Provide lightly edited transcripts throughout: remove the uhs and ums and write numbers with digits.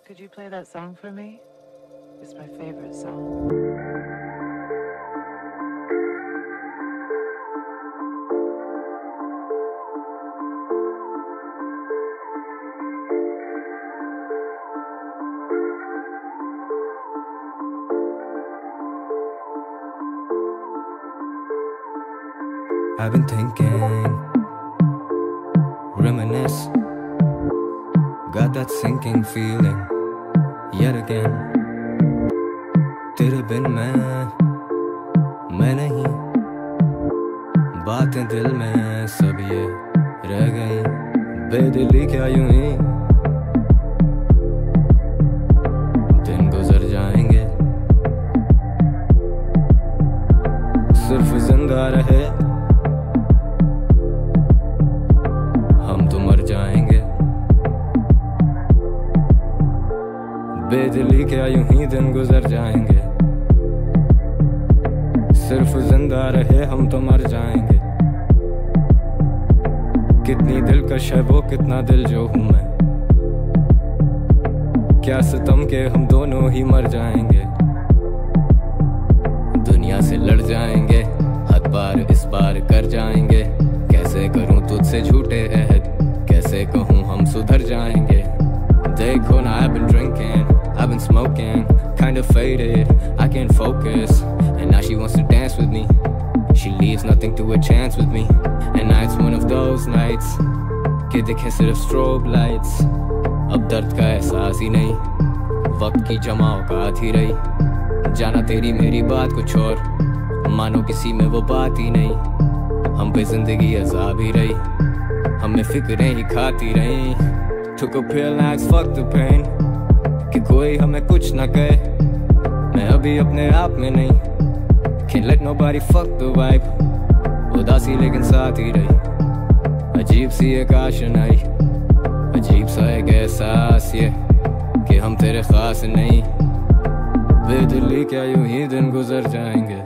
Could you play that song for me? It's my favorite song. I've been thinking, reminisce, got that sinking feeling yet again. तेरे बिन मैं नहीं, बातें दिल में सब ये रह गई, बेदिली क्या यूं ही दिन गुजर जाएंगे, सिर्फ जिंदा रहे हम तो मर जाएंगे, बेदिली क्या यूं ही दिन गुजर जाएंगे, सिर्फ जिंदा रहे हम तो मर जाएंगे। कितनी दिलकश है वो, कितना दिल जो हूं मैं, क्या सितम के हम दोनों ही मर जाएंगे, दुनिया से लड़ जाएंगे, हद पार इस पार कर जाएंगे, कैसे करूं तुझसे झूठे अहद, कैसे कहूं हम सुधर जाएंगे। देखो ना, I've been drinking, I've been smoking, kind of faded, I can't focus, and now she wants to dance with me, she leaves nothing to a chance with me, and now it's one of those nights कि दिखे सिर्फ strobe lights, अब दर्द का एहसास ही नहीं, वक्त की जमा औकात ही रही, जाना तेरी मेरी बात कुछ और, मानो किसी में वो बात ही नहीं, हम पे जिंदगी अज़ाब ही रही, हमें फिक्रें ही खाती रही, took a pill now it's fuck the pain, कि कोई हमें कुछ ना कहे, मैं अभी अपने आप में नहीं, can't let nobody fuck the vibe, उदासी लेकिन साथ ही रही, अजीब सी एक आशनाई, अजीब सा एक एहसास ये कि हम तेरे खास नहीं, बेदिली क्या यूं ही दिन गुजर जाएंगे,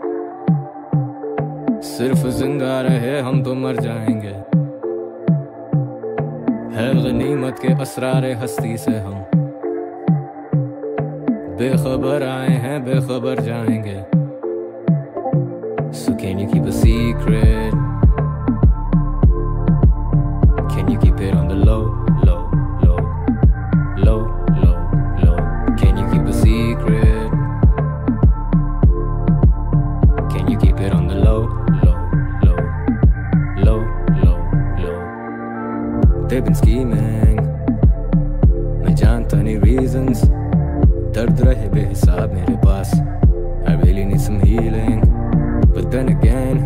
सिर्फ जिंदा रहे हम तो मर जाएंगे, है गनीमत के असरारे हस्ती से हम, बेखबर आए हैं बेखबर जाएंगे, so can you keep a secret, can you keep it on the low, low, low, low, low, low, can you keep a secret, can you keep it on the low, low, low, low, low, low, they've been scheming, मैं जानता नहीं reasons, दर्द रहे बेहिसाब मेरे पास, I really need some healing, but then again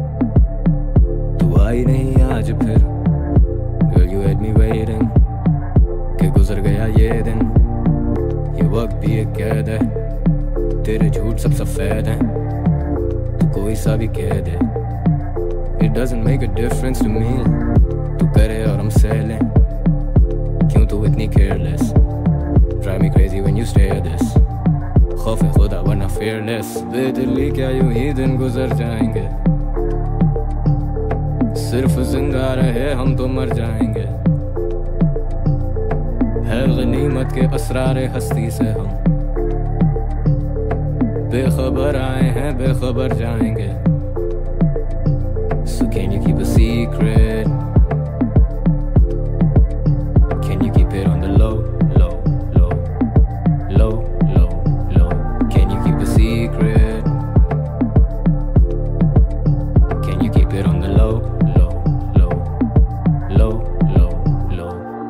तू आई नहीं आज फिर, girl you had me waiting, कि गुजर गया ये दिन, ये वक्त भी एक कैद है, तेरे झूठ सब सफेद हैं, तू कोई सा भी कह दे, it doesn't make a difference to me, तू करे और हम सह लें, क्यों तू इतनी careless, drive me crazy when you stare this, खौफ खुदा वरना fearless, बेदिली क्या यूं ही दिन गुजर जाएंगे, सिर्फ जिंदा रहे हम तो मर जाएंगे, है गनीमत के असरारे हस्ती से हम, बेखबर आए हैं बेखबर जाएंगे, so can you keep a secret, can you keep it on the low, low, low, low, low, low, can you keep a secret, can you keep it on the low, low, low, low, low, low.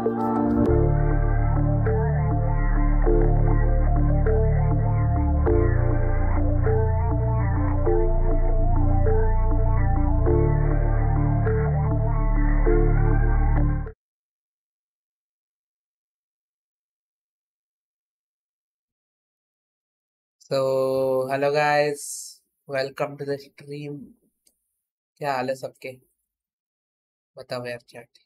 So, hello guys, welcome to the stream. क्या हाल है सबके? बताओ यार chat,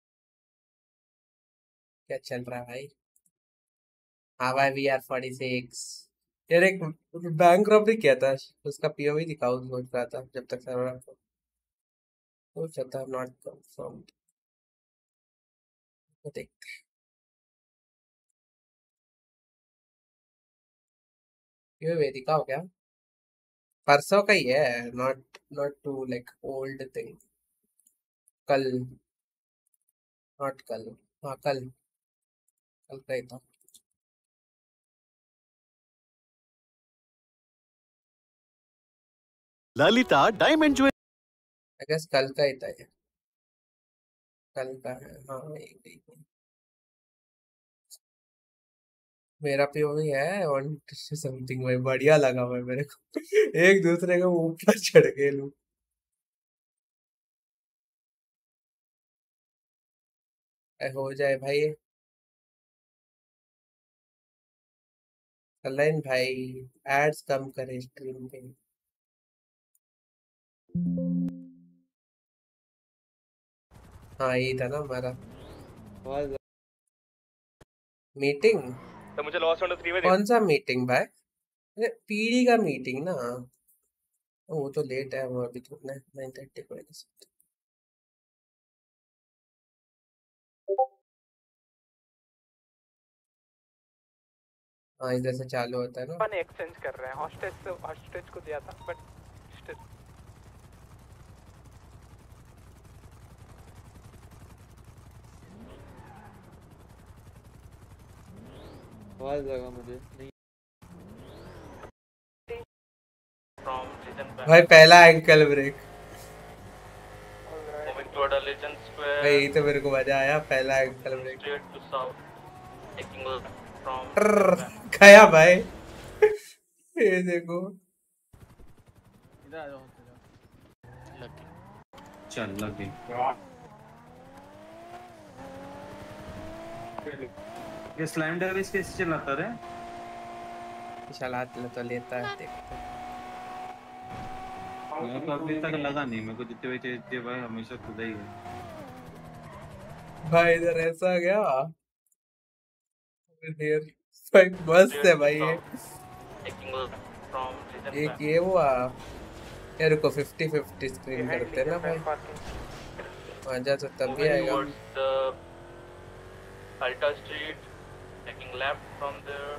क्या चल रहा है भाई? हाँ भाई, VR46 यार, एक बैंक रॉबरी किया था, उसका POV दिखाओ सोच रहा था जब तक सर्वर को सोच रहा था, नॉट कंफर्म्ड, देख ये वेदिका हो क्या? परसों का ही है, not not to like old thing. कल, नॉट कल। हाँ कल, कल का ही था। Lalitha diamond jewel I guess कल का ही था ये। कल का है, हाँ यही मेरा पे वही है 1 समथिंग। भाई बढ़िया लगा भाई मेरे को। एक दूसरे के ऊपर चढ़ गए लोग। हो जाए भाई। कल्याण भाई, एड्स कम करे स्ट्रीम पे। हाँ यही था ना हमारा मीटिंग। तो मुझे लॉस ऑन 3 में कौन सा मीटिंग भाई? अरे पीडी का मीटिंग ना। वो तो लेट है, वो अभी तो 9:30 को है। हाँ इधर से चालू होता है ना। अपन एक्सचेंज कर रहे हैं, हॉस्टेज को दिया था बट स्टिल आवाज लगा मुझे नहीं। भाई पहला ankle break. Moving toward legend square. भाई यही तो मेरे को मजा आया, पहला ankle break. Straight to south taking from खाया भाई। ये देखो इधर आ जाओ चल लगे ये स्लाइम डेविस कैसे चलाता रे? चलाते तो लेता है, देखते हैं। मेरे को अभी तक लगा नहीं, मेरे को जितने भी चीजें भाई हमेशा खुदा ही है भाई इधर ऐसा गया फिर। भाई मस्त है भाई ये। एक ये हुआ यार को 50-50 स्क्रीन करते हैं ना भाई। मजा तो तब भी आएगा। Alta street taking left from there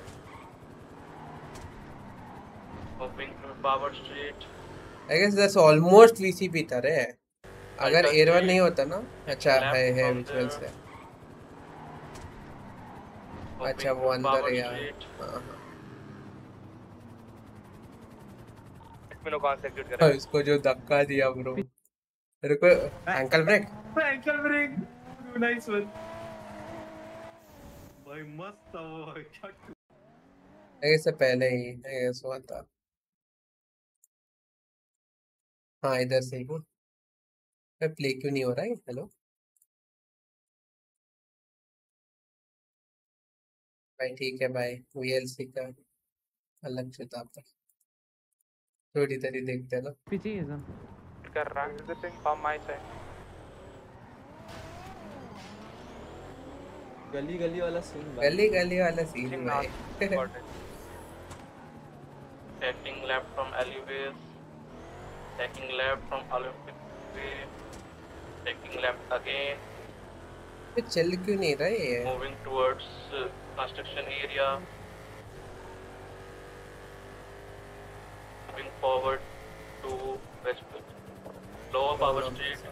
moving to power street. I guess that's almost VCP था रे। अगर एयर 1 नहीं होता ना। अच्छा है विजुअल्स है। अच्छा वो अंदर है यार। हाँ मैंने कौन से एग्जिट करा? इसको जो धक्का दिया ब्रो मेरे को। Ankle break. Ankle break nice one भाई, मस्त था वो। क्या इससे पहले ही ऐसा हुआ था। हाँ इधर से ही हूँ। प्ले क्यों नहीं हो रहा है? हेलो भाई, ठीक है भाई। वीएलसी का अलग से था पर थोड़ी देरी देखते हैं ना। पीछे ही है सर। कर रहा है विजिटिंग फ्रॉम माय साइड। गली गली वाला सीन गली गली वाला सीन भाई। Taking left from alleyways, taking left from Olympic Way, taking left again, ये चल क्यों नहीं रहा है? moving towards construction area, moving forward to Westwood, Lower Power Street,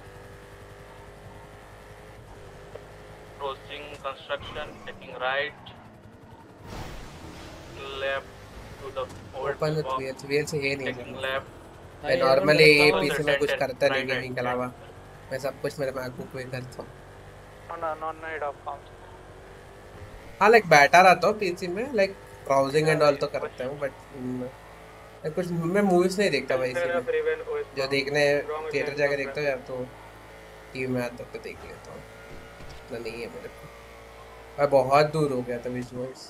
crossing construction, taking right, left to the old open swap, VL से ये नहीं taking है। left. मैं नॉर्मली ये पीसी में कुछ करता नहीं Right, गेमिंग के right, अलावा। right. मैं सब कुछ मेरे मैकबुक पे करता हूँ। Non need of comms. हाँ लाइक बैठा रहता हूँ पीसी में, लाइक ब्राउजिंग एंड ऑल तो करता हूँ बट कुछ मैं मूवीज नहीं देखता भाई इसी में। जो देखने थिएटर जाके देखता हूँ या तो टीवी में आता तो देख लेता हूँ। इतना नहीं है मेरे को। मैं बहुत दूर हो गया था विजुअल्स।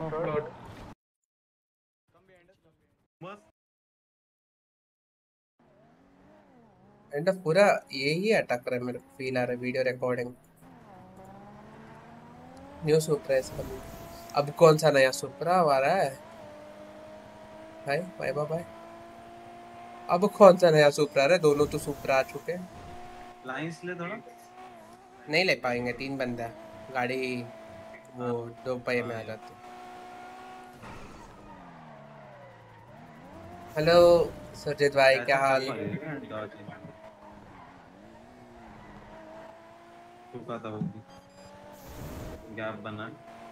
मस्त एंड पूरा यही अटक रहा है मेरे को, फील आ रहा है वीडियो रिकॉर्डिंग। न्यू सुपरा इसका अब कौन सा नया सुपरा आ रहा है भाई? Bye bye. अब कौन सा नया सुपरा आ रहा है? दोनों तो सुपरा आ चुके हैं। लाइंस ले थोड़ा। नहीं ले पाएंगे, 3 बंदा गाड़ी वो 2 पहिए में आ जाती। हेलो सुरजीत भाई, क्या ऐसा हाल? चल पा रही है क्या dodge? रुका था वो गैप बना।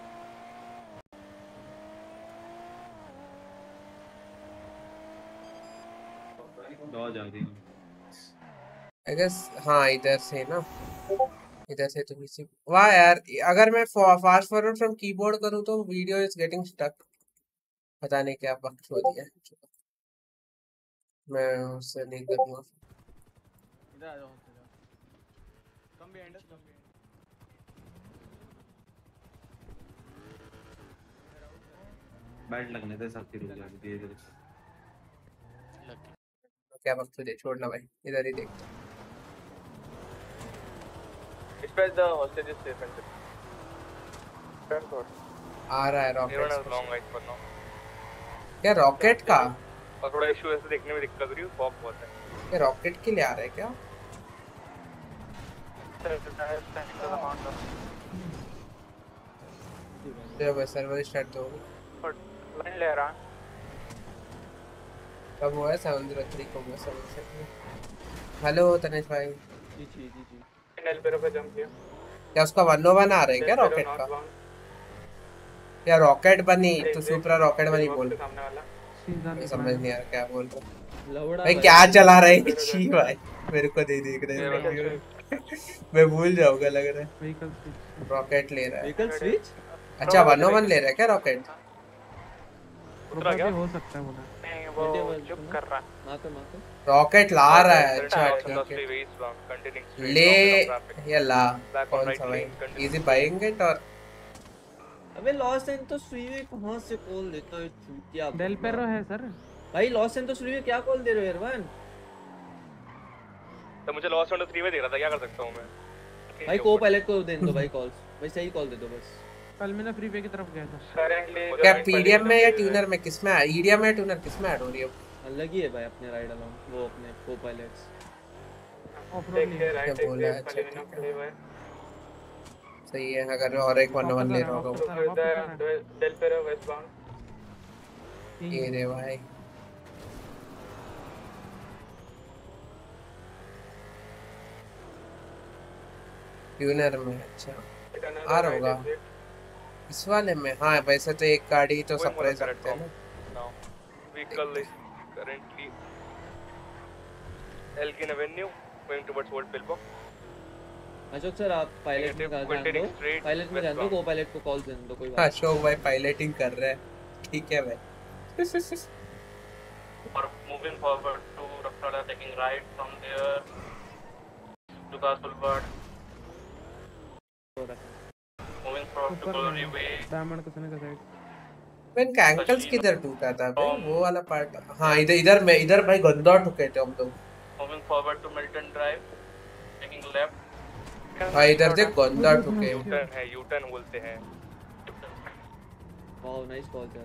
डॉज आ रही है। आई गेस हाँ, इधर से ना, इधर से तो किसी वाह यार, अगर मैं फास्ट फॉरवर्ड फ्रॉम कीबोर्ड करूँ तो वीडियो इज गेटिंग स्टक। पता नहीं क्या वक्त हो दिया है। मैं उससे नहीं करूँगा। इधर आ जाओ, come behind us, come behind. बैट लगने थे सबकी रुक जाएगी धीरे धीरे। क्या वक्त हो दिया, छोड़ना भाई, इधर ही देखते हैं। Dispatch the hostages safe and secure. आ रहा है Everyone rocket. has long eyes for now. क्या रॉकेट का? और थोड़ा इशू ऐसे देखने में दिक्कत हो रही है, फॉग बहुत है। क्या रॉकेट के लिए आ रहा है क्या? जब सर्वर स्टार्ट तो लाइन ले रहा कब हुआ है? 703 को हुआ 703। हेलो तनेश भाई, जी जी जी जी। एल पेरो पे जंप किया। क्या उसका 101 आ रहा है क्या रॉकेट का? या रॉकेट बनी तो सुपरा रॉकेट बनी बोल रहा? सामने वाला समझ नहीं आ रहा क्या बोल रहा लवड़ा भाई। क्या चला रहा है छी भाई, मेरे को नहीं देख रहे हैं। मैं भूल जाऊंगा लग रहा है। रॉकेट ले रहा है। Vehicle switch. अच्छा 101 ले रहा है क्या रॉकेट? उतरा क्या हो सकता है बोला? नहीं वो चुप कर रहा मातो रॉकेट ला रहा है। अच्छा ठीक है, कंटिन्यूइंग ले या ला कौन सा भाई? इजी बाइंग इट और अबे लॉस एंटोस फ्रीवे कहां से कॉल देता है चूतिया? डेल पेरो है सर भाई, लॉस एंटोस फ्रीवे क्या कॉल दे रहे हो इरफान? तो मुझे लॉस ऑन 3 में दिख रहा था, क्या कर सकता हूं मैं? भाई को पायलट को देने दो भाई कॉल्स, भाई सही कॉल दे दो बस। कल मैं ना फ्रीवे की तरफ गया था। करेंटली क्या पीडीएम में या ट्यूनर में किस में ईडीएम में ट्यूनर किस में ऐड हो रही है? अलग ही है भाई अपने राइड अलोंग, वो अपने को पायलट्स ऑफ रोड नहीं है। क्या बोला है? अच्छा ठीक है, सही है। अगर और एक 101 ले रहा होगा डेल पेरो वेस्ट बाउंड। ये रे भाई, ट्यूनर में। अच्छा आ रहा होगा इस वाले में। हाँ वैसे तो एक गाड़ी तो सरप्राइज रखते हैं ना। Vehicle is currently Elgin Avenue going towards Old Pillbox. Ashok sir आप पायलट में जान दो, पायलट में जान दो, को पायलट को कॉल देने दो, कोई बात अशोक भाई पायलटिंग कर रहे हैं, ठीक है भाई। Or moving forward to Rafala, taking right from there to Gas Boulevard. Moving forward to Glory Way. Diamond casino का साइड। मैं इनका एंकल्स किधर टूटा था भाई? वो वाला पार्ट। हाँ इधर इधर में इधर भाई गंदा ठुके थे हम लोग। Moving forward to Milton Drive, taking left. भाई इधर से गंदा ठुके। U-turn है, U-turn बोलते हैं। वाओ नाइस कॉल यार।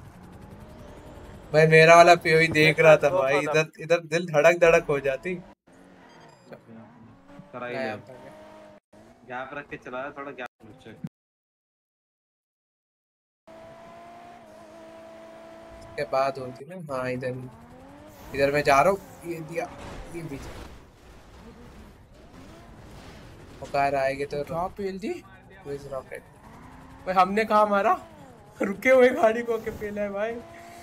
भाई मेरा वाला पीओई देख रहा था भाई, इधर इधर दिल धड़क धड़क हो जाती। कराई लिया। गैप रख के चलाया, थोड़ा गैप चेक के बाद होती ना। हाँ इधर इधर मैं जा रहा हूँ। ये दिया, ये भी कार आएगी तो ड्रॉप पेल दी विद रॉकेट। भाई हमने कहा मारा, रुके हुए गाड़ी को के पेला है भाई।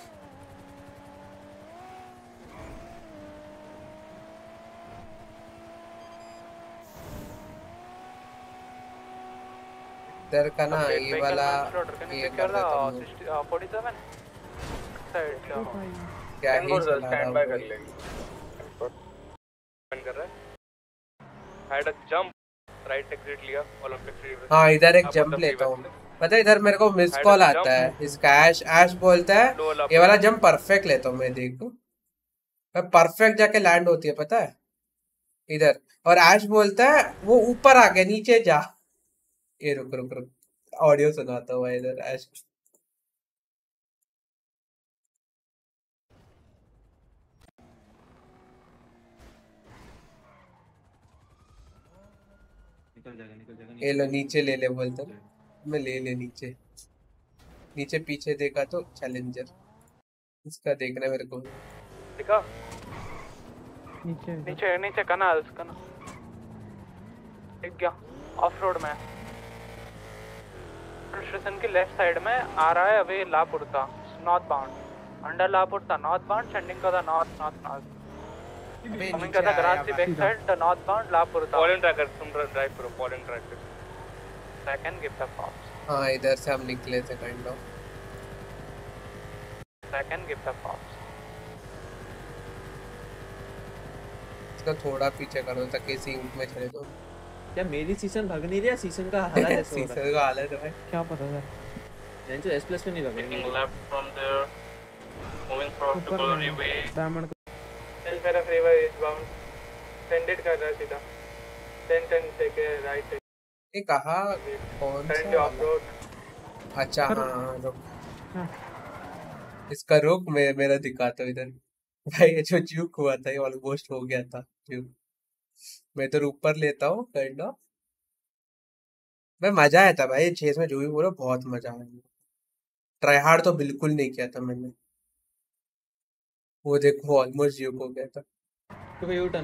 इधर का ना ये वाला ये कर देता हूँ। 47 साइड क्या ही चला रहा हूँ कर लेंगे। कर रहा है। had a jump right exit लिया ओलंपिक फ्रीवे। हाँ इधर एक जंप लेता हूँ। पता है इधर मेरे को मिस कॉल आता है इसका। ऐश ऐश बोलता है ये वाला जंप परफेक्ट लेता हूँ मैं। देखो मैं परफेक्ट जाके लैंड होती है पता है इधर। और ऐश बोलता है वो ऊपर आ गया नीचे जा। ये रुक रुक रुक ऑडियो सुनाता हुआ इधर ऐश। निकल जाएगा ये लो नीचे ले ले बोलता है। मैं ले ले नीचे नीचे पीछे देखा तो चैलेंजर इसका देखना मेरे को। दिखा नीचे नीचे नीचे कनाल दिख गया ऑफ रोड में स्टेशन के लेफ्ट साइड में आ रहा है अभी La Puerta northbound under La Puerta northbound चंडिंग का नॉर्थ नॉर्थ नॉर्थ कमिंग का Karachi back side the northbound La Puerta fallen tracker तुम ड्राइव करो fallen tracker second give the forms हाँ इधर से हम निकले थे kind of second give the forms इसका थोड़ा पीछे करो ताकि सिंक में चले तो क्या मेरी सीजन भाग नहीं रहा सीजन का हालत ऐसा हो रहा सीजन का हालत है क्या पता सर है जो एस प्लस में नहीं भाग taking रही left from there moving from to ऊपर Glory Way डायमंड एल्फेरा फ्रीवे इज बाउंड सेंडेड कर रहा है सीधा 10 टेक राइट ये कहाँ कौन टर्न सा ऑफ रोड अच्छा हाँ रुक हाँ। इसका रुक मैं मेरा दिखाता हूँ इधर भाई ये जो ज्यूक हुआ था ये ऑलमोस्ट हो गया था ज्यूक मैं इधर ऊपर लेता हूँ काइंड ऑफ मैं मजा आया था भाई चेस में जो भी बोला बहुत मजा आया ट्राई हार्ड तो बिल्कुल नहीं किया था मैंने वो देखो ऑलमोस्ट ज्यूक हो गया था तो भाई यू टर्न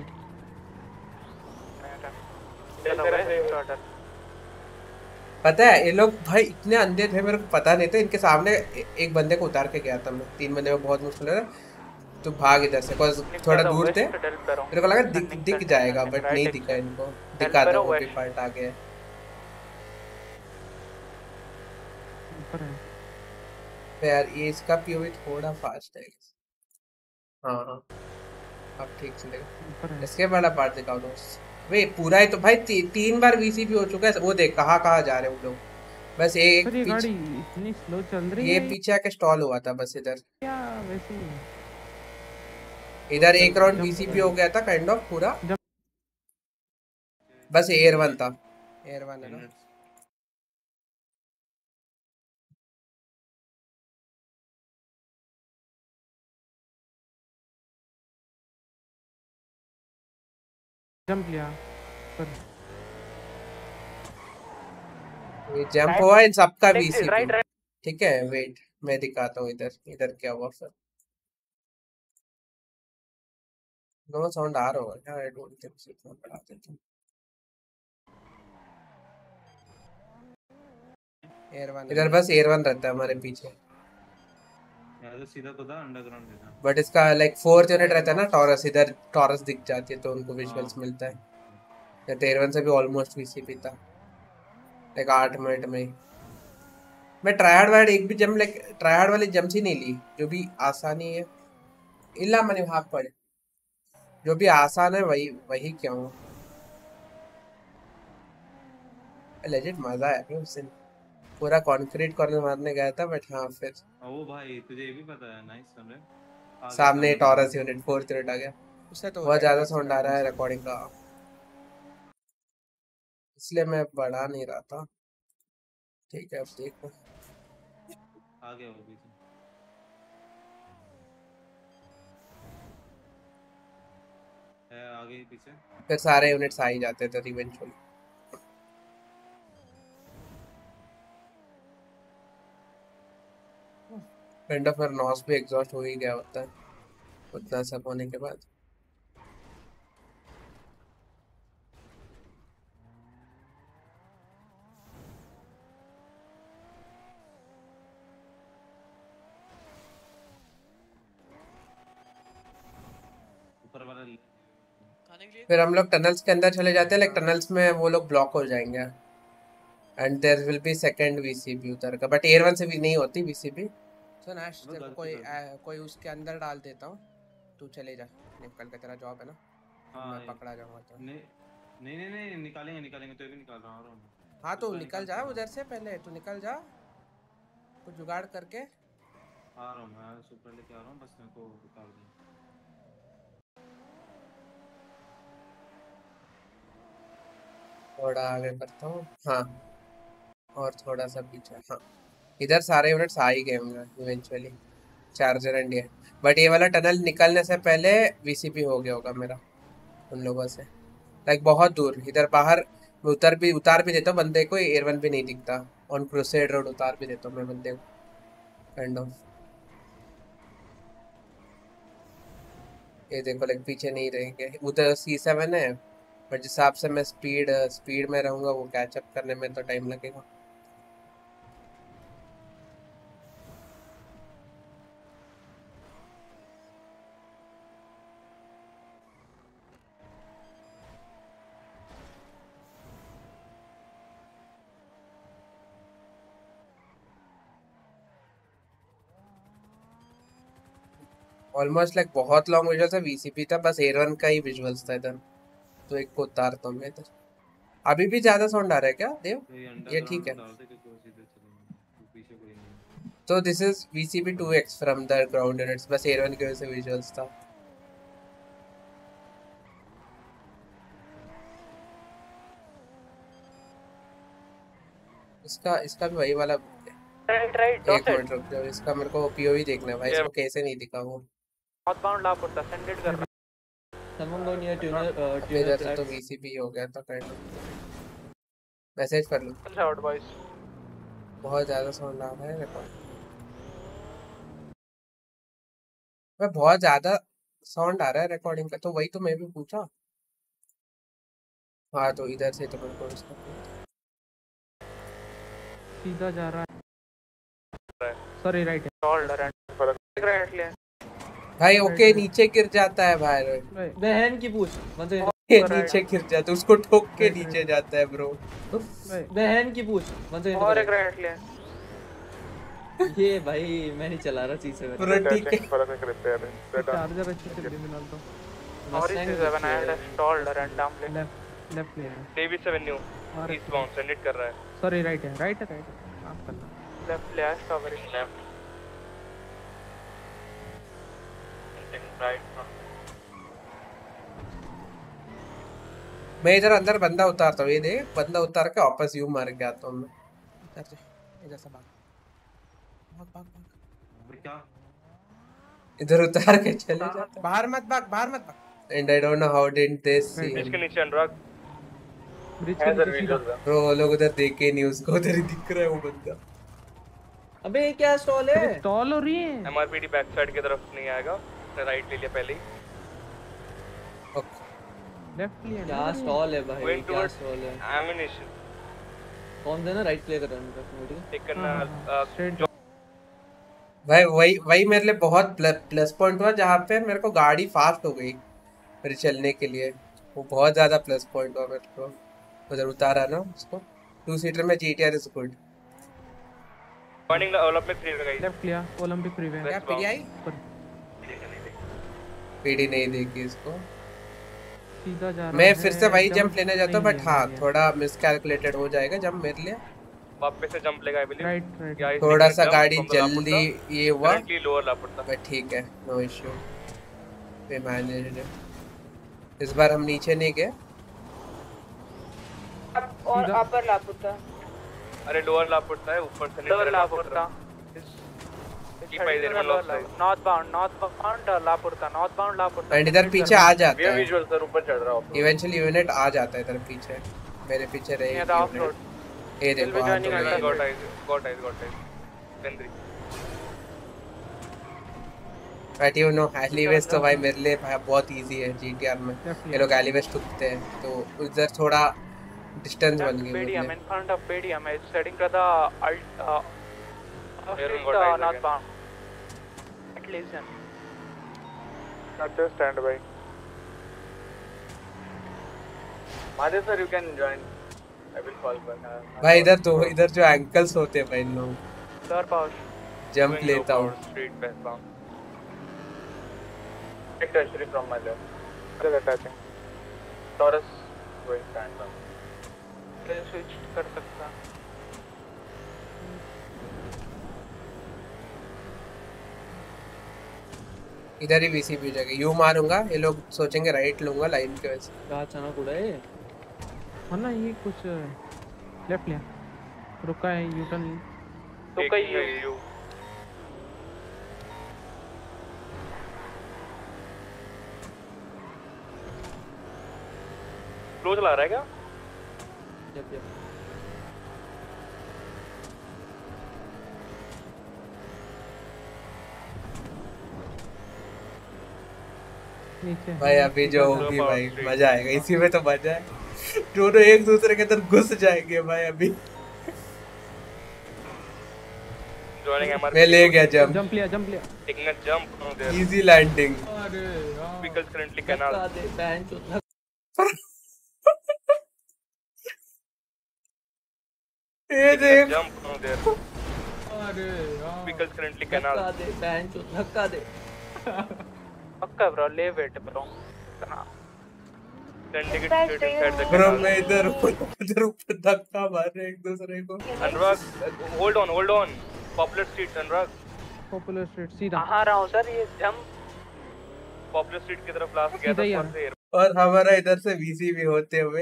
एल्फेरा फ्रीवे पता है ये लोग भाई इतने अंधे थे मेरे को पता नहीं था इनके सामने एक बंदे को उतार के गया था मैं 3 बंदे में बहुत मुश्किल है तो भाग इधर से थोड़ा दूर थे मेरे को लगा दिख जाएगा बट नहीं दिखा इनको दिखा था वो भी पार्ट आ गया ऊपर है तो यार ये इसका पीओवी थोड़ा फास्ट है हाँ हाँ अब ठीक चलेगा ऊपर है इसके बड़ा पार्ट दिखाओ दोस्त वे पूरा ही तो भाई 3 बार वीसीपी हो चुका है वो देख कहाँ जा रहे हैं वो लोग बस एक सर ये गाड़ी पीछे इतनी स्लो चल रही ये है पीछे आके स्टॉल हुआ था बस इधर क्या वैसे ही इधर एक राउंड वीसीपी हो गया था काइंड ऑफ पूरा जब बस एयर 1 था एयर 1 है ना जंप लिया पर ये जंप हुआ इन सबका right, वीसीपी right. ठीक है वेट मैं दिखाता हूँ इधर क्या हुआ फिर नो साउंड आ रहा होगा क्या आई डोंट थिंक सो इतना बढ़ा देता हूँ एयर 1 इधर बस एयर 1 रहता है हमारे पीछे यार तो सीधा तो था अंडरग्राउंड देना बट इसका लाइक 4th यूनिट रहता है ना टॉरस इधर टॉरस दिख जाती है तो उनको विजुअल्स मिलता है या एयर 1 से भी ऑलमोस्ट वीसीपी था लाइक 8 मिनट में ही। मैं ट्रायड वाइड एक भी जम लाइक ट्रायड वाली जम्स ही नहीं ली जो भी आसानी है इल्ला मैंने भाग पड़े जो भी आसान है वही क्या हूँ लेजिट मजा आया उस दिन पूरा कंक्रीट कॉर्नर मारने गया था बट हाँ फिर ओ भाई तुझे ये भी पता है नाइस सुन रहे सामने टॉरस यूनिट 4th यूनिट आ गया उससे तो बहुत ज्यादा साउंड आ रहा है रिकॉर्डिंग का इसलिए मैं बढ़ा नहीं रहा था ठीक है अब देखो आ गया वो भी है आगे पीछे फिर सारे यूनिट्स आ ही जाते थे इवेंचुअली काइंड ऑफ नॉस भी एग्जॉस्ट हो ही गया होता है उतना सब होने के बाद ऊपर वाला फिर हम लोग टनल्स के अंदर चले जाते हैं लाइक टनल्स में वो लोग ब्लॉक हो जाएंगे and there will be second VCP उधर का बट एयर 1 से भी नहीं होती वीसीपी सुन आश देखो कोई उसके अंदर डाल देता हूँ तू चले जा निकल के तेरा जॉब है ना मैं पकड़ा जाऊंगा तो नहीं निकालेंगे तो ये भी निकाल रहा हूँ हाँ तो निकल जा उधर से पहले तू निकल जा कुछ जुगाड़ करके आ रहा हूँ मैं सुपर लेके आ रहा हूँ बस मेरे को निकाल दे थोड़ा आगे करता हूँ हाँ और थोड़ा सा पीछे हाँ इधर सारे यूनिट्स आ ही गए होंगे इवेंचुअली चार्जर एंड ये बट ये वाला टनल निकलने से पहले वीसीपी हो गया होगा मेरा उन लोगों से लाइक बहुत दूर इधर बाहर मैं उतार भी देता हूँ बंदे को एयर 1 भी नहीं दिखता ऑन क्रूसेड रोड उतार भी देता हूँ मैं बंदे को काइंड ऑफ ये देखो लाइक पीछे नहीं रहेंगे, उधर C7 है, पर जिस हिसाब से मैं स्पीड में रहूंगा वो कैचअप करने में तो टाइम लगेगा। ऑलमोस्ट लाइक बहुत लॉन्ग विजुअल था, VCP था, बस एयर 1 का ही विजुअल्स था इधर, तो एक को उतारता हूँ मैं इधर। अभी भी ज्यादा साउंड आ रहा है क्या देव? ये ठीक है। तो this is VCP 2x from the ground units, बस एयर 1 की वजह से विजुअल्स था। इसका भी वही वाला राइट एक मिनट रुक जाओ, इसका मेरे को POV देखना है भाई, इसको कैसे नहीं दिखा वो। नॉर्थबाउंड लापड़ता सेंड इट कर। Someone go near tuner इधर से तो tracks. VCP हो गया था काइंड ऑफ। मैसेज कर लो। Out boys. बहुत ज्यादा साउंड आ रहा है रिकॉर्ड में, बहुत ज्यादा साउंड आ रहा है रिकॉर्डिंग का, तो वही तो मैं भी पूछा। हाँ तो इधर से तो मेरे को इसका सीधा जा रहा है, सॉरी राइट है। शोल्डर एंड राइट ले भाई ओके, नीचे गिर जाता है भाई, बहन की पूछ मतलब ये नीचे गिर जाता है, उसको ठोक के नीचे जाता है ब्रो। बहन की पूछ मतलब और एक राइट ले। ये भाई मैं नहीं चला रहा चीज से पूरा ठीक है। चार्जर अच्छे से ले मिला तो और इस 7 I had shoulder and down ले। लेफ्ट ले DB7 new eastbound send it कर रहा है। सॉरी राइट है आप करना। लेफ्ट ले स्ट्रॉबेरी लेफ्ट राइट। मैं इधर अंदर बंदा उतारता हूँ, ये देख बंदा उतार के वापस यूं मार के आता हूँ मैं। इधर से भाग भाग भाग भाग, क्या इधर उतार के चले जाते। बाहर मत भाग। And I don't know how did this see इसके नीचे अनुराग ब्रिज के नीचे सीधा। ब्रो, वो लोग उधर देख के नहीं, उसको उधर ही दिख रहा है वो बंदा। अबे क्या स्टॉल है? स्टॉल हो रही है। MRPD बैक साइड की तरफ नहीं आएगा, उसने राइट ले लिया पहले ही। लेफ्ट लिया क्या स्टॉल है भाई, Going क्या towards स्टॉल है? ammunition कौन देना राइट प्ले कर रहा है टेक करना। स्ट्रेट भाई वही मेरे लिए बहुत प्लस पॉइंट हुआ, जहाँ पे मेरे को गाड़ी फास्ट हो गई मेरे चलने के लिए, वो बहुत ज्यादा प्लस पॉइंट हुआ मेरे को। उधर उतारा ना उसको, 2 सीटर में GTR is good. Pointing Olympic 3 guys. Left लिया ओलंपिक फ्रीवे। क्या PDI पीडी नहीं देखी इसको। सीधा जा रहा मैं है, फिर से वही जंप लेने जाता हूँ, नहीं बट है, हाँ नहीं है। थोड़ा मिसकैलकुलेटेड हो जाएगा जंप मेरे लिए। वापस से जंप लेगा आई बिलीव। राइट थोड़ा सा गाड़ी जल्दी ये हुआ, करंटली लोअर लापड़ता। बट ठीक है, no issue, we managed it. इस बार हम नीचे नहीं गए और अपर लापता। अरे लोअर लापड़ता है, ऊपर से नहीं लापड़ता। नॉर्थबाउंड एंड इधर पीछे आ जाता है। विजुअल सर ऊपर चढ़ रहा है। इवेंचुअली यूनिट आ जाता है इधर पीछे, मेरे पीछे रहेगी। ये देखो आ तो गई। गॉट आइज बेंद्री। बट यू नो एलिवेस तो भाई मेरे लिए भाई बहुत इजी है GTR में। ये लोग एलिवेस ठुकते हैं, तो उधर थोड़ा डिस्टेंस बन गई मेरे लिए। in front of PDM is setting to the northbound. Listen. Just stand by. Madhe sir, you can join. I will call back. भाई इधर जो एंकल्स होते हैं भाई इन लोग, Sir, power. जंप लेता हूँ। Street westbound. Take tertiary from my left. Just attaching. Taurus going stand down. Switch कर सकता। इधर ही VCP जाएगा, यू मारूंगा, ये लोग सोचेंगे राइट लूंगा लाइन के वजह से। कहाँ चना कुड़ा है? हाँ ना, ये कुछ लेफ्ट लिया, रुका है यू टर्न। तो कहीं यू क्लोज ला रहा है क्या? यप नीचे भाई अभी जो होगी भाई मजा आएगा, इसी में तो मजा है। दोनों एक दूसरे के अंदर घुस जाएंगे भाई अभी। मैं ले गया जंप लिया taking a jump easy landing. अरे यार व्हीकल्स करंटली कैनाल ये देख जंप अरे यार व्हीकल्स करंटली कैनाल धक्का दे पक्का ब्रो ले वेट ब्रो इतना टिकट साइड द ब्रो मैं इधर ऊपर धक्का मार रहे एक दूसरे को। Anurag hold on popular street Anurag popular street सीधा कहां रहा हूं सर ये जंप पॉपुलर स्ट्रीट की तरफ लास्ट गया था से और हमारा इधर से वीसी भी होते हुए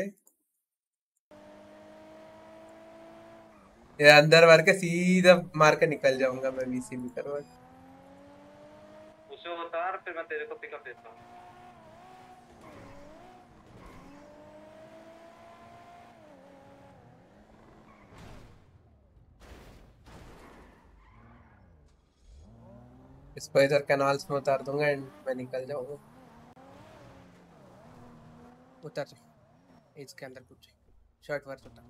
ये अंदर मार के सीधा मार के निकल जाऊंगा मैं वीसी भी करवा। उसे उतार फिर मैं तेरे को पिकअप देता हूँ। इसको इधर कैनाल्स में उतार दूंगा एंड मैं निकल जाऊंगा। उतर जा इसके अंदर कुछ शर्ट वर्ट उतार।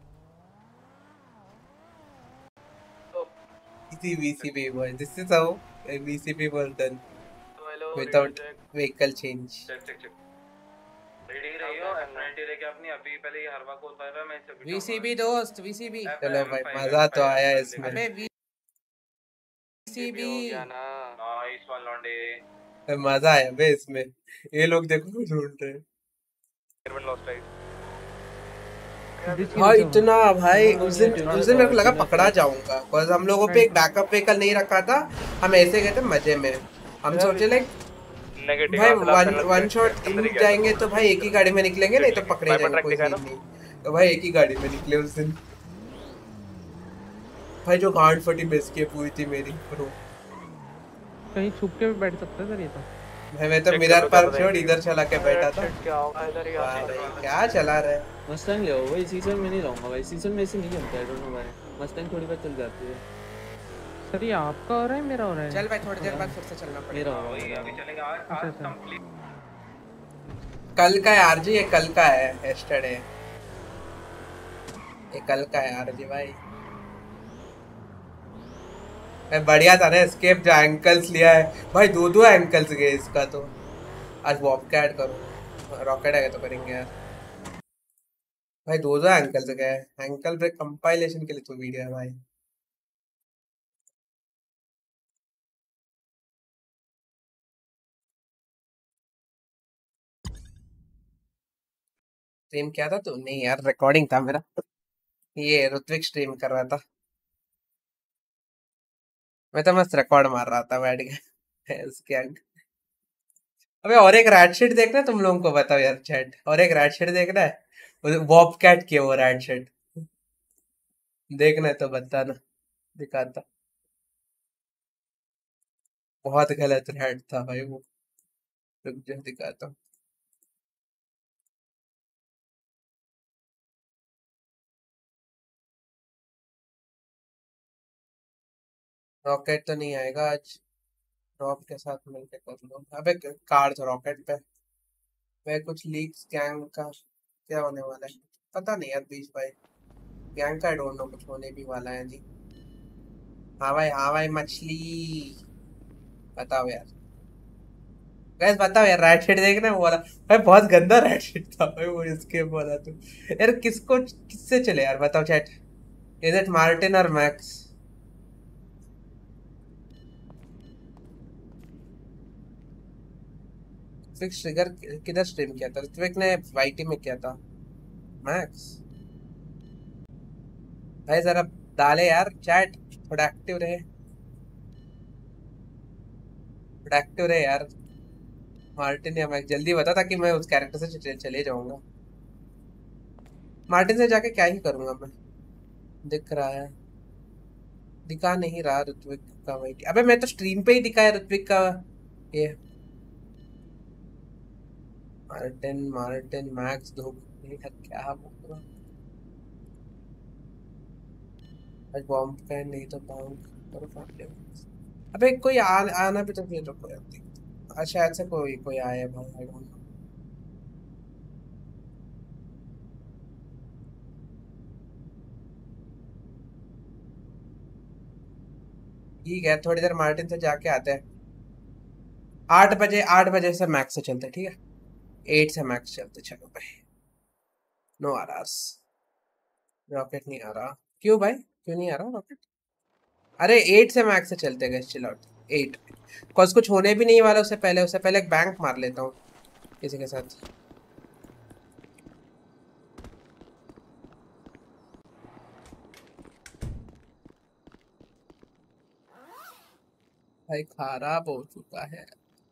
इसी VCP boy, this is how a VCP was done without vehicle change. Check ready रहियो F90 लेके अपनी अभी पहले ये हरवा को उतार रहा मैं इसे VCP दोस्त VCP। चलो भाई मजा तो आया इसमें। अबे VCP नाइस वन लॉन्डे मजा आया बे इसमें। ये लोग देखो कुछ ढूंढ रहे हैं। हाँ इतना भाई उस दिन मेरे को लगा पकड़ा जाऊंगा बिकॉज हम लोगों पे एक बैकअप व्हीकल नहीं रखा था। हम ऐसे गए थे मजे में। हम सोचे लाइक भाई वन शॉट इन जाएंगे तो भाई एक ही गाड़ी में निकलेंगे, नहीं तो पकड़े जाएंगे कोई सीन नहीं। तो भाई एक ही गाड़ी में निकले उस दिन। भाई जो गांड फटी बेस की हुई थी मेरी ब्रो। कहीं छुप के भी बैठ सकते थे ये तो। मैं तो मिरर पर छोड़ इधर चला के बैठा था। क्या होगा इधर ही क्या चला रहा है मस्टैंग ले आओ भाई। सीजन में नहीं लाऊंगा भाई, सीजन में ऐसे नहीं जमता है। डोंट नो भाई मस्टैंग थोड़ी बार चल जाती है। सर ये आपका हो रहा है मेरा हो रहा है? चल भाई थोड़ी देर बाद फिर से चलना पड़ेगा। मेरा वही अभी चलेगा आज कंप्लीट। कल का है आरजी, ये कल का है यस्टरडे। ये कल का है आरजी भाई। बढ़िया था ना एस्केप जो एंकल्स लिया है भाई। दो एंकल्स गए इसका तो। आज वॉप का ऐड करो रॉकेट आएगा तो करेंगे यार। भाई दो एंकल्स गए। एंकल ब्रेक कंपाइलेशन के लिए तो वीडियो है भाई। स्ट्रीम क्या था तो नहीं यार रिकॉर्डिंग था मेरा। ये ऋत्विक स्ट्रीम कर रहा था, मैं तो मस्त रिकॉर्ड मार रहा था बैठ के उसके अंक। अबे और एक रैट शीट देखना तुम लोगों को, बताओ यार चैट। और एक रैट शीट देखना है वॉप कैट की वो रैट शीट देखना है तो बताना दिखाता। बहुत गलत रैट था भाई वो। रुक जा दिखाता हूँ। रॉकेट तो नहीं आएगा आज। रॉक के साथ मिलके कर लो। अबे कार तो रॉकेट पे। मैं कुछ लीक्स गैंग का क्या होने वाला है पता नहीं यार। बीच भाई गैंग का डोंट नो कुछ होने भी वाला है जी। हाँ भाई मछली बताओ यार। गैस बताओ यार राइट शीट देखना वो वाला भाई। बहुत गंदा राइट शीट था भाई वो एस्केप वाला तो। यार किससे चले यार बताओ चैट। इज इट मार्टिन और मैक्स? फिक्स ट्रिगर किधर स्ट्रीम किया था? ऋत्विक ने वाईटी में किया था। मैक्स भाई जरा डाले यार चैट। थोड़ा एक्टिव रहे यार। मार्टिन या मैक्स जल्दी बता ताकि मैं उस कैरेक्टर से चले जाऊंगा। मार्टिन से जाके क्या ही करूंगा मैं। दिख रहा है दिखा नहीं रहा ऋत्विक का वाईटी। अबे मैं तो स्ट्रीम पे ही दिखाया ऋत्विक का ये। मार्टिन मैक्स दो क्या बोल रहा। आज बॉम्ब का नहीं तो बॉम्ब। अबे कोई आना भी तो फिर रुको यार। शायद से कोई आया है भाई, I don't know। ठीक है, थोड़ी देर मार्टिन से जाके आते हैं। 8 बजे से मैक्स से चलते हैं, ठीक है। 8 से मैक्स चलते, चलो भाई। नो आरआरस। रॉकेट नहीं आ रहा, क्यों भाई, क्यों नहीं आ रहा रॉकेट? अरे 8 से मैक्स से चलते गए, चिल आउट। 8 कॉज कुछ होने भी नहीं वाला, उससे पहले एक बैंक मार लेता हूँ किसी के साथ। भाई खराब हो चुका है।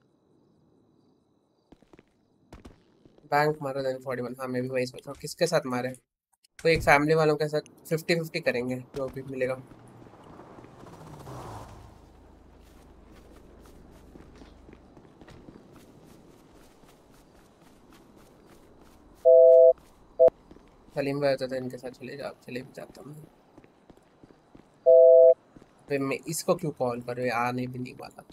बैंक मारा देन 41। हाँ मैं भी वही सोच रहा हूँ, किसके साथ मारे? तो एक फैमिली वालों के साथ 50-50 करेंगे, जो भी मिलेगा। सलीम भाई होता तो इनके साथ चले भी जाता हूँ। फिर मैं इसको क्यों कॉल करूँ, आने भी नहीं वाला।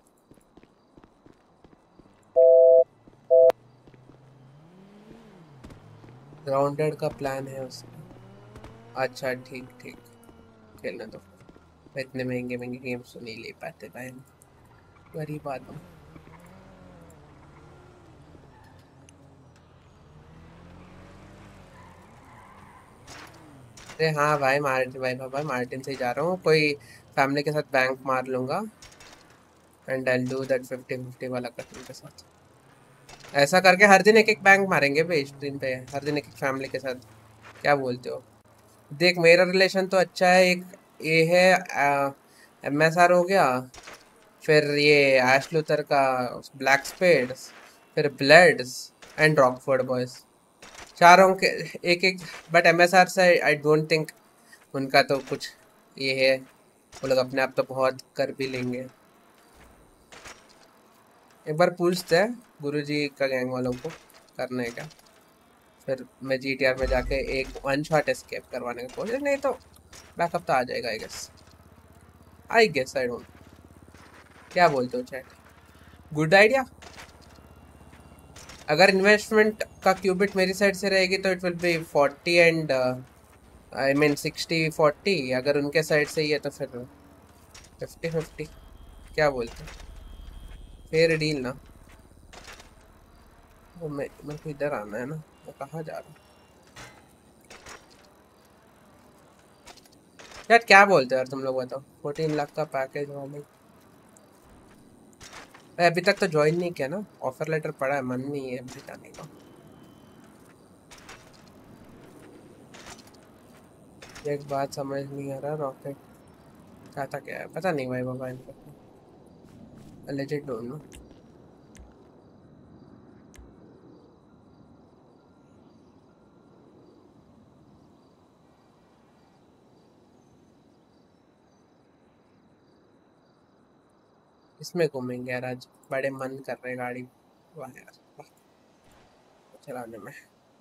ग्राउंडेड का प्लान है उसका। अच्छा ठीक ठीक, खेलने दो। इतने महंगे गेम्स तो नहीं ले पाते भाई, गरीब आदमी। अरे हाँ भाई, मार्टिन से ही जा रहा हूँ। कोई फैमिली के साथ बैंक मार लूँगा एंड आई डू दैट 50-50 वाला कटिंग के साथ। ऐसा करके हर दिन एक बैंक मारेंगे भाई स्ट्रीम पे, हर दिन एक फैमिली के साथ। क्या बोलते हो? देख मेरा रिलेशन तो अच्छा है, एक ये है MSR हो गया, फिर ये एश लूथर का ब्लैक स्पेड्स, फिर ब्लड्स एंड रॉकफोर्ड बॉयज, चारों के एक। बट MSR से आई डोंट थिंक उनका तो कुछ ये है, वो लोग अपने आप तो बहुत कर भी लेंगे। एक बार पूछते हैं गुरुजी का गैंग वालों को करना है क्या, फिर मैं GTR में जाके एक 1 शॉट एस्केप करवाने की कोशिश। नहीं तो बैकअप तो आ जाएगा आई गेस आई डोंट। क्या बोलते हो चैट? Good idea. अगर इन्वेस्टमेंट का क्यूबिट मेरी साइड से रहेगी तो it will be 40 and I mean 60-40। अगर उनके साइड से ही है तो फिर 50-50। क्या बोलते हो? फेयर डील ना। वो मेरे को इधर आना है ना, मैं कहाँ जा रहा हूँ यार? क्या बोलते हो यार तुम लोग, बताओ। 14 लाख का पैकेज वाले अभी तक तो ज्वाइन नहीं किया ना, ऑफर लेटर पड़ा है, मन नहीं है अभी जाने का। एक बात समझ नहीं आ रहा, रॉकेट क्या था, क्या है पता नहीं भाई बाबा इनको। Legit don't know. इसमें घूमेंगे यार आज, बड़े मन कर रहे गाड़ी वाह यार, वाह चलाने में।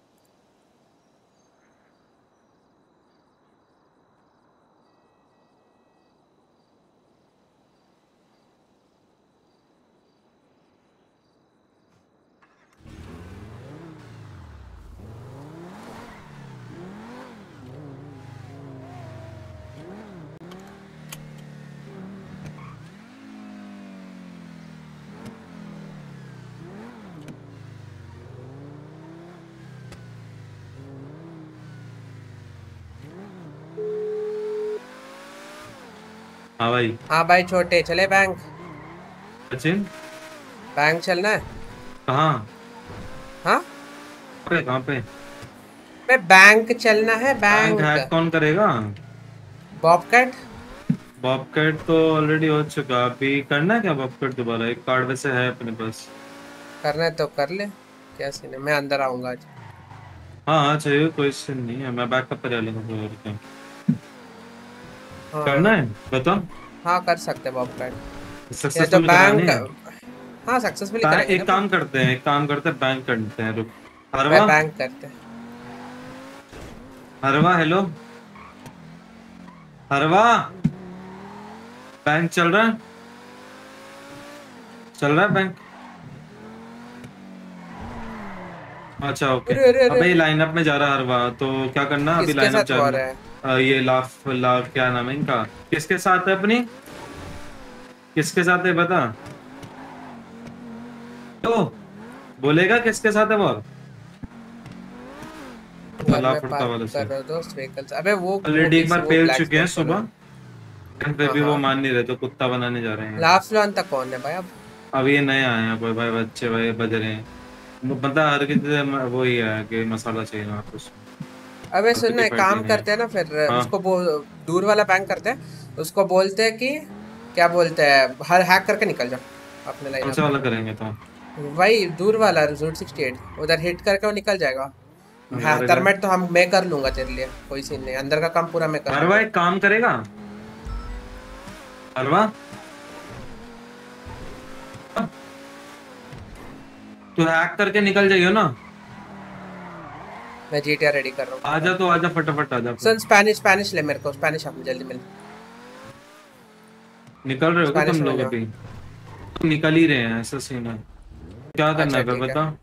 हाँ भाई। हाँ भाई छोटे, चले बैंक? सचिन बैंक चलना है? कहाँ? हाँ कहाँ पे? बैंक चलना है। बैंक हैक कौन करेगा? बॉबकैट। बॉबकैट तो ऑलरेडी हो चुका, अभी करना है क्या बॉबकैट दोबारा? एक कार्ड वैसे है अपने पास। करना है तो कर ले, क्या सीन है? मैं अंदर आऊंगा आज। हाँ चाहिए, कोई सीन नहीं है, मैं बैकअप पे रह लूंगा। हाँ। करना है बता। हाँ कर सकते हैं बॉबकैट। सक्सेसफुल तो बैंक हाँ सक्सेसफुली करेंगे। एक काम करते हैं बैंक करते हैं। रुक हरवा, बैंक करते हैं। हरवा हेलो, हरवा बैंक चल रहा है बैंक। अच्छा ओके। अरे अरे अबे अरे ये लाइनअप में जा रहा हर बार, तो क्या करना अभी किसके लाइनअप साथ जा वॉर है? ये लाफ क्या नाम है इनका, किसके साथ है अपनी, किसके साथ है बता तो, बोलेगा किसके साथ है वो। घर में लाफड़ता पार्क वाले से कर रहे हो दोस्त व्हीकल्स। अबे वो ऑलरेडी एक किसी बार वो पेल ब्लैक चुके हैं स्मोक वाला। सुबह, फिर हाँ भी वो हाँ। मान नहीं रहे, तो कुत्ता बनाने जा रहे हैं यहाँ पे। लाफ्लॉन तक कौन है भाई अब? अब ये नए आए हैं कोई भाई, बच्चे भाई बज रहे हैं, वो पता हर किसी से वो ही है कि मसाला चाहिए ना कुछ। अबे बाकी सुन ना, एक डिफाइट ही काम नहीं है। करते हैं ना फिर, हाँ उसको दूर वाला बैंक करते हैं, उसको बोलते हैं कि क्या बोलते हैं, हर हैक करके निकल जा अपने कौन लाइन सा वाला करेंगे तो वही दूर वाला रूट 68 उधर हिट करके वो निकल जाएगा। हाँ करेगा। टर्मेट तो मैं कर लूंगा तेरे लिए, कोई सीन नहीं, अंदर का काम पूरा मैं कर हरवा एक काम करेगा, हरवा तो हैक करके निकल जाइयो ना। मैं जीटीआर रेडी कर रहा हूँ। आजा तो आजा, फटाफट आजा। सुन स्पेनिश ले मेरे को, स्पेनिश आप जल्दी मिल। निकल रहे हो क्या स्पेनिश तुम में लोग जाओ। अभी? तुम निकल ही रहे हैं, ऐसा सीन है। क्या करना अच्छा है फिर ठीक है। बता।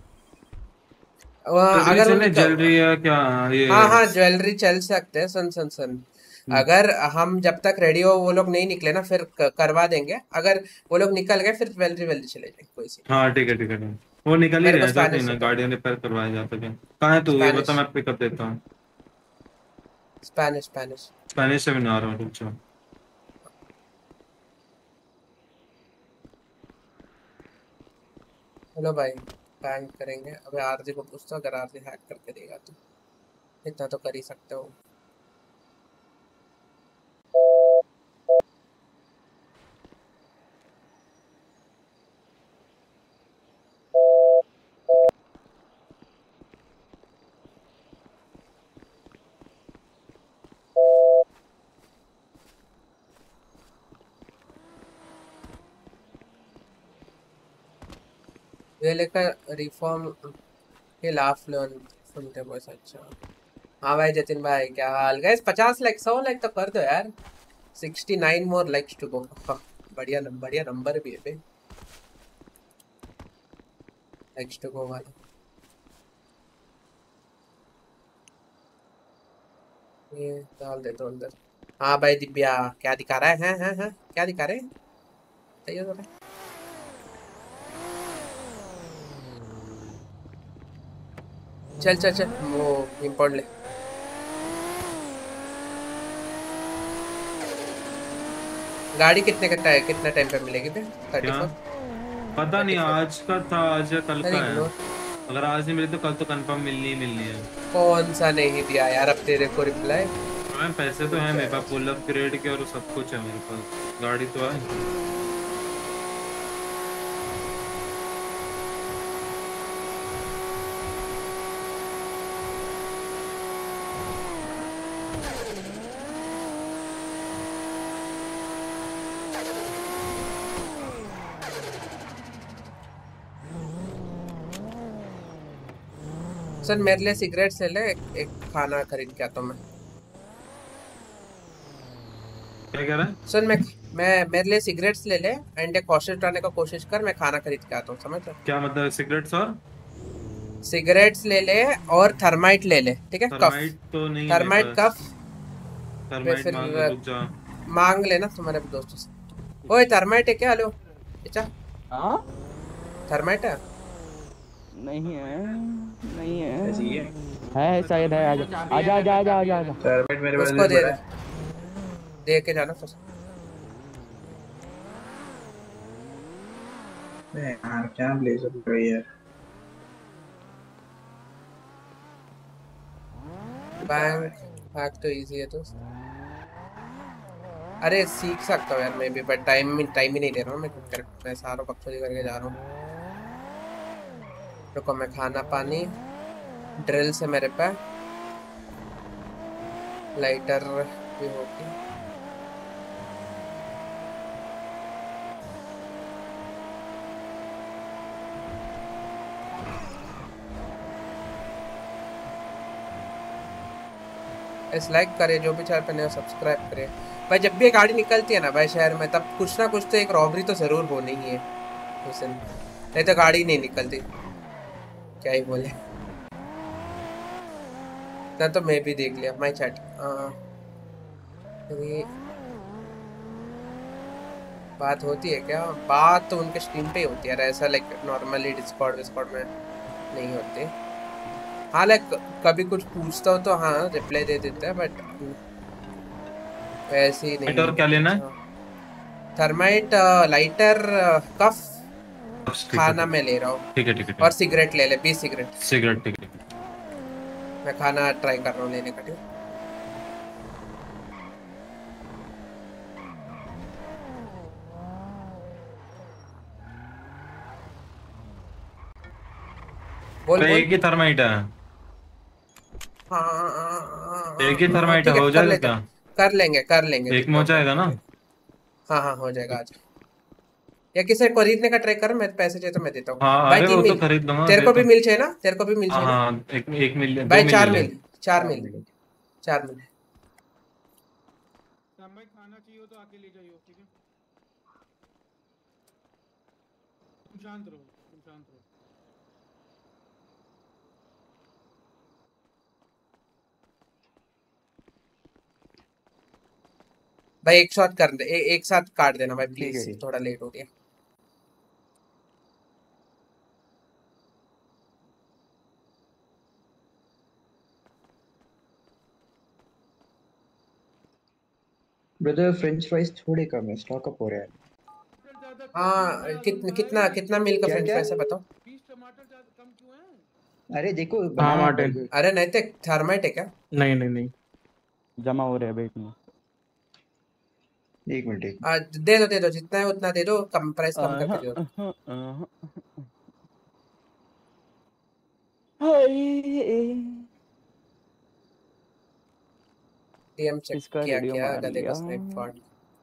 अगर चले ज्वेलरी है क्या ये? हाँ हाँ ज्वेलरी चल सकते हैं। सुन सुन सुन, अगर हम जब तक रेडी हो वो लोग नहीं निकले ना फिर करवा देंगे, अगर वो लोग निकल गए फिर ज्वेलरी वेलरी चले जाएंगे, कोई सी। हाँ ठीक है ठीक है, वो निकल ही मेरे रहे को हैं, जाते ही स्पेनिश ना होता है। गाड़ियाँ रिपेयर करवाए जाते हैं। कहाँ है तू, ये बता, मैं पिकअप देता हूँ। स्पेनिश स्पेनिश स्पेनिश से भी ना आ रहा हूँ, रुक जाओ। हेलो भाई, बैंक करेंगे। अबे आरजी को पूछता, अगर आरजी हैक करके देगा तो इतना तो कर ही सकते हो। ये लेकर रिफॉर्म के लाफ लोन सुनते बस। अच्छा हाँ भाई जतिन भाई, क्या हाल गाइस? 50 लाइक 100 लाइक तो कर दो यार। 69 मोर लाइक्स टू गो। बढ़िया नंबर भी है भाई, लाइक्स टू गो वाला। ये डाल देता हूँ अंदर। हाँ भाई दिव्या, क्या दिखा रहा है? हैं क्या दिखा रहे हैं? सही हो रहा है। चल चल चल वो इम्पोर्ट ले। गाड़ी कितने टाइम पे मिलेगी फिर? 34 पता नहीं, आज का था, आज या कल का है। इग्नोर। अगर आज नहीं मिली तो कल तो कंफर्म मिलनी है। कौन सा नहीं दिया यार अब तेरे को रिप्लाई? मैम पैसे तो है मेरे पास, पुल अप ग्रेड के और सब कुछ है मेरे पास, गाड़ी तो है। सर मेरे लिए सिगरेट्स ले ले, एक खाना खरीद के आता हूँ मैं। क्या कह रहा है? सुन मैं मेरे लिए सिगरेट्स ले ले एंड एक कॉशर उठाने का कोशिश कर, मैं खाना खरीद के आता हूँ, समझ रहे? क्या मतलब सिगरेट्स और सिगरेट्स ले ले और थर्माइट ले ले, ठीक है? थर्माइट तो नहीं है थर्माइट मेरे कफ। थर्माइट फिर मांग, रुक जा। मांग लेना तुम्हारे दोस्तों से। ओए थर्माइट है क्या? हेलो अच्छा हाँ थर्माइट है? नहीं है शायद है। आजा थर्माइट मेरे पास उसको भी पड़ा है। दे के जाना फिर। यार क्या ब्लेजर लग रही है। बैंक तो इजी है दोस्त। अरे सीख सकता हूँ यार मैं भी, बट टाइम ही नहीं दे रहा हूँ मैं। करेक्ट मैं सारा बकचोदी करके जा रहा हूँ। रुको मैं खाना पानी, ड्रिल से मेरे पे लाइटर भी होगी। इस लाइक करे, जो भी चैनल पे नया सब्सक्राइब करे भाई। जब भी एक गाड़ी निकलती है ना भाई शहर में, तब कुछ ना कुछ तो एक रॉबरी तो जरूर होनी ही है उस दिन, नहीं तो गाड़ी नहीं निकलती। क्या ही बोले। इतना तो मैं भी देख लिया माय चैट। ये बात होती है क्या? बात तो उनके स्ट्रीम पे ही होती है यार, ऐसा लाइक नॉर्मली डिस्कॉर्ड में नहीं होते। हाँ लाइक कभी कुछ पूछता हो तो हाँ रिप्लाई दे देता है, बट वैसे ही नहीं। और क्या लेना है? थर्माइट, लाइटर, कफ, खाना मैं ले रहा हूँ। ठीक है और सिगरेट ले ले, 20 सिगरेट। सिगरेट ठीक है। मैं खाना ट्राई कर रहा हूँ लेने का। ठीक बोल एक ही थर्माइट है। हाँ एक ही थर्माइट ठीक है, हो जाएगा क्या? कर लेंगे एक में हो जाएगा ना? हाँ हो जाएगा आज। या किसी खरीदने का ट्राई कर, मैं पैसे चाहिए तो मैं देता हूँ। हाँ भाई अरे 3 वो तो मिल खरीद लूंगा। तेरे को भी मिल चाहिए ना? तेरे को भी मिल चाहिए ना? हाँ एक मिल भाई 2 4 मिल मिल 4 मिल 4 मिल। भाई खाना चाहिए हो तो आके ले जाइयो, ठीक है? तुम शांत रहो। भाई एक शॉट कर दे, एक साथ काट देना भाई प्लीज, थोड़ा लेट हो गया। ब्रदर फ्रेंच फ्राइज थोड़े कम है, स्टॉक अप हो रहा है। हाँ कितना मिल का क्या फ्रेंच क्या? फ्राइज है बताओ? टमाटर ज्यादा कम क्यों है? अरे देखो हाँ बनाना मार्टिन। burger। अरे नहीं तो थर्माइट है क्या? नहीं जमा हो रहे हैं वेट में। एक मिनट दे दो जितना है उतना दे दो, कम प्राइस कम करके दे दो। टीएम चेक इसका किया रेडियो क्या? मार गधे का लिया। Snipe pot.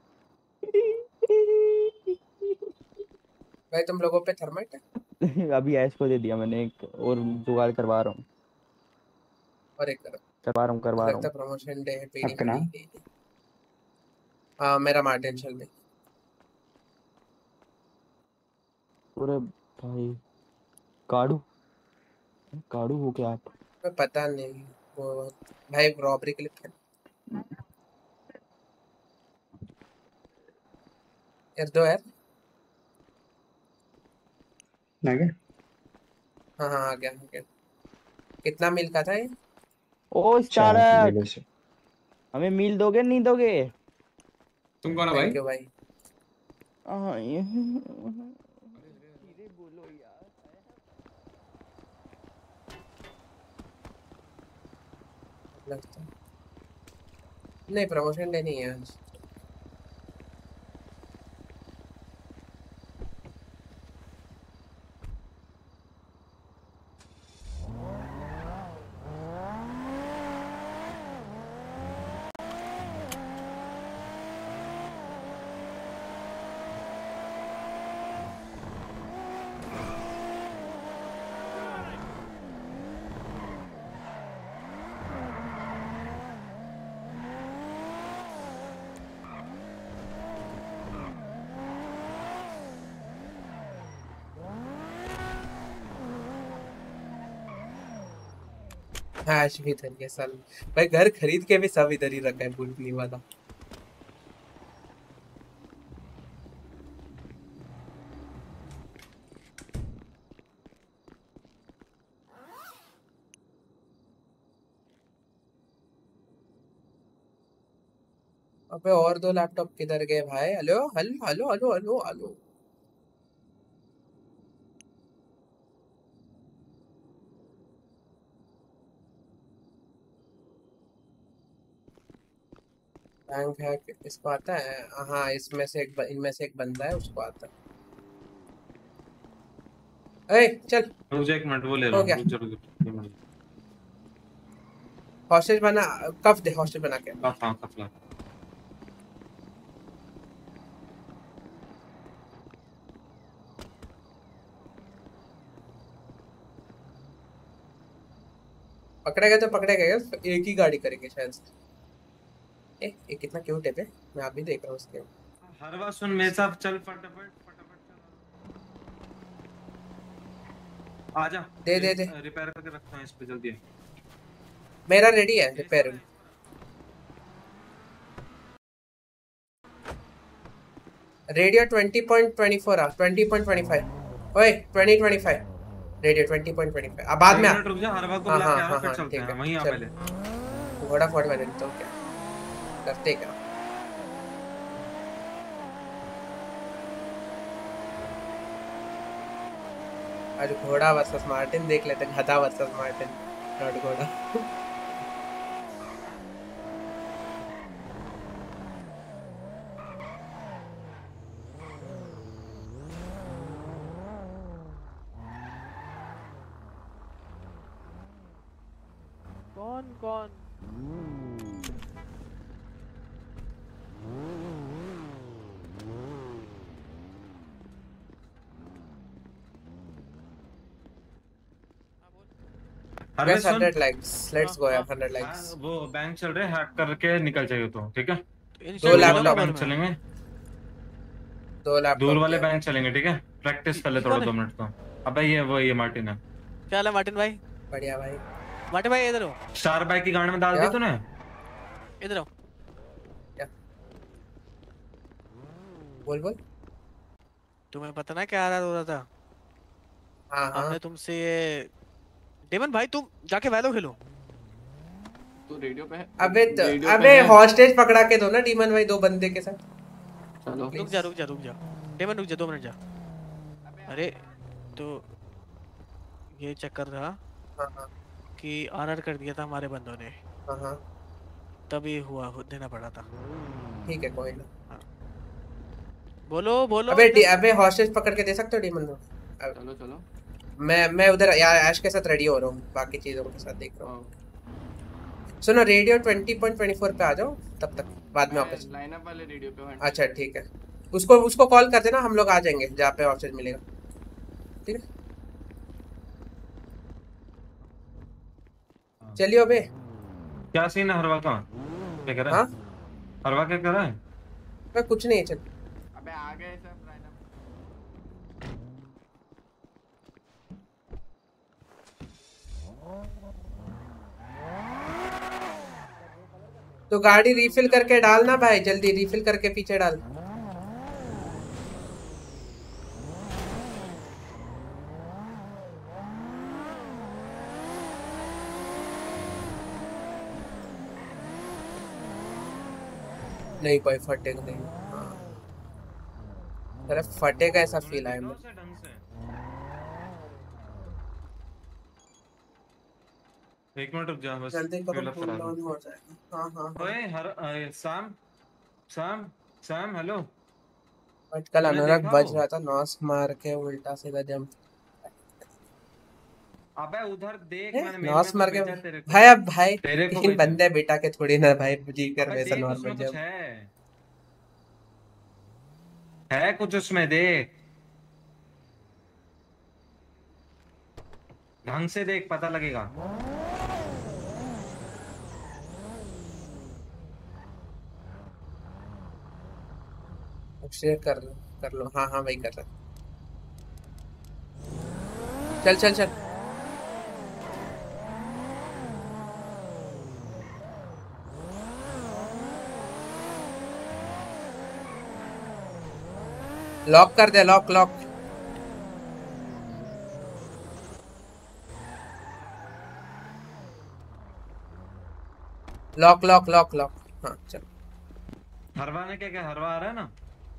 भाई तुम लोगों पे थर्माइट है? अभी ऐश को दे दिया मैंने एक और जुगाड़ करवा रहा हूँ। और एक करवा रहा हूँ। लगता प्रमोशन डे है पेडी आपका नाम? मेरा मार्टिन शर्मा। अरे भाई काड़ू हो क्या आप? पता नहीं वो भाई रॉबरी के लिए यार दो यार। आ गया? हाँ आ गया कितना मिल का था ये? ओ स्टार्ट ले लो। हमें मील दोगे नहीं दोगे? तुम कौन हो भाई? क्यों भाई? धीरे बोलो यार। लगता नहीं प्रमोशन डे नहीं है आज। आज भी इधर ये साल भाई घर खरीद के भी सब इधर ही रखा है भूलनी वाला। अबे और 2 लैपटॉप किधर गए भाई? Hello hello hello hello hello hello. Bank hack इसको आता है? हाँ इसमें से इनमें से एक बंदा है उसको आता है। ए चल रुक एक मिनट वो ले हो रहा गया। हूँ। हॉस्टेज बना, कफ दे हॉस्टेज बना के। हाँ कफ ला। पकड़े गए तो पकड़े गए, एक ही गाड़ी करेंगे शायद से। ये कितना क्यूट है बे, मैं आप भी देख रहा हूँ उसके। हरवा सुन मेरे साथ चल फटाफट आजा। दे रिपेयर करके रखता हूँ इस पे जल्दी। मेरा रेडी है रिपेयर। रेडियो 20.24 20.25 ओए 2025 रेडियो 20.25 अब बाद में रुक जा, हर बात को बुला के आ, फिर चलते हैं वहीं आ पहले। घोड़ा फोड़ में तो क्या करते क्या। आज घोड़ा वर्सेस मार्टिन देख लेते, गधा वर्सेस मार्टिन, नॉट घोड़ा। कौन Yes, 100 likes. Let's go यार 100 likes. वो बैंक चल रहे, हैक करके निकल जाइए तो ठीक है। 2 लैपटॉप बैंक चलेंगे, 2 लैपटॉप दूर वाले बैंक चलेंगे ठीक है। प्रैक्टिस कर ले थोड़ा 2 मिनट तो। अबे ये मार्टिन है। क्या हाल है मार्टिन भाई? बढ़िया भाई। मार्टिन भाई इधर हो। स्टार बाइक की गाड़ी में डाल दी तूने? इधर हो। क्या? बोल। तुम्हें पता ना क्या हो रहा था? हाँ। हमने तुमसे ये डेमन भाई तुम जाके वैलो खेलो। तू रेडियो पे है? अबे हॉस्टेज पकड़ा के दो ना डीमन भाई 2 बंदे के साथ। चलो रुक जा डेमन रुक जा 2 मिनट जा। अरे तो ये चक्कर था कि आरआर कर दिया था हमारे बंदों ने। तभी हुआ देना पड़ा था। ठीक है कोई ना। बोलो अबे हॉस्टेज पकड़ के दे सकते हो डीमन भाई? चलो मैं उधर यार ऐश के साथ रेडी हो रहा हूँ, बाकी चीजों के साथ देख रहा हूँ। सुनो रेडियो 20.24 पे आ जाओ, तब तक बाद में वापस लाइनअप वाले रेडियो पे। अच्छा ठीक है, उसको कॉल कर देना, हम लोग आ जाएंगे जहाँ पे हॉस्टेज मिलेगा। ठीक है चलिए। अबे क्या सीन है हरवा का? क्या कर रहा है? हरवा क्या कर रहा है? मैं कुछ नहीं है, चल। अबे आ गए सब लाइनअप। तो गाड़ी रिफिल करके डालना भाई, जल्दी रिफिल करके पीछे डाल। नहीं कोई फटेगा नहीं। तेरा फटेगा ऐसा फील आया मुझे। एक मिनट रुक जा बस। जल्दी करो फुल डाउन हो जाएगा। हाँ। ओए सैम हेलो। कल अनुराग बज रहा था, नॉस मार के उल्टा सीधा जंप। अबे उधर देख मैंने नॉस मार के भाई। अब भाई 3 बंदे बेटा के थोड़ी ना भाई जी कर वैसा नॉर्मल जंप है कुछ उसमें देख, ढंग से देख पता लगेगा। शेयर कर लो। हाँ वही कर रहा। चल लॉक कर दे। लॉक लॉक हाँ चल। हरवा ने क्या हरवा आ रहा है ना?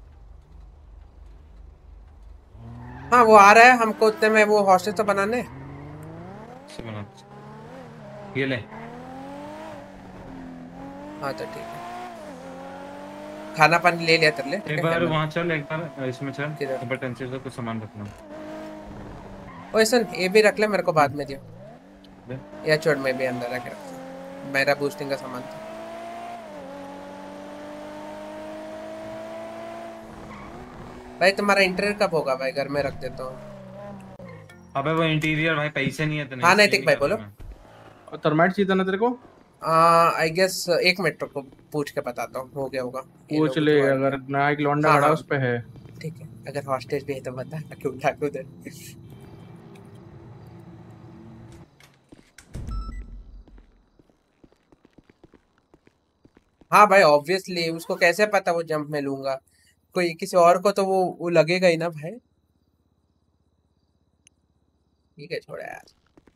हाँ वो आ रहा है, हमको उतने में वो हॉस्टेज तो बनाने। ये ले। हाँ तो ठीक है, खाना पानी ले लिया तेरे लिए। एक बार वहाँ चल, एक बार इसमें चल, इमरजेंसी से कुछ सामान रखना। ओए सुन, ये भी रख ले, मेरे को बाद में दियो। या छोड़, मैं भी अंदर रख रखता, मेरा बूस्टिंग का सामान था। भाई तुम्हारा इंटीरियर कब होगा भाई? घर में रख देता हूँ। अबे वो इंटीरियर भाई पैसे नहीं है इतने। हाँ नैतिक भाई बोलो। थर्माइट चाहिए था ना तेरे को? आई गेस 1 मिनट को पूछ के बताता हूँ, हो गया होगा। पूछ ले, अगर ना एक लौंडा खड़ा उस पे है। ठीक है, अगर हॉस्टेज भी है तो बता, क्यों उठा के उधर। हाँ भाई ऑब्वियसली, उसको कैसे पता वो जंप में लूंगा? कोई किसी और को तो वो लगेगा ही ना भाई। ठीक है छोड़ यार।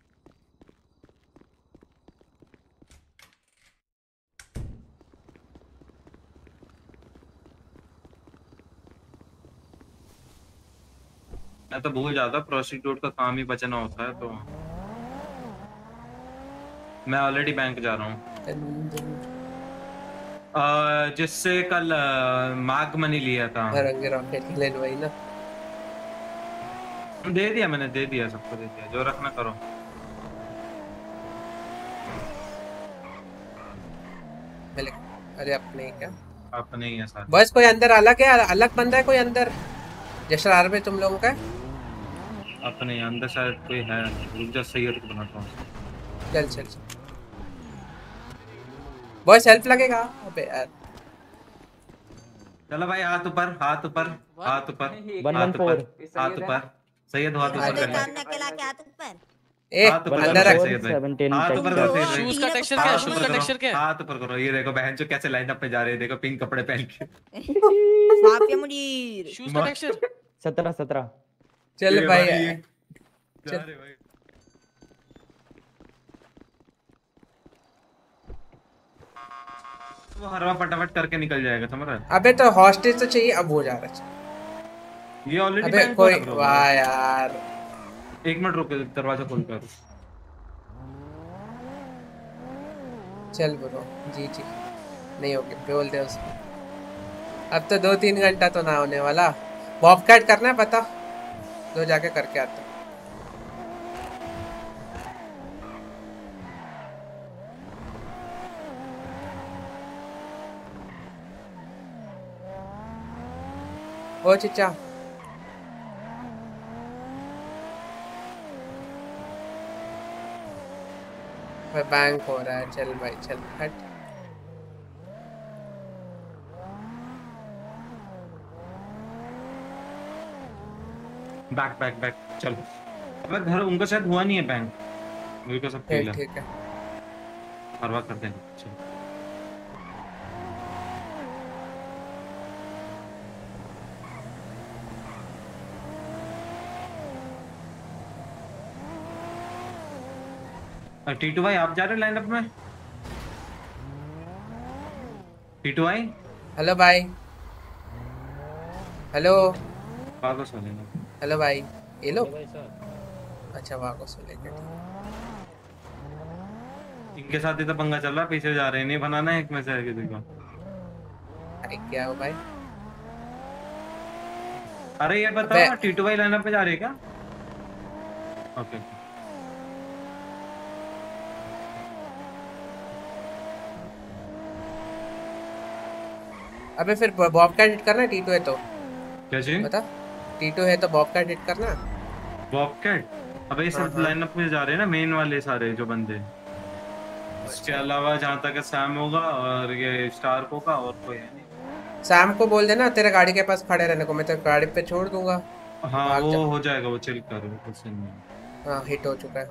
मैं तो भूल जाता प्रोस्टिट्यूट का काम ही बचना होता है, तो मैं ऑलरेडी बैंक जा रहा हूँ। जिससे कल मार्क मनी लिया था। रंगे रॉकेट ले वही ना। दे दिया मैंने, दे दिया, सबको दे दिया, जो रखना करो। अरे अपने क्या अपने ही है साथ। बस कोई अंदर अलग है, अलग बंदा है कोई अंदर जशरार में तुम लोगों का? अपने अंदर शायद कोई है, रुक जा सैयद को बनाता हूँ। चल चल चल बॉयस हेल्प लगेगा। अबे यार चलो भाई, हाथ ऊपर, हाथ ऊपर, हाथ ऊपर, हाथ ऊपर, हाथ ऊपर। सैयद हाथ ऊपर कर ले। ए अंदर रख सैयद भाई, हाथ ऊपर करो सैयद भाई। शूज का टेक्सचर क्या है? शूज का टेक्सचर क्या है? हाथ ऊपर करो। ये देखो बहन जो कैसे लाइन अप पे जा रहे हैं, देखो पिंक कपड़े पहन के। माफिया मुनीर शूज का टेक्सचर 17 चल भाई चल भाई। वो हरवा फटाफट करके निकल जाएगा, समझ रहा है? अबे तो हॉस्टेज तो चाहिए, अब हो जा रहा है। ये ऑलरेडी अबे कोई वाह यार, 1 मिनट रुक, दरवाजा खोल कर। चल ब्रो जी जी नहीं होगी बोल दे उसको। अब तो 2-3 घंटा तो ना होने वाला। बॉब कट करना है पता, तो जाके करके आता। ओ चिचा भाई बैंक हो रहा है। चल भाई चल हट। बैक बैक बैक चल। अबे घर उनका शायद हुआ नहीं है बैंक, मेरे को सब ठीक है। ठीक है परवाह करते हैं। चल टीटू भाई आप जा रहे लाइनअप में? टीटू भाई हेलो भाई। हेलो वापस हो लेना। हेलो भाई ये लो। अच्छा वापस हो लेंगे। इनके साथ ही तो पंगा चल रहा है, पीछे जा रहे हैं, नहीं बनाना है एक में से किसी को। अरे क्या हो भाई? अरे ये बताओ टीटू भाई लाइनअप पे जा रहे हैं क्या? ओके अबे फिर बॉब का एडिट करना है। टीटू है तो क्या चीज बता। टीटू है तो बॉब का एडिट करना। Bobcat? अबे ये सब लाइनअप में जा रहे हैं ना, मेन वाले सारे जो बंदे। इसके अलावा जहाँ तक सैम होगा और ये स्टार होगा और कोई है नहीं। सैम को बोल देना तेरे गाड़ी के पास खड़े रहने को, मैं तेरे गाड़ी पे छोड़ दूंगा। हाँ वो हो जाएगा, वो चिल कर। हाँ हिट हो चुका है।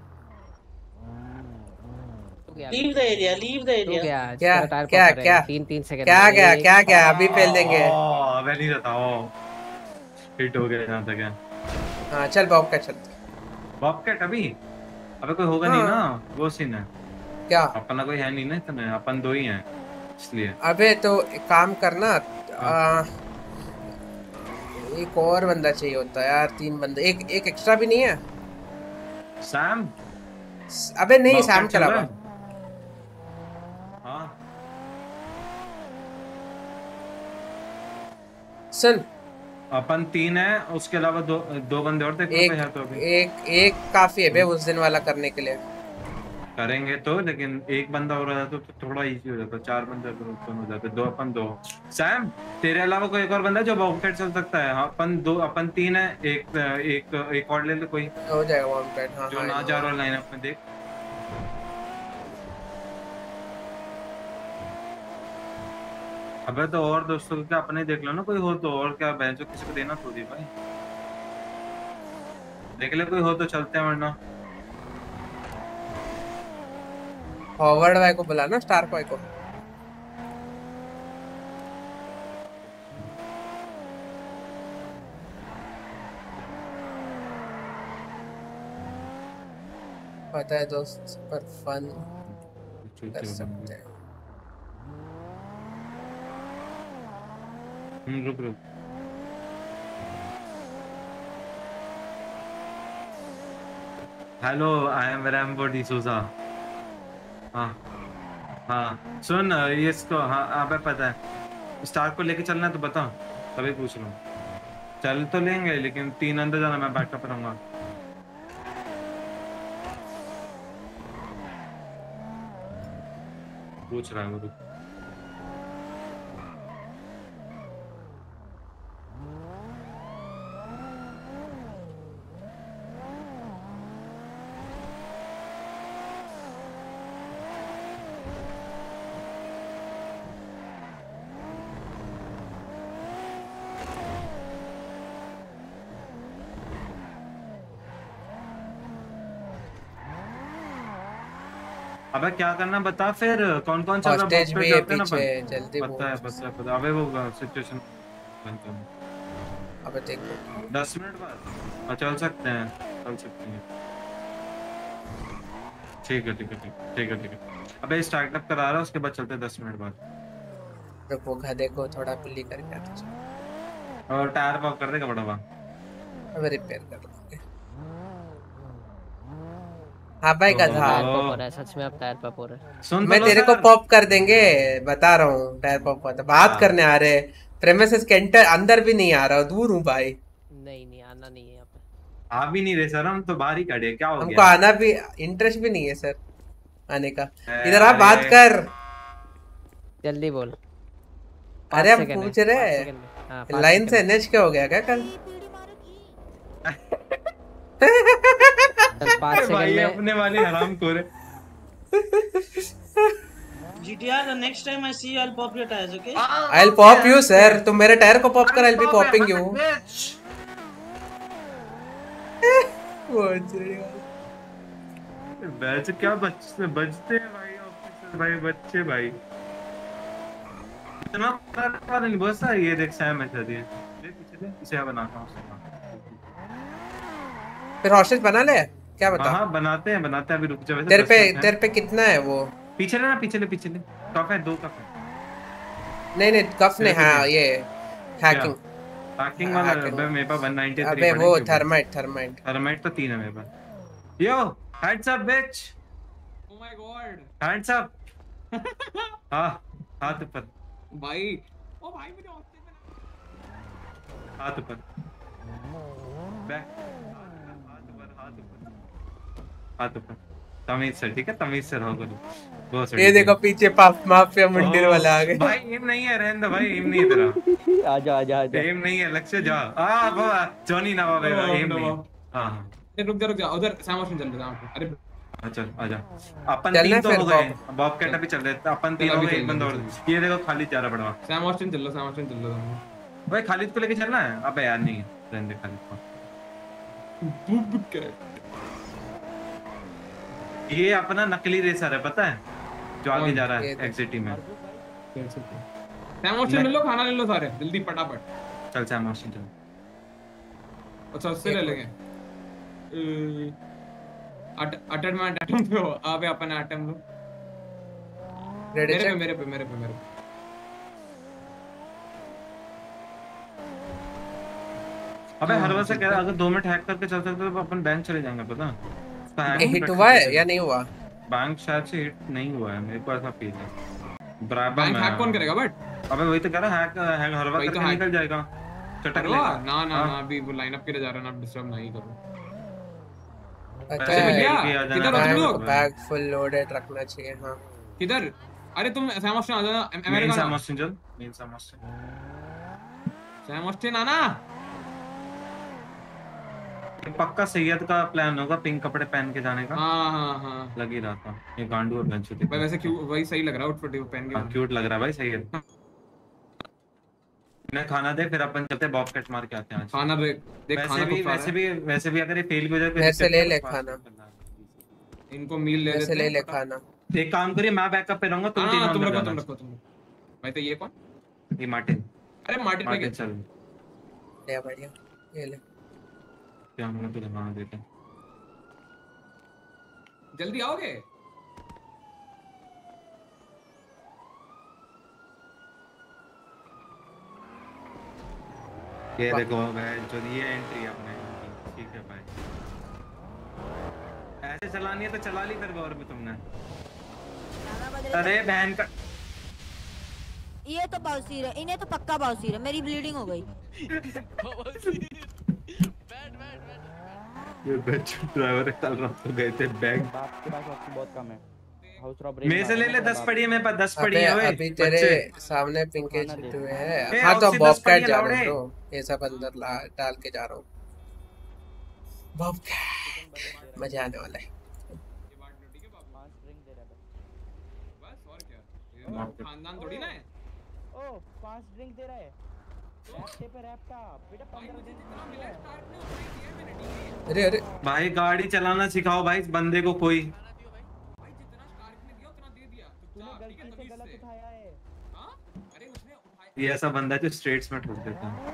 Leave the area, leave the area. क्या क्या क्या 3 सेकंड क्या अभी फेल देंगे। अबे नहीं रहता वो हिट हो गया जहाँ तक है। हाँ चल बॉब कैट चलते। बॉब कैट अभी? अबे कोई होगा नहीं ना, वो सीन है। क्या अपना कोई है नहीं ना इतने, अपन 2 ही हैं इसलिए। अबे तो एक काम करना, एक और बंदा चाहिए होता है यार। 3 बंदे, एक एक्स्ट्रा भी नहीं है। सैम? अबे नहीं सैम चला हुआ। हाँ सुन अपन 3 है, उसके अलावा दो बंदे और देखो एक, है तो अभी एक काफी है बे उस दिन वाला करने के लिए। करेंगे तो, लेकिन एक बंदा और रहता तो थोड़ा इजी हो जाता। 4 बंदे तो हो जाते, 2 अपन 2। सैम तेरे अलावा कोई एक और बंदा जो बॉम्बकैट चल सकता है? हाँ अपन 3 है, एक और ले ले कोई, हो जाएगा बॉम्बकैट। हाँ जो ना जा रहा लाइनअप में। देख अबे तो और दोस्तों को क्या अपने देख लो ना, कोई हो तो। और क्या बहन जो किसी को देना थोड़ी भाई, देख ले कोई हो तो चलते हैं, वरना फॉरवर्ड भाई को बुलाना, स्टार बॉय को। पता है दोस्त, पर फन कर सकते हैं। रुक। Hello, I am Rambo D'Souza. हाँ सुन, ये इसको, हाँ अबे पता है स्टार को लेके चलना है तो बता, तभी पूछ रहा हूँ। चल तो लेंगे लेकिन 3 अंदर जाना, मैं बैकअप रहूंगा। पूछ रहा है वो। अबे क्या करना बता फिर, कौन कौन चल रहा है? हॉस्टेज भी है पीछे, जल्दी पता है पता। अबे वो सिचुएशन बनता है। अबे देखो 10 मिनट बाद चल सकते हैं, ठीक है। अबे स्टार्टअप करा रहा है, उसके बाद चलते हैं 10 मिनट बाद। तो वो गधे को थोड़ा पिल्ली करके आता है और टायर पॉप कर देगा बड़ा। अबे रिपेयर कर देंगे। हाँ भाई गधा, टायर पॉप हो रहा है सच में, अब टायर पॉप हो रहा है। मैं तेरे को पॉप कर देंगे, बता रहा हूँ। टायर पॉप होता, बात करने आ रहे, प्रेमिसेस के अंदर भी नहीं आ रहा, दूर हूँ भाई। नहीं आना नहीं है यहाँ पे। आ भी नहीं रहे सर, हम तो बाहर ही खड़े, क्या हो गया? हमको आना भी इंटरेस्ट भी नहीं है सर आने का। इधर आप बात कर, जल्दी बोल। अरे हम पूछ रहे लाइन से एनएच क्या हो गया क्या कल? भाई अपने वाले हराम खोर है। GTR, the next time I see you, I'll pop your tires, okay? I'll pop you, sir. तुम मेरे टायर को पॉप कर, I'll be popping you. Batch क्या बजते हैं भाई ऑफिसर भाई, बच्चे भाई इतना नहीं बसा। ये देख सैम है दिए, ले इसे बनाता हूं। फिर हॉस्टेज बना ले, क्या बता? हाँ बनाते हैं अभी, रुक जा। तेरे पे कितना है वो? पीछे ले, कफ है, 2 कफ है। नहीं कफ नहीं, हाँ ये हैकिंग वाला मेरे पास 193। अबे वो थर्माइट तो 3 है मेरे पास। Yo hands up bitch, oh my god, hands up. हाथ ऊपर भाई, ओ भाई मुझे हॉस्टेज बना। हाथ ऊपर, बैक, हाथ ऊपर। तमीज से, ठीक है, तमीज से रहो करो। ये देखो पीछे माफिया मंदिर वाला आ गए। भाई एम नहीं है, रहने दो भाई, एम नहीं है तेरा। आजा एम नहीं है, लक्ष्य जा। बाबा जॉनी ना बाबा, एम नहीं। हां रुक जा उधर सैमोशन चल रहा है। अरे चल आजा, अपन 3 तो हो गए, बॉब कैट भी चल रहे थे, अपन 3 हो गए, एक बंदा और। ये देखो खालिद जा रहा बड़ा। सैमोशन चल लो भाई खालिद को लेके चलना है। अबे यार नहीं, रहने दे खालिद को। ये अपना नकली रेसर है, पता है, जो आगे जा रहा है एक्सिटी में। सैमोशन ले लो, खाना ले लो सारे जल्दी फटाफट। चल सैमोशन चल। अच्छा उससे ले लेंगे। एटम पे हो। अबे अपन एटम लो। मेरे पे। अबे हर वक्त से कह रहा अगर 2 मिनट हैक करके चल सकते तो अपन बैंक चले जाएंगे, पता? हिट हुआ है या नहीं हुआ? बैंक शायद से हिट नहीं हुआ है, मेरे को ऐसा फील है। बराबर बैंक हैक कौन करेगा बट? अबे वही तो कह रहा हैक हर वक्त करके निकल जाएगा, चटक लेगा। ना अभी वो लाइनअप के लिए जा रहा है ना, डिस्टर्ब नहीं करो। अच्छा किधर बैग फुल लोडेड रखना चाहिए। हां किधर? अरे तुम सैमोशन आ जाना, अमेरिका सैमोशन चल, मेन सैमोशन आना। पक्का सैयद का प्लान होगा पिंक कपड़े पहन के जाने का। हाँ लग ही रहा था। ये गांडू और बेंचो दिख। भाई वैसे क्यों, वही सही लग रहा है आउटफिट पहन के। क्यूट लग रहा है भाई सैयद। मैं खाना दे, फिर अपन चलते बॉब कट मार के आते हैं आज। खाना देख, खाना वैसे भी अगर ये फेल हो जाए तो वैसे ले ले खाना, इनको मील ले वैसे ले खाना। एक काम करिए, मैं बैकअप पे रहूंगा, तुम रखो। भाई तो ये कौन? ये मार्टिन। अरे मार्टिन भाई चल ले बढ़िया, ये ले। क्या हमने तो दिमाग देते जल्दी आओगे? ये देखो भाई जो ये एंट्री अपने ठीक है भाई। ऐसे चलानी है तो चला ली फिर गौर में तुमने। अरे बहन का ये तो बाउसीर है, इन्हें तो पक्का बाउसीर है। मेरी ब्लीडिंग हो गई। ये बच्चे ड्राइवर कल रात को गए थे बैग आपके पास ऑप्शन बहुत कम है। हाउस रॉबरी मेरे से ले ले 10 पड़ी है मेरे पास 10 पड़ी है। अभी तेरे सामने पिंके छुट्टे हुए हैं। हाँ तो बॉबकैट जा रहा हूँ ब्रो, ये सब अंदर डाल के जा रहा हूँ। बॉबकैट मजा आने वाला है। खानदान थोड़ी ना है। ओ 5 ड्रिंक दे रहा है रैप्टे पे रैप्टा बेटा 15 दिन अरे अरे भाई गाड़ी चलाना सिखाओ भाई इस बंदे को कोई। गलती से गलत उठाया है। ये ऐसा बंदा है जो स्ट्रेट्स में ठोक देता है।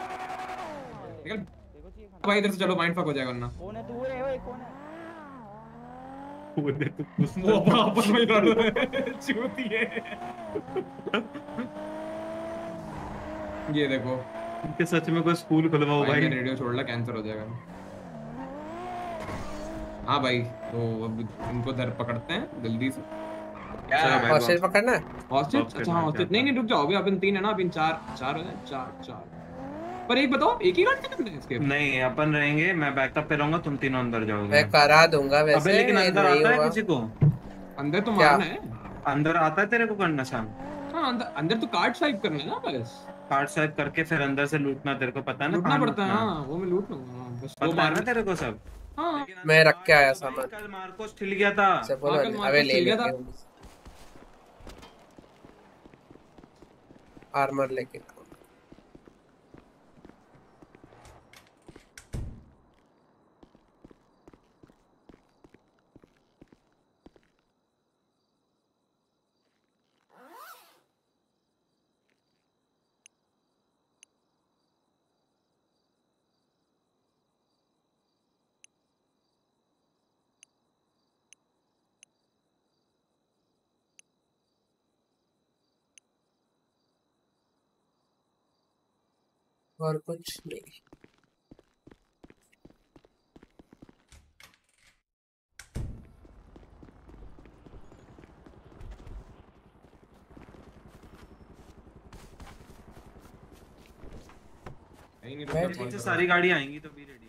भाई इधर से चलो माइंड फक हो जाएगा वरना। कौन है तू? ओए कौन है? वो आपस में लड़ रहे हैं चूती है। ये देखो इनके सच में कोई स्कूल खुलवाओ भाई। रेडियो छोड़ ला कैंसर हो जाएगा। हाँ भाई तो अब इनको दर पकड़ते हैं जल्दी से। हॉस्टेज पकड़ना है? हॉस्टेज अच्छा हॉस्टेज नहीं रुक जाओ अभी अपन 3 है ना अपन 4 हो जाए 4 पर एक बताओ एक ही गाड़ी से करना है इसके? नहीं अपन रहेंगे मैं बैकअप पे रहूंगा तुम तीनों अंदर जाओगे। मैं करा दूंगा वैसे। अबे लेकिन अंदर आता है किसी को? अंदर तो मारना है। अंदर आता है तेरे को करना शाम? हाँ अंदर तो कार्ड स्वाइप करना है ना बस। कार्ड स्वाइप करके फिर अंदर से लूटना तेरे को पता है ना? लूटना पड़ता है हाँ वो मैं लूट लूंगा बस। वो मारना तेरे को सब। हाँ मैं रख के आया सामान। कल मार्कोस ठिल गया था। अबे ले लिया आर्मर लेके। और कुछ नहीं। पीछे सारी गाड़ी आएंगी तो भी रेडी है।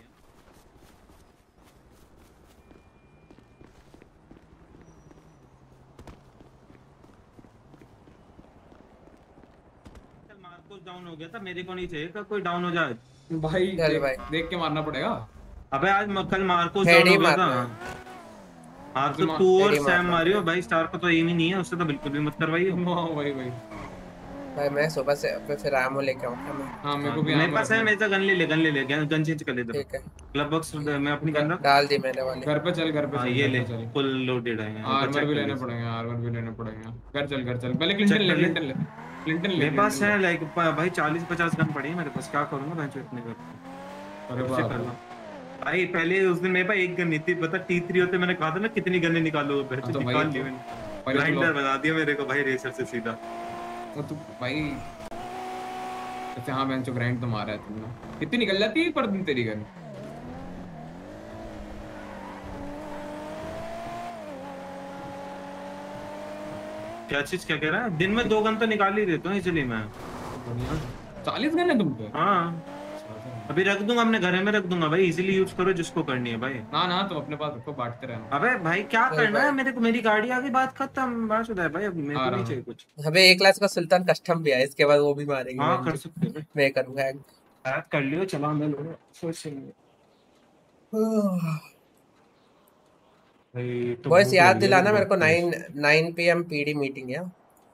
मार्कोस डाउन हो गया था मेरे को नहीं चाहिए था कोई डाउन हो जाए भाई देख के मारना पड़ेगा। अबे आज कल मार्कोस डाउन हो गया था। हाँ तो तू और सैम मारियो भाई। स्टार का तो एम ही नहीं है उससे तो बिल्कुल भी मत करवाइयो। भाई मैं सुबह से फिर आमो लेके आऊंगा मैं। हाँ मेरे को भी मेरे पास है मेरे से गन ले गन चेंज कर ले। ठीक है क्लब बॉक्स में अपनी गन रख डाल दी मैंने वाली। घर पे चल ये ले फुल लोडेड है। आर्मर भी लेने पड़ेंगे। घर चल पहले क्लिंटन ले। मेरे पास है लाइक भाई 40-50 गन पड़ी है मेरे पास। क्या करूंगा मैं इतने कर? अरे भाई पहले उस दिन मेरे पास एक गन नहीं थी पता T3 होते मैंने कहा था ना कितनी गन्ने निकालो निकाल ली मैंने। ग्राइंडर बना दिया मेरे को भाई रेसर से सीधा। तो भाई अच्छा हाँ बेंचो ग्राइंड तो मारा है तुमने। कितनी निकल जाती है पर दिन तेरी गन? क्या चीज क्या कह रहा है? दिन में 2 गन तो निकाल ही देता हूँ इसलिए मैं। 40 गन है तुम पे? हाँ अभी रख दूंगा अपने घर में रख दूंगा भाई। इजीली यूज करो जिसको करनी है भाई। ना तो अपने पास रखो बांटते रहना। अबे भाई क्या करना है मेरे को? मेरी गाड़ी आ गई बात खत्म। बात होता है भाई अब मेरे को नहीं चाहिए कुछ। अबे एक क्लास का सुल्तान कस्टम भी है इसके बाद वो भी मारेंगे। हाँ कर सकते हैं मैं करूंगा ऐड कर लियो चला मैं लो सोचेंगे भाई। तो बॉयज याद दिलाना मेरे को 9 PM PD मीटिंग है।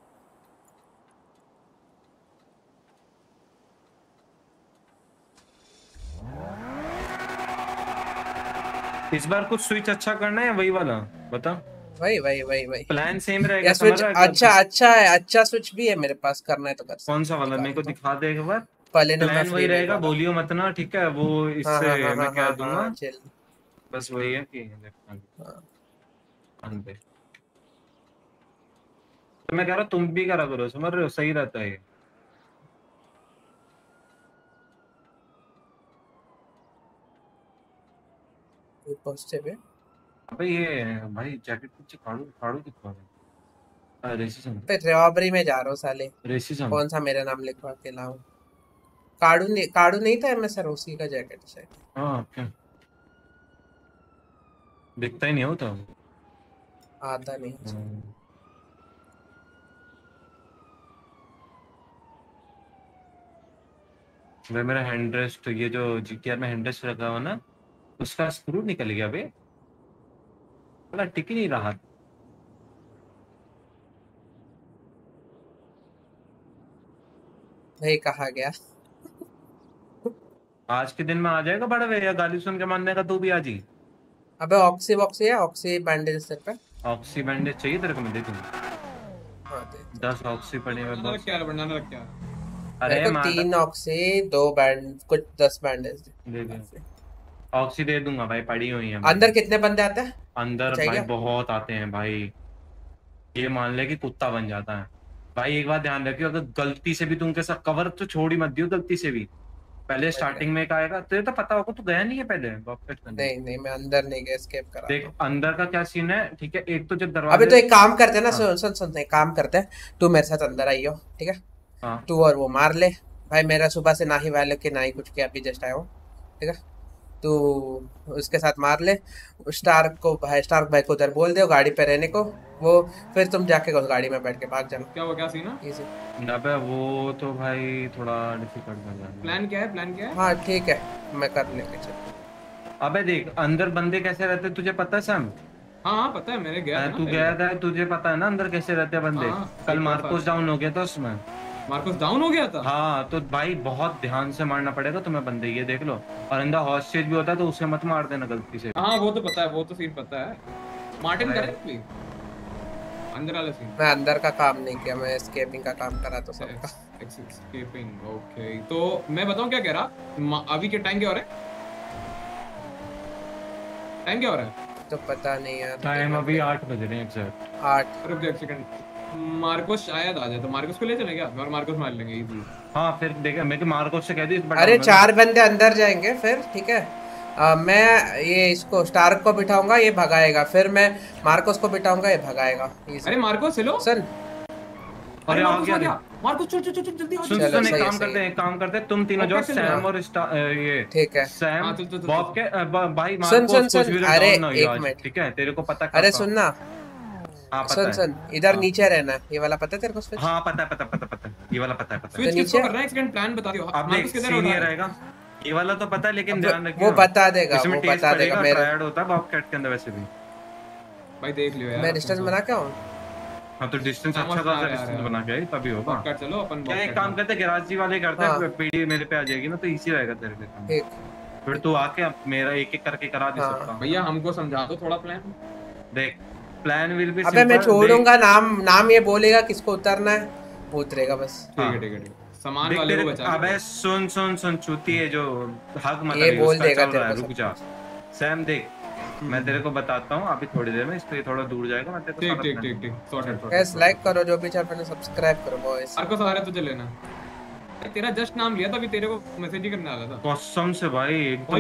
इस बार कुछ स्विच अच्छा करना है वही वाला बता। वही प्लान सेम रहेगा। या स्विच अच्छा है। अच्छा स्विच भी है मेरे पास करना है तो कर। कौन सा वाला मेरे को दिखा दे एक बार। प्लान वही रहेगा बोलियो मत ना ठीक है। वो इससे मैं क्या दूंगा बस वही है कि पे। तो मैं कह रहा तुम भी करा करो, समझ रहे हो, सही रहता है ये। पॉजिटिव है। अबे ये भाई जैकेट पीछे फाड़ू फाड़ू दिखवा रहे। रेसिज्म पे रॉबरी में जा रहा हूँ साले। रेसिज्म कौन सा मेरा नाम लिखवा के लाऊं? काड़ू नहीं था एमएस सर, उसी का जैकेट शायद। हाँ क्या दिखता ही नहीं हो तो आता नहीं। वे मेरा हैंड रेस्ट, ये जो जीटीआर में हैंड रेस्ट रखा हुआ ना, उसका स्क्रू निकल गया बे, बड़ा टिक ही नहीं रहा। नहीं कहा गया। आज के दिन में आ जाएगा बड़ा वे, या गाली सुन के मानने का तू भी आज ही। अबे ऑक्सी बॉक्सी है, ऑक्सी बैंडेज सर पे। ऑक्सी बैंडेज चाहिए तेरे को? मैं दे दूंगा। हाँ दे। 10 ऑक्सी पड़े हुए बस। क्या बनाना लग क्या? अरे मेरे को 3 ऑक्सी 2 बैंड कुछ 10 बैंडेज दे दे। ऑक्सी दे दूंगा भाई, पड़ी हुई है। अंदर कितने बंदे आते हैं? अंदर भाई बहुत आते हैं भाई, ये मान ले कि कुत्ता बन जाता है भाई। एक बात ध्यान रखियो, अगर गलती से भी तुम के साथ कवर तो छोड़ ही मत दियो गलती से भी। पहले स्टार्टिंग में एक आएगा, तुझे तो पता होगा, तू गया नहीं है पहले बॉक्स करने? नहीं मैं अंदर नहीं गया, एस्केप करा। देख अंदर का क्या सीन है, ठीक है। एक तो जब दरवाजा, अबे तो एक काम करते हैं ना, सुन एक काम करते हैं, तू मेरे साथ अंदर आइयो, ठीक है? हाँ। तू और वो मार ले भाई, मेरा सुबह से ना ही वाले के ना ही कुछ किया, अभी जस्ट आया हूँ, ठीक है? तू उसके साथ मार ले। स्टार्क भाई को उधर बोल दे गाड़ी पे रहने को, वो फिर तुम जाके उस गाड़ी में बैठ के भाग जाना। क्या सीन है? इजी। अबे वो तो भाई थोड़ा डिफिकल्ट बन जाएगा। प्लान क्या है? हाँ ठीक है, मैं कर लेंगे चल। अबे देख अंदर बंदे कैसे रहते तुझे पता है सैम? हाँ पता है, मैंने गया तू गया था, तुझे पता है ना अंदर कैसे रहते हैं बंदे। कल मार्कोस डाउन हो गया था उसमें। मार्कोस डाउन हो गया था? हाँ तो भाई बहुत ध्यान से मारना पड़ेगा तुम्हें बंदे, ये देख लो। और अंदर हॉस्टेज भी होता है तो उसे मत मार देना गलती से। हाँ वो तो पता है, वो तो सीन पता है। मार्टिन करे प्लीज अंदर वाला सीन। मैं अंदर का काम नहीं किया, मैं एस्केपिंग का काम करा तो सबका। Escaping okay. तो मैं बताऊं क्या कह रहा अभी के टाइम क्या हो रहा है? टाइम क्या हो रहा है? तो पता नहीं यार, टाइम अभी 8 बज रहे हैं एग्जैक्ट। 8। रुक जा एक सेकंड, मार्कोस शायद आ जाए तो मार्कोस को ले चलें क्या? और मार्कोस मार लेंगे इजी। हाँ फिर देखा, मैं मार्कोस से कह दी। अरे 4 बंदे अंदर जाएंगे फिर, ठीक है? मैं ये इसको स्टार्क को बिठाऊंगा, ये भगाएगा, फिर मैं मार्कोस को बिठाऊंगा, ये भगाएगा। अरे मार्कोस हेलो सुन। अरे आ गया मार्कोस चल जल्दी सुन एक काम करते हैं तुम तीनों जो सैम और ये ठीक है सैम बॉब के भाई मार्कोस कुछ भी अरे एक मिनट ठीक है, तेरे को पता। अरे सुन ना, सुन इधर नीचे रहना, ये वाला पता है तेरे को? हाँ पता ये वाला पता है। स्विच किसको करना है? एक सेकंड प्लान बता दियो। मार्कोस किधर रहेगा? ये वाला तो पता है, लेकिन ध्यान रखियो वो बता देगा, वो बता देगा। मेरा ट्रायड होता है बॉब कैट के अंदर वैसे भी। भाई देख लियो यार, मैं डिस्टेंस बना के आऊं। हाँ तो डिस्टेंस अच्छा खासा डिस्टेंस बना के आई तभी होगा। कर चलो अपन क्या एक काम करते, गैराज जी वाले करते हैं, पीडी मेरे पे आ जाएगी ना तो इजी रहेगा तेरे लिए। ठीक, फिर तू आके मेरा एक एक करके करा दे सकता हूं। भैया हमको समझा दो थोड़ा प्लान। देख प्लान विल बी। अबे मैं छोड़ूंगा, नाम ये बोलेगा किसको उतरना है, वो उतरेगा बस। ठीक है सामान वाले को बचा। अबे सुन चूती है जो हक मत ये बोल देगा तेरे को। रुक जा सैम, देख मैं तेरे को बताता हूँ अभी थोड़ी देर में, इसलिए थोड़ा दूर जाएगा मैं तेरे को। ठीक सॉर्टेड। गाइस लाइक करो, जो भी चैनल पे सब्सक्राइब करो बॉयज। मार्कोस आ रहा है तुझे लेना। तेरा जस्ट नाम लिया था, अभी तेरे को मैसेज ही करने वाला था। कसम से भाई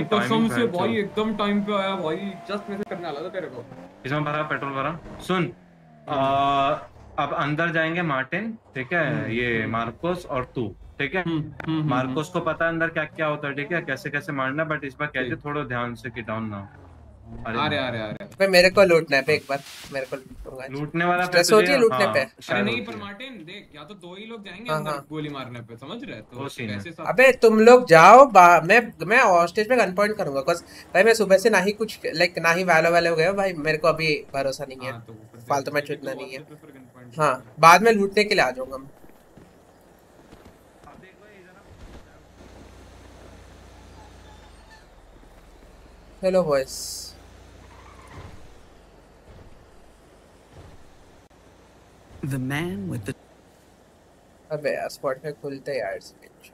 एकदम टाइम पे आया भाई, जस्ट मैसेज करने वाला था तेरे को। इसमें भरा पेट्रोल भरा। सुन अब अंदर जाएंगे मार्टिन, ठीक है, ये मार्कोस और तू, ठीक है? मार्कोस को पता है अंदर क्या क्या होता है, ठीक है, कैसे कैसे मारना, बट इस बार कैसे थोड़ा ध्यान से कि डाउन ना। अरे मेरे को लूटना है एक बार, मेरे को लूटने वाला स्ट्रेस होती है लूटने पे। अरे नहीं पर मार्टिन देख, या तो 2 ही लोग जाएंगे अंदर गोली मारने पे, समझ रहे? तो कैसे? अबे तुम लोग जाओ, मैं हॉस्टेज पे गन पॉइंट करूंगा बस भाई। मैं सुबह से ना ही कुछ लाइक ना ही वाले हो गए भाई, मेरे को अभी भरोसा नहीं है, फालतू में छूटना नहीं है। हाँ बाद में लूटने के लिए आ जाऊंगा। Hello boys. The man with the अबे यार स्पॉट में खुलते यार स्विच।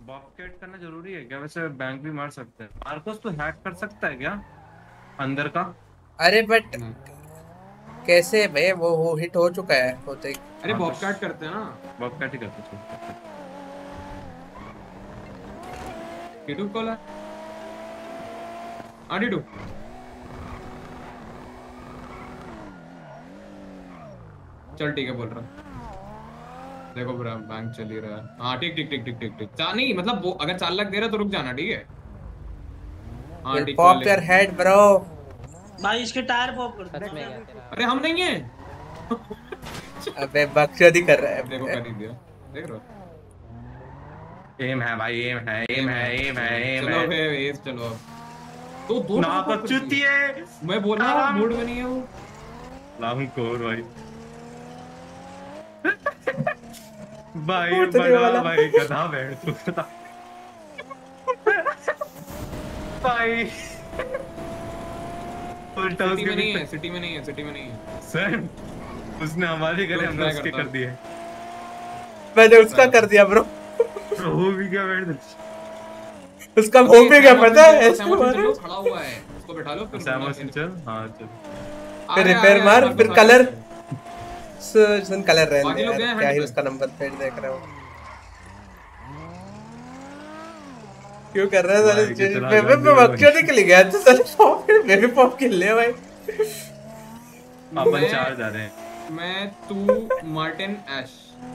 बॉबकैट करना जरूरी है क्या? वैसे बैंक भी मार सकते हैं। मार्कोस तो हैक कर सकता है क्या अंदर का? अरे बट कैसे भाई, वो हिट हो चुका है होते। अरे बॉबकैट करते हैं ना, बॉबकैट ही करते हैं। किडू कॉल आडिडू चल ठीक है बोल रहा। देखो ब्रो बैंक चल ही रहा है। हाँ ठीक ठीक ठीक ठीक ठीक ठीक। नहीं मतलब वो अगर 4 लाख दे रहा तो रुक जाना, ठीक है? हाँ ठीक। Pop your head bro. भाई इसके टायर पॉप कर दे। अरे हम नहीं है। अबे बकचोदी कर रहा है। देखो कर ही दिया, देख रहे हो? एम है भाई, एम है, एम है, एम है, एम है। चलो बे चलो अब तो दो ना बकचोदी है। मैं बोल रहा हूँ मूड में नहीं है वो। लाहू कोर भाई। भाई बड़ा भाई गधा बैठ तू गधा भाई। सिटी में नहीं है, सिटी में नहीं है, सिटी में नहीं है सर। उसने हमारी करे, हमने उसके कर दिए। मैंने उसका कर दिया ब्रो। वो भी क्या बैठ उसका वो भी क्या पता है? खड़ा हुआ है, उसको बैठा लो फिर चल। हाँ चल फिर रिपेयर मार, फिर कलर सुन कलर रहने दे। क्या ही उसका नंबर प्लेट देख रहा हूँ। क्यों कर रहा है साले? मैं बकचोदी के लिए गया था साले। पॉप मैं भी पॉप खेल ले भाई। अपन 4 जा रहे हैं। मैं तू मार्टिन एश।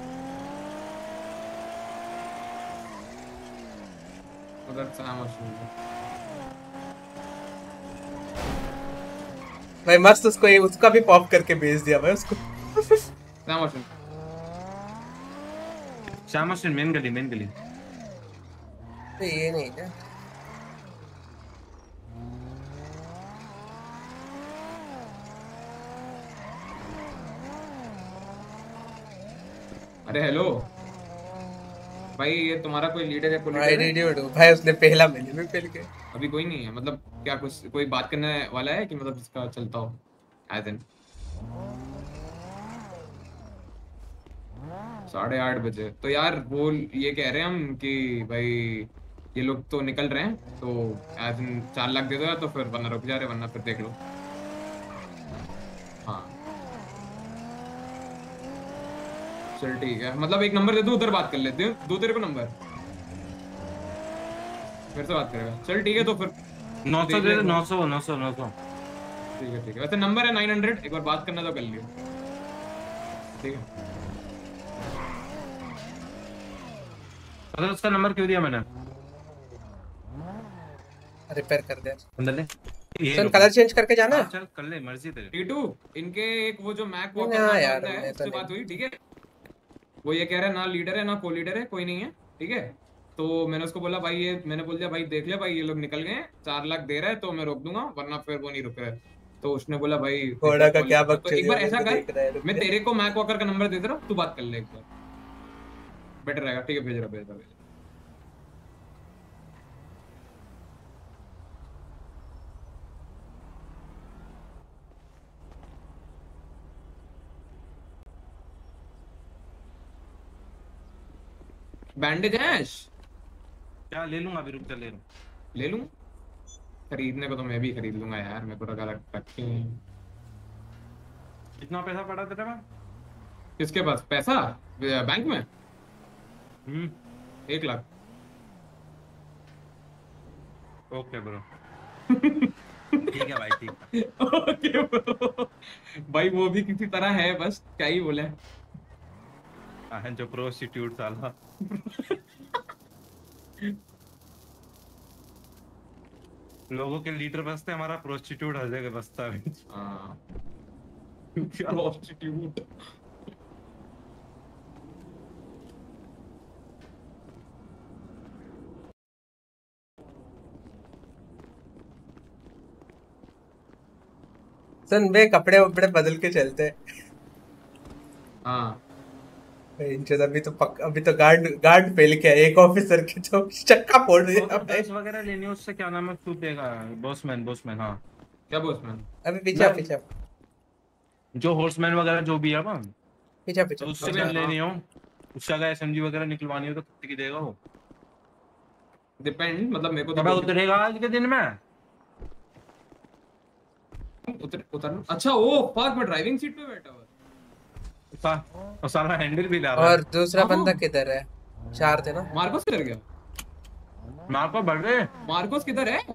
उधर भाई मस्त उसको उसका भी पॉप करके भेज दिया भाई उसको। शामोशन मेन गली तो ये नहीं क्या? अरे हेलो भाई, ये तुम्हारा कोई लीडर है? भाई उसने पहला महीने में फेल किया। अभी कोई नहीं है मतलब क्या? कुछ कोई बात करने वाला है कि मतलब इसका चलता हो एज इन 8:30 बजे? तो यार वो ये कह रहे हैं हम कि भाई ये लोग तो निकल रहे हैं, तो एज इन 4 लाख दे दो या तो फिर वरना रुक जा रहे, वरना फिर देख लो। हाँ चल ठीक है, मतलब एक नंबर दे दो, उधर बात कर लेते हैं। दो तेरे को नंबर, फिर से बात करेगा। चल ठीक है तो फिर 900 दे दे। 900 ठीक है ठीक है। वैसे नंबर है 900, एक बार बात करना तो कर लियो, ठीक है? अगर उसका नंबर क्यों दिया मैंने? रिपेयर कर दे अंदर ले। सुन कलर चेंज करके जाना। चल कर ले, मर्जी तेरी। टीटू इनके एक वो जो मैक वो हाँ यार है, उससे बात हुई, ठीक है? वो ये कह रहा है ना लीडर है ना को लीडर है, कोई नहीं है, ठीक है? तो मैंने उसको बोला भाई, ये मैंने बोल दिया भाई देख ले भाई ये लोग निकल गए, 4 लाख दे रहा है तो मैं रोक दूंगा, वरना फिर वो नहीं रुक रहा है। तो उसने बोला भाई घोड़ा का क्या तो एक बार ऐसा कर, मैं तेरे को मैक वॉकर का नंबर दे दे रहा हूँ, तू बात कर ले एक बार, बेटर रहेगा। ठीक है भेज रहा। बैंडेज है क्या? ले लूंगा अभी, रुक जा ले लूं। खरीदने को तो मैं भी खरीद लूंगा यार, मेरे को लगा रखे हैं। कितना पैसा पड़ा तेरे पास? किसके पास पैसा? बैंक में 1 लाख। Okay bro. ठीक है भाई, ठीक। Okay bro. भाई वो भी किसी तरह है, बस क्या ही बोले। जो प्रोस्टिट्यूट साला। लोगों के लीडर बसते, हमारा प्रोस्टिट्यूट हर जगह बसता है। प्रोस्टिट्यूट। सुन बे कपड़े वपड़े बदल के चलते। हाँ अभी तो गार्ड फेल किया एक ऑफिसर के, तो चक्का फोड़ दिया भाई। वगैरह लेनी उससे क्या नाम है, तू देगा। बॉसमैन। हाँ क्या बॉसमैन? अभी पीछे जो हॉर्समैन वगैरह जो भी है ना, पीछे तो उससे क्या लेनी हो, उससे अगर एसएमजी वगैरह निकलवानी हो तो कितने की देगा वो? डिपेंड, मतलब मेरे को कब उतरेगा आज के दिन में? उतर अच्छा ओ फक, मैं ड्राइविंग सीट पे बैठा हुआ और सारा हैंडल भी ला रहा है। और दूसरा बंदा किधर है? 4 थे ना। मार्कोस किधर गया? मार्को बढ़ रहे। मार्कोस किधर है?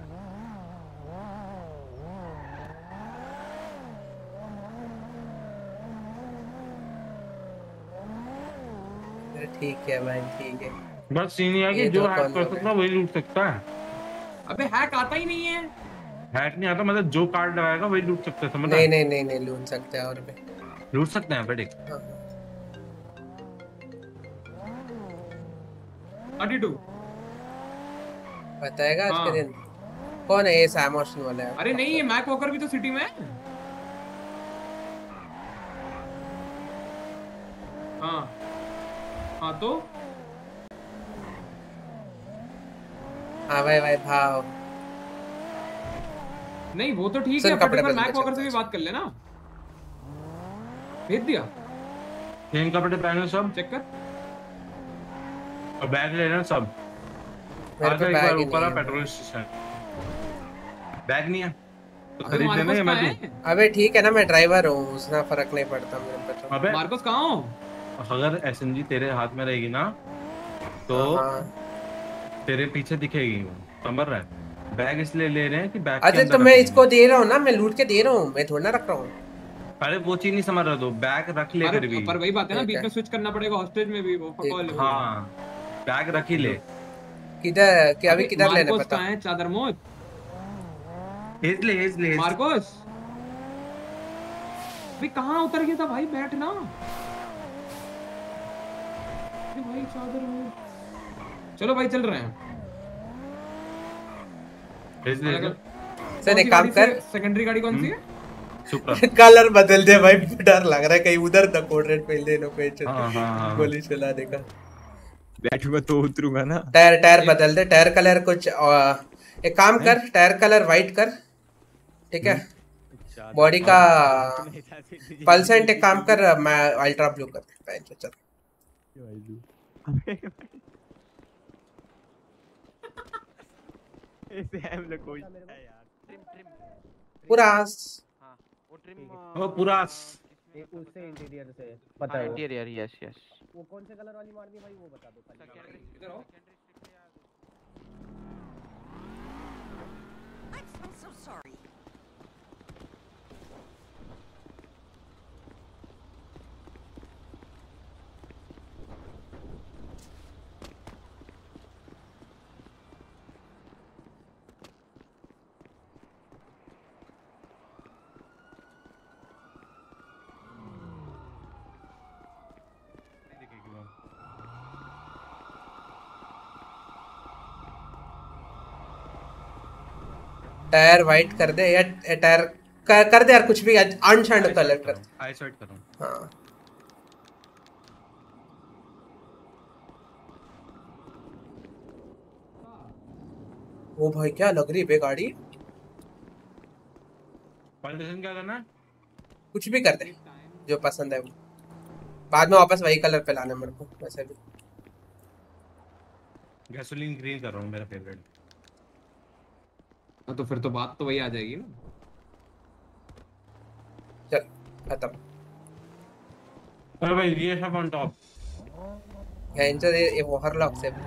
ठीक है भाई, ठीक है। बस सीन ये है कि जो हैक कर सकता है वही लूट सकता है। अबे हैक आता ही नहीं है। हैक नहीं आता, मतलब जो कार्ड लगाएगा वही लूट सकता है, समझ? नहीं लूट सकते हैं। और भी लूट सकते हैं बेटे। 32 बताएगा आज के दिन। कौन है ये? सैमोशन वाला है? अरे नहीं, ये मैक वॉकर भी तो सिटी में है। हाँ तो हाँ भाई भाव नहीं, वो तो ठीक है, बट मैक वॉकर से भी बात कर लेना। भेज दिया। सेम कपड़े पहनो सब, चेक कर और बैग ले लेना सब। आगे एक बार ऊपर पेट्रोल स्टेशन। बैग नहीं है तो खरीद लेना है। मैं अबे ठीक है ना, मैं ड्राइवर हूँ, उसका फर्क नहीं पड़ता मेरे पे। अबे मार्कोस कहाँ हो? अगर एसएमजी तेरे हाथ में रहेगी ना तो तेरे पीछे दिखेगी, समझ रहा है? बैग इसलिए ले रहे हैं कि बैग अच्छा तो मैं इसको दे रहा हूँ ना, मैं लूट के दे रहा हूँ, मैं थोड़ा ना रख रहा हूँ। अरे वो चीज नहीं समझ रहा, तो बैग रख ले फिर भी। पर वही बात है ना, बीच में स्विच करना पड़ेगा हॉस्टेज में भी। वो हाँ बैग रख ही ले। किधर क्या अभी किधर लेने पता है? चादर मोद हेजले मार्कोस भाई कहाँ उतर गया था भाई? बैठ ना भाई, चादर मोद। चलो भाई चल रहे हैं। सर एक काम कर, सेकेंडरी गाड़ी कौन सी है? कलर बदल दे भाई, डर लग रहा है कहीं उधर तक कोड रेड पहन ले लो पेच। गोली चला देगा। बैठूंगा तो उतरूंगा ना। टायर बदल दे, टायर कलर कुछ एक काम कर, टायर कलर वाइट कर, ठीक है? बॉडी का पल्सेंट एक काम कर, मैं अल्ट्रा ब्लू कर पहन चल। ऐसे हम लोग कोई पुरास वो पुरास उससे इंटीरियर से पता है। इंटीरियर यस वो कौन से कलर वाली मारनी है भाई, वो बता दो। इधर आओ। I'm so sorry. Tyre white कर दे या टायर कर दे यार, कुछ भी अनशाइंड कलर कर। आई सेट करो। हाँ ओ भाई क्या लग रही है बे गाड़ी। कंडीशन क्या करना है? कुछ भी कर दे जो पसंद है वो, बाद में वापस वही कलर पे लाना मेरे को। वैसे भी गैसोलीन ग्रीन कर रहा हूँ, मेरा फेवरेट। तो फिर तो बात तो वही आ जाएगी ना। चल खत्म। अरे भाई ये सब ऑन टॉप है इनसे ये वो हर लॉक से।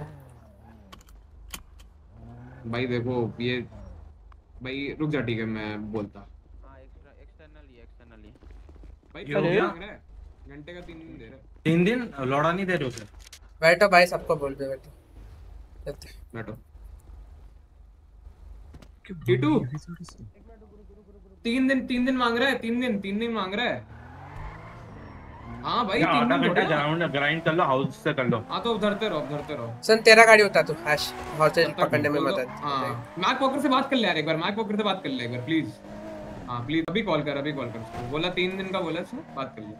भाई देखो ये भाई रुक जा, ठीक है मैं बोलता। हां एक्सटर्नली भाई हो गया घंटे का 3 दिन दे रहे। 3 दिन लौड़ा नहीं दे रहे उसे। बैठो भाई, सबको बोल दे बैठो। टीटू 3 दिन मांग रहा है। 3 दिन मांग रहा है। हाँ भाई 3 दिन थोड़ा ग्राइंड कर लो, हाउस से कर लो। हाँ तो धरते रहो। सुन तेरा गाड़ी होता तू हैश हॉस्टेज पकड़ने में मदद। हाँ मैक वॉकर से बात कर ले यार एक बार, मैक वॉकर से बात कर ले एक बार प्लीज। हाँ प्लीज अभी कॉल कर बोला 3 दिन का बोला इसने, बात कर ले।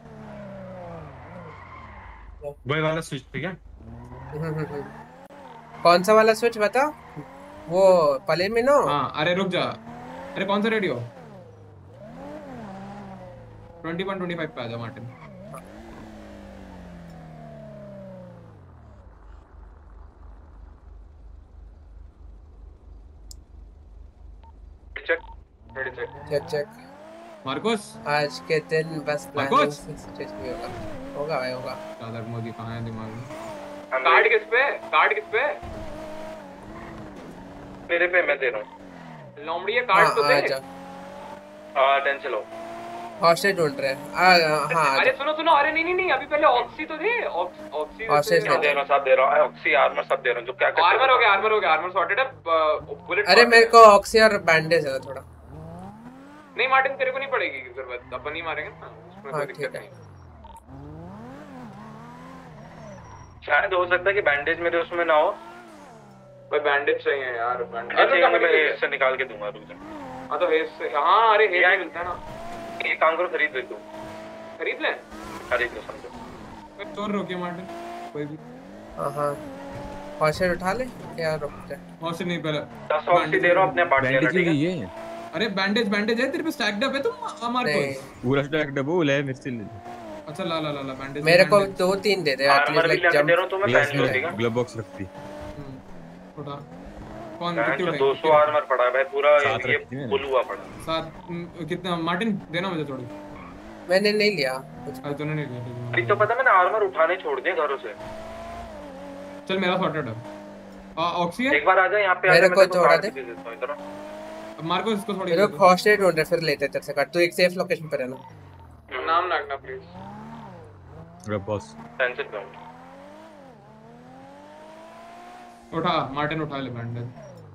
वही वाला स्विच ठीक है? कौन सा वाला स्विच बता? वो पले में ना। हाँ अरे रुक जा, अरे कौन सा रेडियो? 2125 पे आ जा मार्टिन। Check check. मार्कोस आज के दिन बस प्लानिंग मार्कोस से स्टेज पे होगा। होगा भाई होगा। दादा मोदी कहाँ है दिमाग में? कार्ड किस पे? कार्ड किस पे? मेरे पे, मैं दे रहा हूँ। लोमड़ी ये कार्ड तो दे। हाँ टेंशन लो। हॉस्टेज ढूंढ रहे हैं। हाँ अरे सुनो सुनो, अरे नहीं नहीं नहीं, अभी पहले ऑक्सी तो दे। ऑक्सी हॉस्टेज दे रहा, सब दे रहा हूँ। ऑक्सी आर्मर सब दे रहा हूँ। जो क्या आर्मर हो गया, आर्मर हो गया, आर्मर सॉर्टेड है। बुलेट अरे मेरे को ऑक्सी और बैंडेज है थोड़ा। नहीं मार्टिन तेरे को नहीं पड़ेगी जरूरत, अपन ही मारेंगे ना, उसमें कोई दिक्कत नहीं। शायद हो सकता है कि बैंडेज मेरे उसमें ना हो। भाई बैंडेज चाहिए यार, बैंडेज मैं हेस से निकाल के दूंगा रुक जा। हां तो हेस से, हां अरे हेस मिलता है ना। एक काम करो, खरीद ले तू। खरीद ले, खरीद लो समझो। चोर रोके मार्टिन कोई भी। हां हॉस्टेज उठा ले या रुक जा। हॉस्टेज नहीं, पहले 10 ऑक्सी दे रहा हूं अपने पार्ट लेना, ठीक है? अरे बैंडेज बैंडेज है तेरे पे, स्टैक्ड अप है तुम मार्कोस? पूरा स्टैक्ड अप है मेरे से ले। अच्छा ला ला ला बैंडेज मेरे को 2-3 दे दे आर्मर भी लेके दे रहा हूं तो मैं पहन लो, ठीक है? ग्लव बॉक्स रखती। उठा। कौन कितने उठाए? 200 आर्मर पड़ा है भाई, पूरा ये फुल हुआ पड़ा। 7 कितना मार्टिन देना मुझे थोड़ी। मैंने नहीं लिया कुछ। अरे तूने नहीं लिया? अभी तो पता मैंने आर्मर उठाने छोड़ दिए घरों से। चल मेरा सॉर्टेड है। ऑक्सी है? एक बार आ जा यहां पे, मेरे को थोड़ा दे देता हूं इधर। मार्को इसको थोड़ी लोग हॉस्टेज ढूंढ रहे, फिर लेते तेरे से काट। तू एक सेफ लोकेशन पे रहना। नाम रखना प्लीज। ग्रब बॉस टेंशन पे उठा मार्टिन, उठा ले बैंडेज।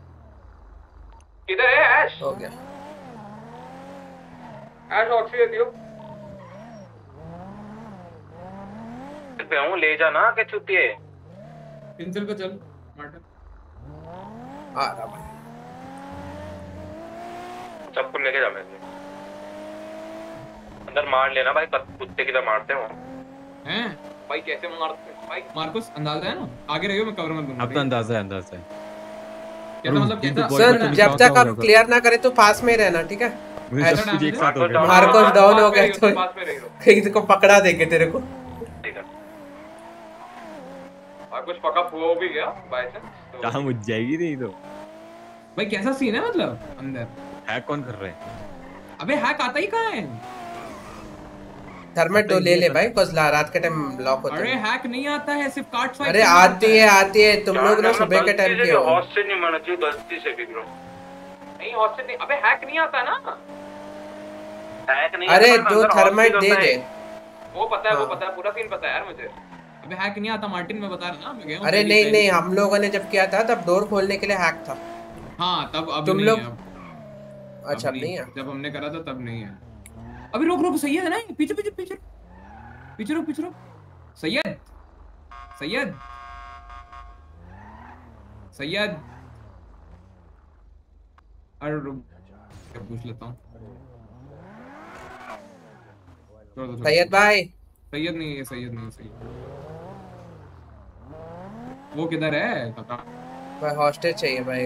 इधर है ऐश। हो गया ऐश, ऑक्सी दे दियो। पे हूं, ले जाना के छुट्टी है। पिंचल पे चल मार्टिन। आ रहा भाई, सबको लेके जा। मैं अंदर मार लेना भाई, कुत्ते की तरह मारते हो हैं भाई। कैसे मारते हैं भाई? मार्कोस अंदाजा है ना? आगे रहियो, मैं कवर में दूंगा। अब तो अंदाजा है, अंदाजा है। क्या मतलब कैसा? सर जब तक हम क्लियर ना करें तो पास में रहना, ठीक है? मुझे एक साथ हो गया। मार्कोस डाउन हो गया तो पास में रहियो, कहीं को पकड़ा देंगे तेरे को, ठीक है? और कुछ पका हुआ भी गया बाय चांस, कहां मुझ जाएगी नहीं तो भाई। कैसा सीन है मतलब अंदर? हैक कौन कर रहे हैं? अबे हैक आता ही कहां है? थर्मेट 2 ले ले भाई, कुछ रात के टाइम लॉक होता है। अरे हैक नहीं आता है, सिर्फ कार्ड फाइट। अरे आती है। तुम लोग ना सुबह के टाइम के हो। हॉस्टेज नहीं मारना चाहिए, गलती से भी ब्रो। नहीं हॉस्टेज नहीं, अबे हैक नहीं आता ना। हैक नहीं। अरे जो थर्मेट दे दे, वो पता है, वो पता है, पूरा सीन पता है यार मुझे। अबे हैक नहीं आता मार्टिन, मैं बता रहा ना, मैं गया हूं। अरे नहीं हम लोगों ने जब किया था तब डोर खोलने के लिए हैक था। हां तब, अब तुम नहीं लोग है। अच्छा नहीं है, जब हमने करा था तब नहीं है। अभी रोक सही है ना? पीछे पीछे पीछे पीछे रुक सैयद अरे रुक, पूछ लेता हूँ। सैयद भाई। सैयद नहीं है, सैयद। वो किधर है काका? भाई हॉस्टेज चाहिए भाई।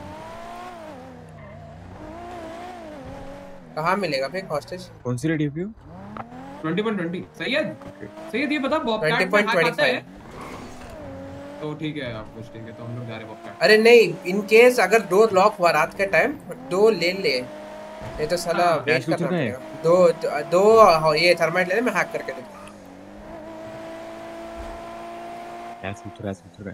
कहाँ मिलेगा फिर हॉस्टेज? कौन सी रेडी है? 20.20 सैयद ये बता बॉबकैट में हैक आता है तो ठीक है, आप कुछ ठीक है तो हम लोग जा रहे हैं बॉबकैट। अरे नहीं, इन केस अगर डोर लॉक हुआ रात के टाइम 2 ले ले, ये तो साला वेट करना पड़ेगा। दो ये थर्माइट ले ले, मैं हैक करके दूंगा। सूत्र है।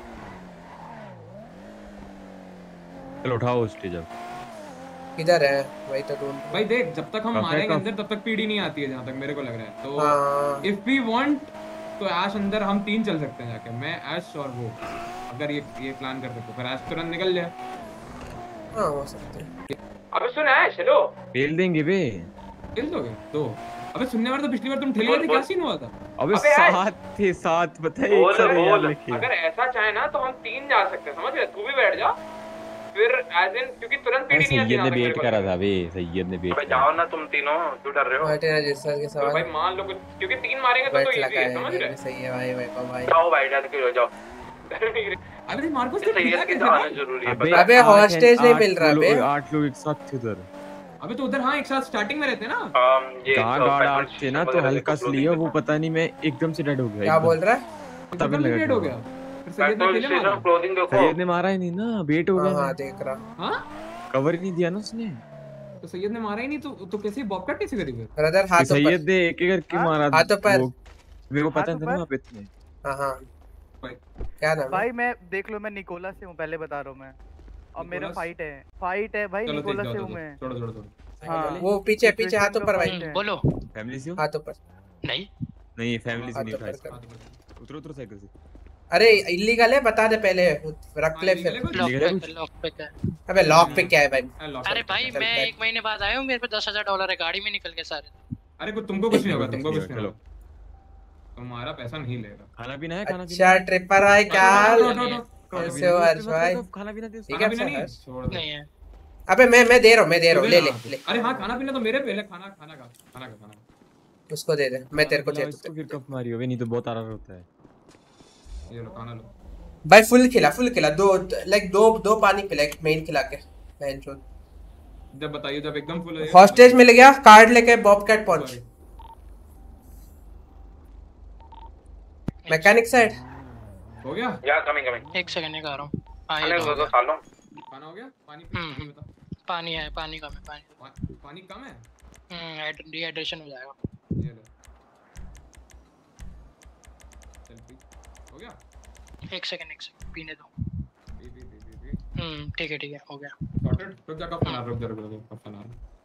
चलो उठाओ स्टेज अब। किधर है वही तो ढूंढ। भाई देख, जब तक हम मारेंगे अंदर तब तक पीडी नहीं आती है, जहां तक मेरे को लग रहा है। तो इफ वी वांट तो ऐश अंदर हम 3 चल सकते हैं जाके, मैं ऐश और वो। अगर ये प्लान करते तो फिर ऐश तुरंत निकल जाए। हां हो सकता है। अबे सुन ऐश, हेलो। पेल देंगे बे। पेल दोगे तो? अबे सुनने वाला तो पिछली बार तुम ठेले थे, क्या सीन हुआ था? अबे 7 बताइए। अगर ऐसा चाहे ना तो हम 3 जा सकते हैं, समझ रहे? तू भी बैठ जा फिर एज इन, क्योंकि तुरंत पीडी नहीं आती। सैयद ने वेट करा था बे, सैयद ने वेट। अबे जाओ ना तुम तीनों, क्यों डर रहे हो? बैठे ना जिस सर के सवाल। भाई मान लो क्योंकि 3 मारेंगे तो इजी है, समझ रहे? सही है भाई। जाओ भाई, डर के हो जाओ। अबे मार्कोस तो सैयद के आना जरूरी है। अबे हॉस्टेज नहीं मिल रहा बे। 8 लोग एक साथ थे उधर। अबे तो उधर, हाँ एक साथ स्टार्टिंग में रहते ना। कहां गार्ड आते ना तो हल्का सा लिया, वो पता नहीं मैं एकदम से डेड हो गया। क्या बोल रहा है? तब डेड हो गया। फिर सैयद ने मारा ही नहीं ना, वेट हो गया। हां देख रहा। हां कवर ही नहीं दिया ना उसने। तो सैयद ने मारा ही नहीं तो कैसे बॉबकैट कैसे करी फिर? ब्रदर हाथों पर सैयद ने एक एक करके मारा। हाथों पर मेरे को पता नहीं था ना वहाँ पे इतने। हाँ क्या नाम है भाई मैं देख लो मैं निकोला से हूँ पहले बता रहा हूँ मैं और मेरा फाइट है भाई निकोला से हूँ मैं। छोड़ो हाँ वो पीछे पीछे हाथों पर भाई बोलो फैमिली से हो? हाथों पर नहीं फैमिली से नहीं उठाया। उतरो साइकिल से। अरे इलीगल है बता दे पहले रख ले फिर। लॉक पे क्या है? अबे लॉक पे क्या है भाई? अरे भाई मैं 1 महीने बाद आया हूँ मेरे पे $10,000 है गाड़ी में निकल के सारे। अरे तुमको कुछ नहीं होगा तुम्हारा पैसा नहीं लेगा। खाना पीना है अच्छा ट्रिपर आए क्या कैसे हो हर्ष भाई? खाना पीना दे। ठीक है नहीं नहीं है। अबे मैं दे रहा हूँ ले। अरे हाँ खाना पीना तो मेरे पहले खाना उसको दे दे मैं तेरे को दे दूँ। फिर कब मारी होगी नहीं तो बहुत आराम होता है। ये लो खाना लो भाई फुल खिला दो पानी पिला मेन खिला के बहन चोद। जब बताइए जब एकदम फुल है हॉस्टेज मिल गया कार्ड लेके बॉबकैट पहुंच मैकेनिक साइड हो गया या कमिंग 1 सेकंड निकाल रहा हूं। हां ये तो खा लो। खाना हो गया पानी बता। पानी है पानी कम है पानी कम है डिहाइड्रेशन हो जाएगा। ये लो चल पी हो गया 1 सेकंड पीने दो। ठीक है हो गया सॉर्टेड। रुक जा कब बना रुक जा कब बना।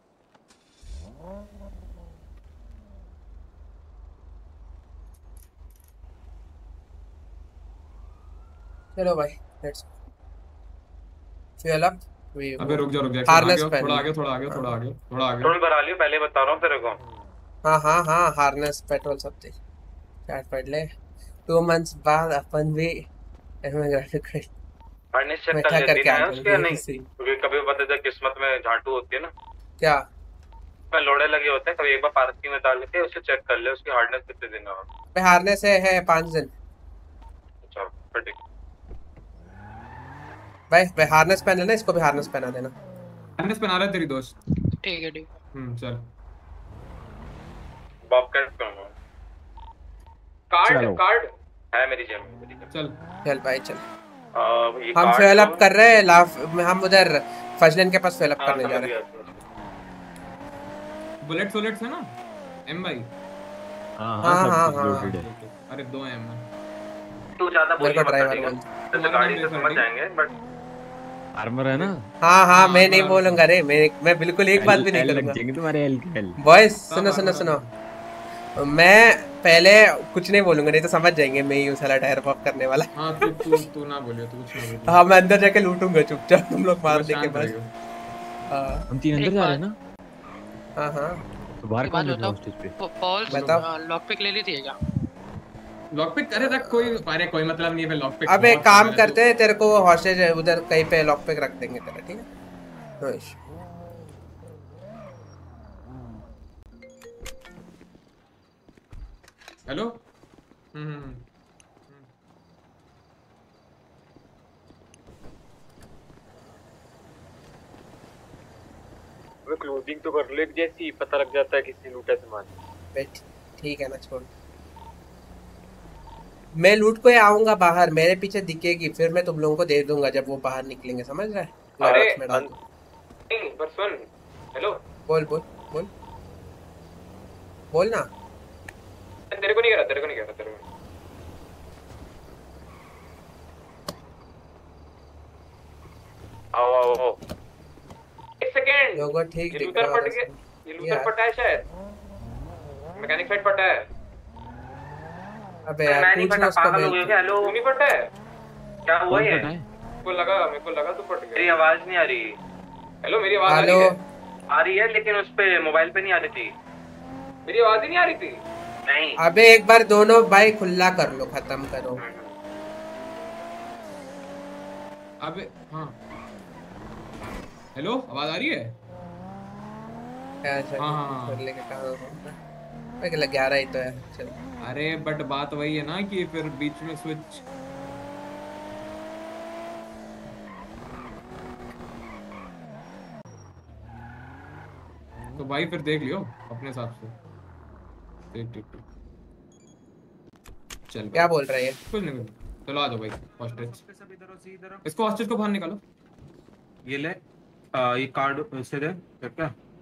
चलो भाई लेट्स फ्यूल अप। अबे रुक जा हार्नेस थोड़ा आगे पेट्रोल भरा लियो पहले बता रहा हूं तेरे को। हां हार्नेस पेट्रोल सब दे स्टार्ट कर ले 2 मंथ्स बाद अपन भी ग्राफिक हार्नेस चेक कर लेती है उसके नहीं क्योंकि कभी पता चला किस्मत में झांटू होती है ना क्या पे लोड़े लगे होते हैं कभी एक बार पार्किंग में डाल के उसे चेक कर ले उसकी हार्डनेस कितने दिन है। पे हार्नेस है 5 दिन। अच्छा ठीक भाई हार्नेस पहन लेना इसको भी हार्नेस पहना देना। हार्नेस पहना रहा है तेरी दोस्त। ठीक है चल बॉबकैट करूंगा कार्ड है मेरी जेब में चल भाई चल हम फ्यूल अप कर रहे हैं हम उधर फजलन के पास फ्यूल अप करने जा रहे हैं। बुलेट्स है ना एम भाई। हां अरे 2 एम तू ज्यादा बोल मत तो गाड़ी से समझ जाएंगे बट आर्मर है ना। हां मैं नहीं बोलूंगा रे मैं बिल्कुल एक बात भी नहीं करूंगा तुम्हारे एल बॉयज सुनो मैं पहले कुछ नहीं बोलूंगा नहीं तो समझ जाएंगे मैं ही उस वाला टायर पॉप करने वाला। हां तू ना बोलियो तू कुछ ना बोलियो। हां मैं अंदर जाके लूटूंगा चुपचाप तुम लोग मार दे के बस। हम 3 अंदर जा रहे हैं ना। हां तो बाहर कौन है स्टेज पे पॉल लॉक पिक ले ली थी क्या? लॉक पिक करे रख कोई मतलब नहीं है लॉक पिक। अब एक काम करते हैं तेरे को हॉस्टेज उधर कहीं पे लॉक पिक रख देंगे तेरा ठीक है नो इशू। हेलो वो क्लोजिंग तो कर ले जैसी पता लग जाता है किसी लूटा सामान। ठीक है ना छोड़ मैं लूट को आऊंगा बाहर मेरे पीछे दिखेगी फिर मैं तुम लोगों को दे दूंगा जब वो बाहर निकलेंगे समझ रहा है। अरे नहीं पर सुन हेलो बोल ना तेरे को नहीं कह रहा आओ 1 सेकंड लोगो ठीक दिख रहा है ये लूटर पटा है शायद मैकेनिक साइड पटा है। अबे यार पूछना उसको हेलो नहीं पटा है क्या हुआ है मेरे को लगा तू पट गया। मेरी आवाज नहीं आ रही। हेलो मेरी आवाज आ रही है लेकिन उस पे मोबाइल पे नहीं आ रही थी। मेरी आवाज ही नहीं आ रही थी नहीं। अबे एक बार दोनों भाई खुला कर लो खत्म करो। अबे हां हेलो आवाज आ रही है हां कर लेके कहां मैं लग 11 ही तो है चल। अरे बट बात वही है ना कि फिर बीच में स्विच तो भाई फिर देख लियो अपने हिसाब से। ठीक चल क्या बोल रहा है कुछ नहीं चलो आ जाओ भाई हॉस्टेज इसको हॉस्टेज को बाहर निकालो। ये ले ये कार्ड से दे क्या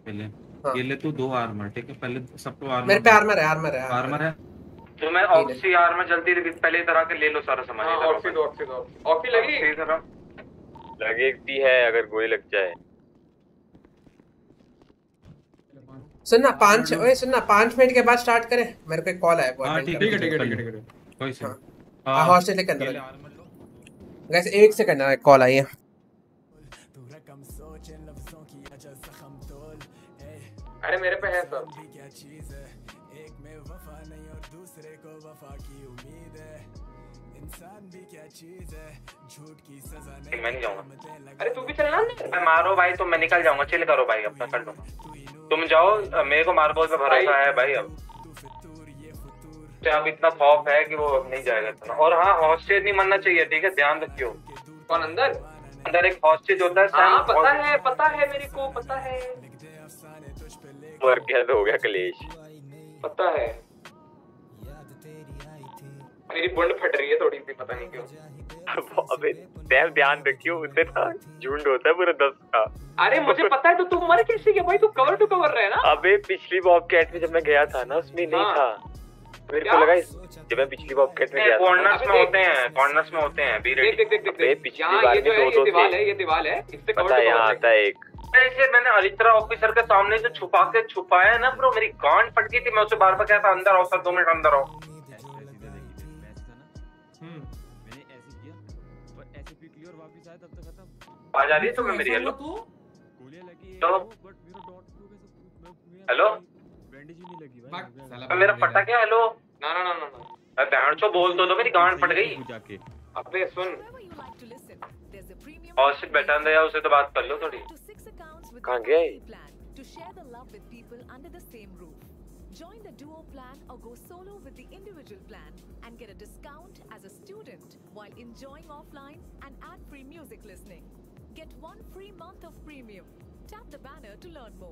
पहले हाँ। ये ले तू 2 आर्मर, ठीक है? पहले सबको आर्मर, मेरे पे आर्मर है। आर्मर है तो मैं ऑक्सी आर्मर जल्दी पहले तरह के ले लो सारा सामान। हाँ, ऑक्सी लगी लगती है अगर गोली लग जाए। सुनना 5 मिनट के बाद स्टार्ट करें, मेरे को एक कॉल आया। हां ठीक है कोई से हां हॉस्टल के अंदर गाइस 1 सेकंड ना, कॉल आई है। अरे मेरे पे है सब। मैं नहीं जाऊंगा। अरे तू भी चलना। मैं मारो भाई, तो मैं निकल जाऊंगा। चिल करो भाई, अपना कर लो। तुम जाओ, मेरे को मार्बल पे भरोसा है भाई। अब इतना खौफ है कि वो अब नहीं जाएगा इतना। और हाँ, हॉस्टेज नहीं मरना चाहिए, ठीक है? ध्यान रखियो। कौन अंदर एक हॉस्टेज होता है। हाँ पता है मेरे को पता है। मर गया तो हो गया कलेश। पता है मेरी बुंड फट रही है थोड़ी सी, पता नहीं क्यों। अबे ध्यान रखियो, उसे ना झुंड होता है पूरा 10 का। अरे मुझे पता है, तो तू मर कैसे गया भाई? तू कवर टू कवर रहे ना। अबे पिछली बॉबकैट में जब मैं गया था ना, उसमें नहीं था। मेरे को लगा जब मैं पिछली बॉबकैट में गया था, कॉर्नर्स में होते हैं। देख पिछली बार में 2-2 ये दीवार है इससे पता है। यहाँ आता है एक। मैंने अरित्रा ऑफिसर के सामने से छुपाया है ना ब्रो, मेरी गांड फट गई थी। मैं उसे बार बार कहता अंदर आओ सर, 2 मिनट अंदर आओ। आ जा रही है तुम्हें मेरी? हेलो हेलो, मेरा पट्टा क्या? हेलो ना बहनचोद बोल दो, मेरी गांड फट गई। अबे सुन, हॉस्टल बैठा अंदर या उसे तो बात कर लो थोड़ी। कहाँ गए? Join the duo plan or go solo with the individual plan and get a discount as a student while enjoying offline and ad-free music listening. Get 1 free month of premium. Tap the banner to learn more.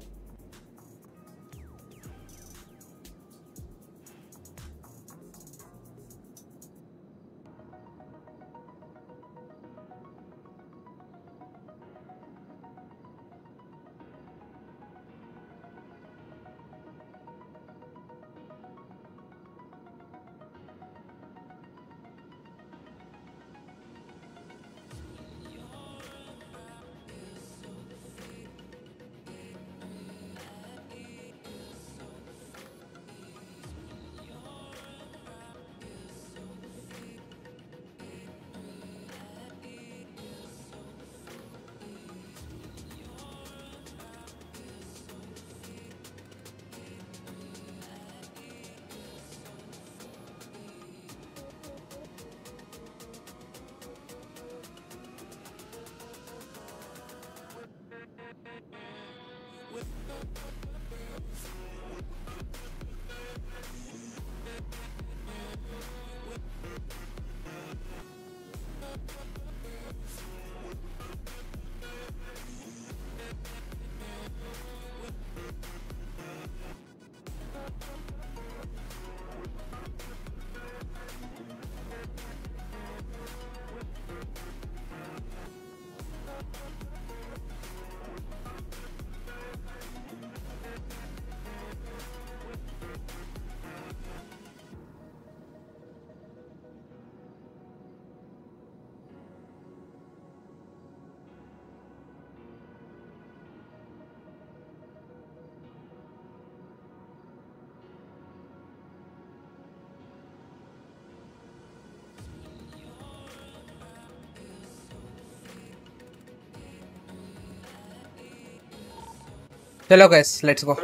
चलो guys let's go.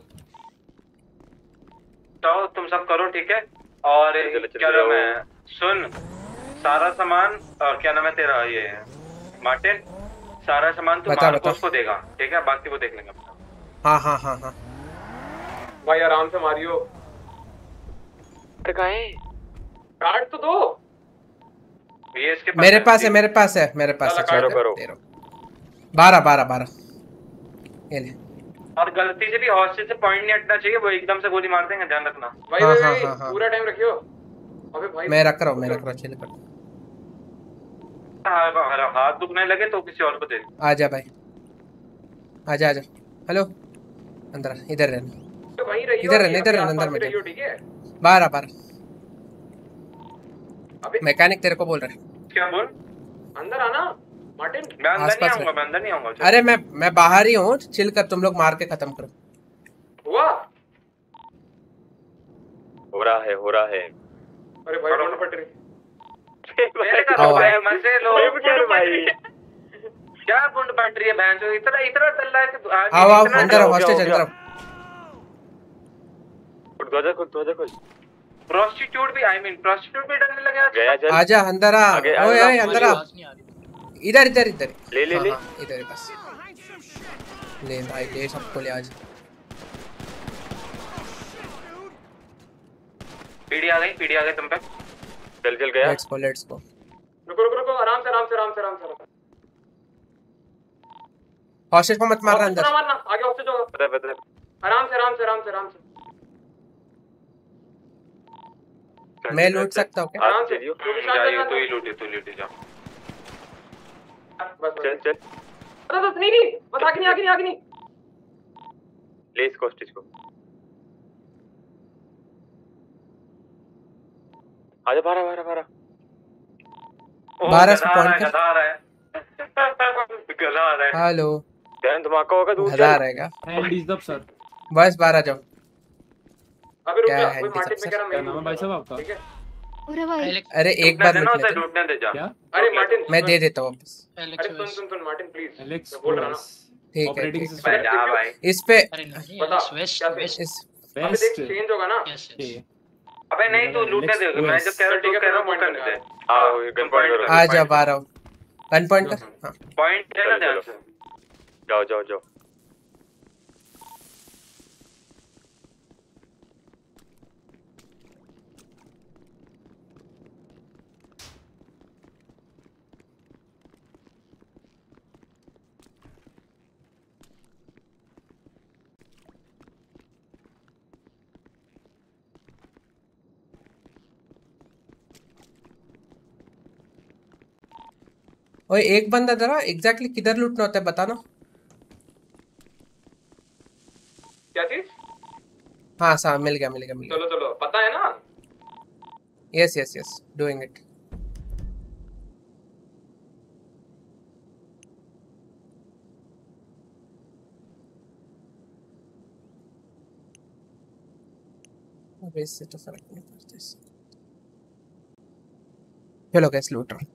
तो तुम सब करो, ठीक है? और क्या नाम है, सुन, सारा सामान और क्या नाम है तेरा, ये मार्टिन, सारा सामान तू मार्कोस को देगा, ठीक है? बाकी वो देख लेंगे। हाँ भाई आराम से मारियो। कार्ड तो दो। ये इसके मेरे पास है करो 12 ये ले। और गलती से भी हॉस्टल से पॉइंट नहीं हटना चाहिए, वो एकदम से गोली मार देंगे, ध्यान रखना। भाई पूरा टाइम रखियो। अबे भाई मैं रख रहा हूँ चिल कर। हाथ दुखने लगे तो किसी और को दे। आजा भाई, आजा। हेलो अंदर इधर रहना, तो वहीं रहियो, इधर रहना, इधर रहना, अंदर मत रहियो, ठीक है? बाहर आ, बाहर। मैकेनिक तेरे को बोल रहा है। क्या बोल? अंदर आना मार्टिन। मैं अंदर नहीं आऊंगा, मैं अंदर नहीं आऊंगा। अरे मैं बाहर ही हूँ, चिल कर, तुम लोग मार के खत्म करो। हुआ? हो रहा है। अरे भाई कौन पट रही? मजे लो भाई। क्या बुंड पट रही है बहन जो इतना चल रहा है कि आओ अंदर आओ, हॉस्टेज अंदर आओ। दरवाजा खोल। प्रोस्टिट्यूट भी प्रोस्टिट्यूट भी डरने लगे आज। आजा अंदर आ, ओए अंदर आ, इधर ले इधर बस ले भाई, ले सबको ले आज। पीडी आ गई तुम पे। चल गया। Let's go. रुको आराम से। हॉस्टेज को मत मारना अंदर। मारना आगे हॉस्टेज होगा। पता है। आराम से। मैं लूट सकता हूँ क्या? आराम से। तू ही लूटे जा। बस चल। अरे बस नहीं बस आगे नहीं। ले इसको हॉस्टेज को। आजा 12 से पॉइंट कर। गधा आ रहा है। हेलो ध्यान धमाका होगा दूर गधा रहेगा। Hand is up sir. बस 12 जाओ। अबे रुक क्या जा, है कोई मार्टिन में क्या नाम है भाई साहब आपका? ठीक है? अरे भाई, अरे एक बार लूटने दे जा। अरे मार्टिन मैं दे देता हूँ वापस। अरे सुन मार्टिन प्लीज, एलेक्स मैं बोल रहा ना। ठीक है जा भाई। इस पे बता इस अबे देख चेंज होगा ना। अबे नहीं तू लूटने दे, मैं जब कह रहा हूं वो करने दे। आओ गन पॉइंट करो। आ जा 12 गन पॉइंट कर। हां पॉइंट है ना, ध्यान से जाओ। ओए एक बंदा जरा एग्जैक्टली किधर लूटना होता है बताना। क्या चीज? हाँ साहब मिल गया। चलो पता है ना। Yes doing it. अब इससे तो फर्क नहीं पड़ता। चलो गैस लूट रहा हूँ।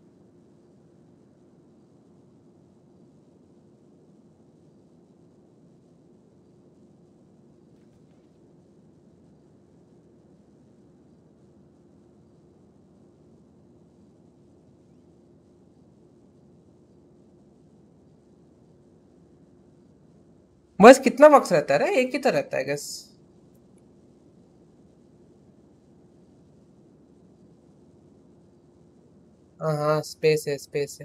बस कितना बॉक्स रहता है? एक ही तो रहता है गैस। हाँ स्पेस है।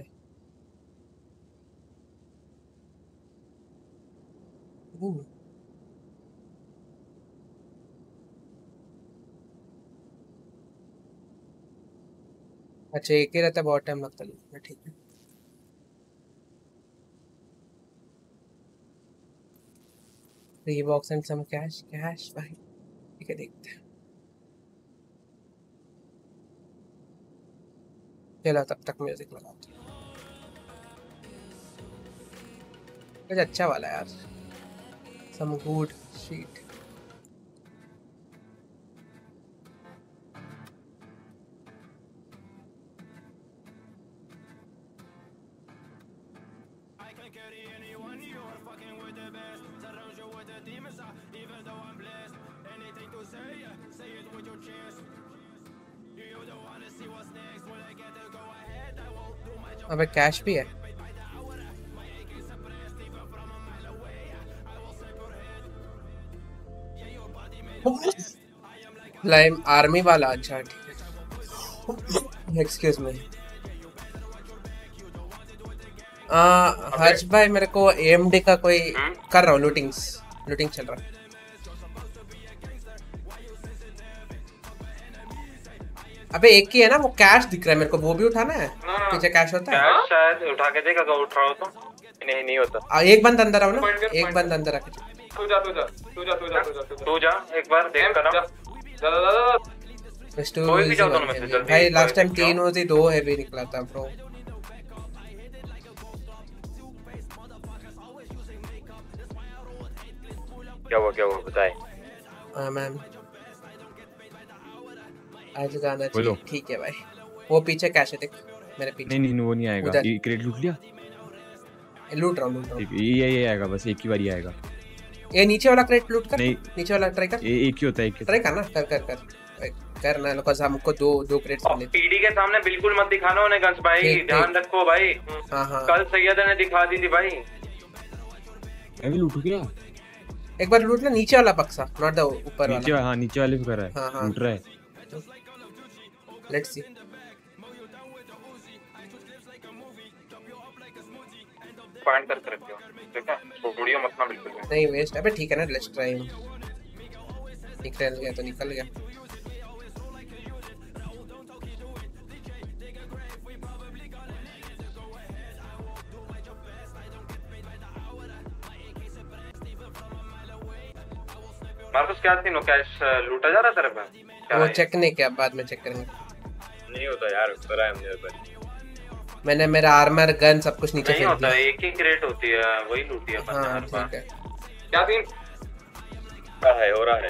अच्छा एक ही रहता है, बहुत टाइम लगता है। ठीक है Reeboks and some cash भाई। ठीक है देखते हैं। चलो तब तक म्यूजिक लगाते हैं। कुछ अच्छा वाला यार, some good shit। अबे कैश भी है। लाइम आर्मी वाला, अच्छा ठीक है। एक्सक्यूज मी हर्ष भाई, मेरे को एएमडी का कोई कर रहा हूँ लूटिंग चल रहा है। अबे एक ही है ना वो, कैश दिख रहा है मेरे को, वो भी उठाना है। पीछे कैश होता है? कैश शायद उठा के देगा, अगर उठ रहा हो तो। नहीं होता। एक बंद अंदर आओ ना, एक बंद अंदर आके। तू जा एक बार देख कर जा। कोई भी जाओ दोनों में से जल्दी। भाई लास्ट टाइम 3 होती 2 हैवी निकला था ब्रो। क्या हुआ बताए। हाँ मैम आज गाना चाहिए। ठीक है भाई वो पीछे कैश है देख मेरे पीछे। नहीं वो नहीं आएगा। ये क्रेट लूट लिया। लूट रहा हूँ ये आएगा बस एक ही बार ही आएगा। ये नीचे वाला क्रेट लूट कर। नहीं नीचे वाला ट्राई कर। ये एक ही होता है। ट्राई करना कर ना लोग हमको दो क्रेट्स मिले। पीडी के सामने बिल्कुल मत दिखाना उन्हें गन्स भाई। ध्यान रखो भाई। हाँ कल सैयद ने दिखा दी थी भाई। मैं भी लूट गया। एक बार लूट ना नीचे वाला बक्सा नॉट द ऊपर वाला। नीचे हाँ नीचे वाले पे कर रहा है। हाँ लूट रहा है। Let's see. पॉइंट करके रखियो ठीक है। वीडियो मत ना बिल्कुल नहीं वेस्ट। अबे ठीक है ना लेट्स ट्राई। निकल गया तो निकल गया। मार्कस क्या सीन हो? कैश लूटा जा रहा तेरे पे? वो चेक नहीं किया बाद में चेक करेंगे। नहीं होता यार करा है हमने पर। मैंने मेरा आर्मर गन सब कुछ नीचे फेंक दिया। नहीं होता एक ही क्रेट होती है वही लूटी है अपन हर बार। क्या सीन हो रहा है?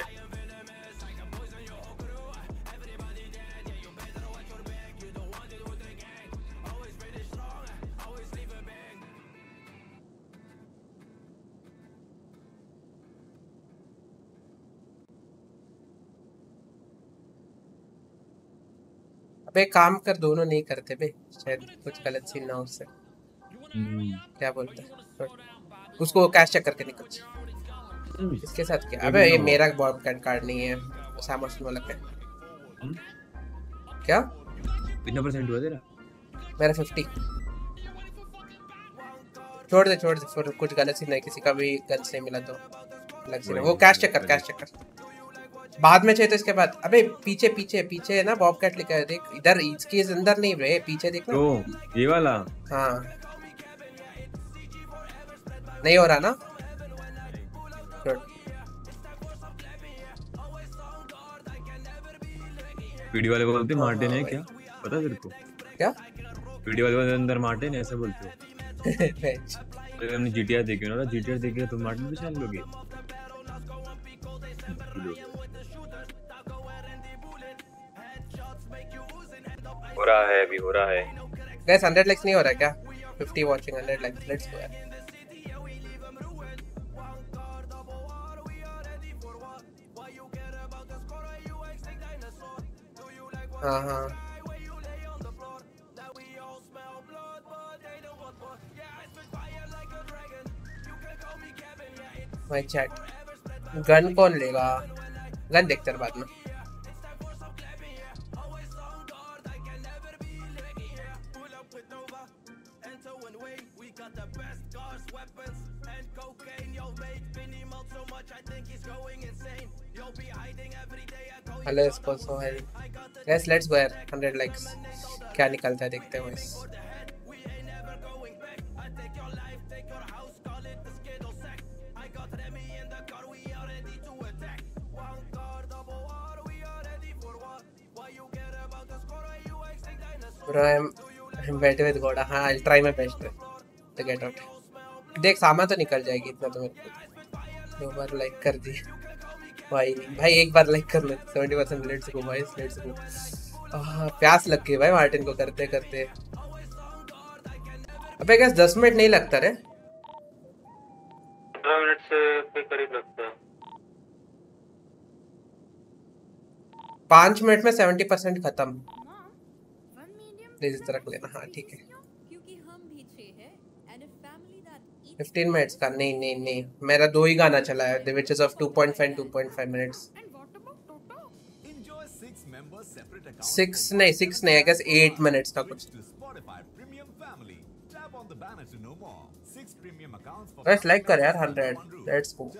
अबे काम कर दोनों नहीं करते बे शायद कुछ गलत सीन ना हो उससे। क्या बोलते हैं उसको कैश चेक करके निकल। इसके साथ क्या? अबे ये मेरा बॉब कार्ड नहीं है सामर्स वाला का। क्या कितना परसेंट हुआ तेरा? मेरा 50। छोड़ दे फिर कुछ गलत सीन नहीं किसी का भी गन से मिला तो अलग सीन। वो कैश चेक कर बाद में चाहिए तो इसके बाद। अबे पीछे है ना बॉब कैट लिखा है देख इधर। इसके अंदर नहीं रे पीछे देख ना। ये वाला हाँ नहीं हो रहा ना। वीडियो वाले बोलते मार्टिन है क्या पता तेरे को? क्या वीडियो वाले अंदर मार्टिन ऐसा बोलते हो? जब हमने जीटीआर देखी ना जीटीआर देखी तो मार्टिन भी शान लोगे। हो रहा है गाइस 100 लाइक्स नहीं हो रहा क्या? 50 वाचिंग 100 लाइक्स लेट्स गो यार। हाँ भाई चैट गन कौन लेगा? गन देखते हैं बाद में। हेलो स्पॉन्सर है गाइस लेट्स गो यार 100 लाइक्स क्या निकलता है देखते हैं guys. Bro, I'm waiting with God. हाँ I'll try my best to get out. देख सामान तो निकल जाएगी इतना तो मेरे को। 2 बार लाइक कर दी भाई एक बार लाइक कर ले 70%। लेट्स गो भाई लेट्स गो। प्यास लग गई भाई मार्टिन को करते करते। अबे गाइस 10 मिनट नहीं लगता रे। 15 मिनट से करीब लगता है। 5 मिनट में 70% खत्म। प्लीज इस तरह लेना। हाँ ठीक है 15 मिनट्स का। नहीं मेरा 2 ही गाना चला है The Witches of 2.5 मिनट्स। 6 नहीं I guess 8 मिनट्स का कुछ। बस लाइक कर यार 100 लेट्स गो।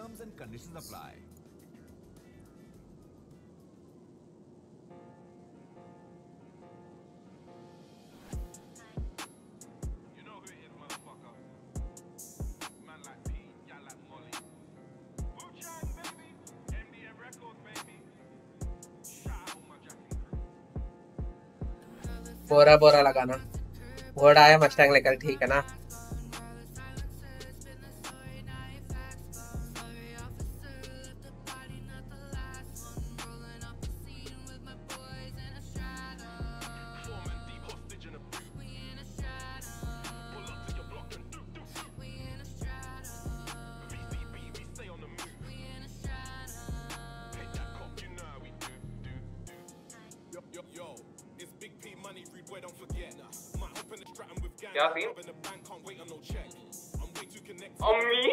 बोरा बोरा लगाना। घोड़ा आया मस्टैंग लेकर, ठीक है ना? क्या सीन? अम्मी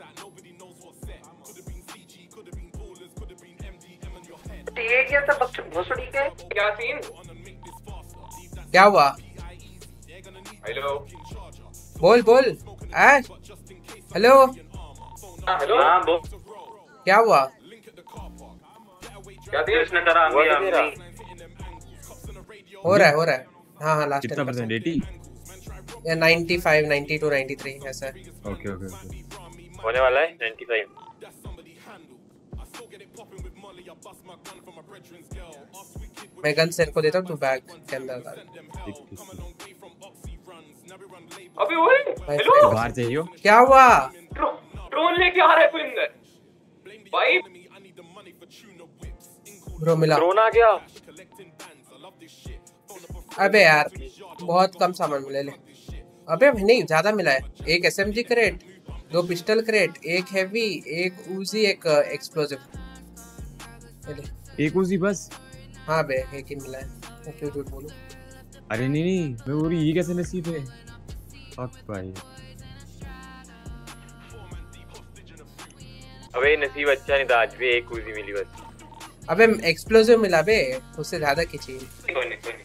क्या सीन? क्या हुआ? हेलो बोल बोल। Hello hello. हाँ बोल। क्या हुआ? क्या सीन? इसने करा अम्मी। हो रहा है। हाँ लास्ट कितना परसेंट? 80 या 95 92 93 ऐसा है। ओके होने वाला है 95। मैं गन सेल को देता हूँ, तू बैग के अंदर डाल। अबे ओए हेलो बाहर चाहिए। क्या हुआ? ड्रोन लेके आ रहा है कोई अंदर भाई। ब्रो मिला। ड्रोन आ गया। अबे यार बहुत कम सामान मिले ले। अबे नहीं ज्यादा मिला है। एक एसएमजी क्रेट, 2 पिस्टल क्रेट, एक हेवी, एक उजी, एक एक्सप्लोसिव। एक उजी बस? हाँ बे एक ही मिला है। मैं क्यों झूठ बोलूं? अरे नहीं मैं बोल रही ये कैसे नसीब है? फक भाई। अबे नसीब अच्छा नहीं था, आज भी एक उजी मिली बस। अबे एक्सप्लोसिव मिला बे, उससे ज्यादा की चाहिए। कोई नहीं।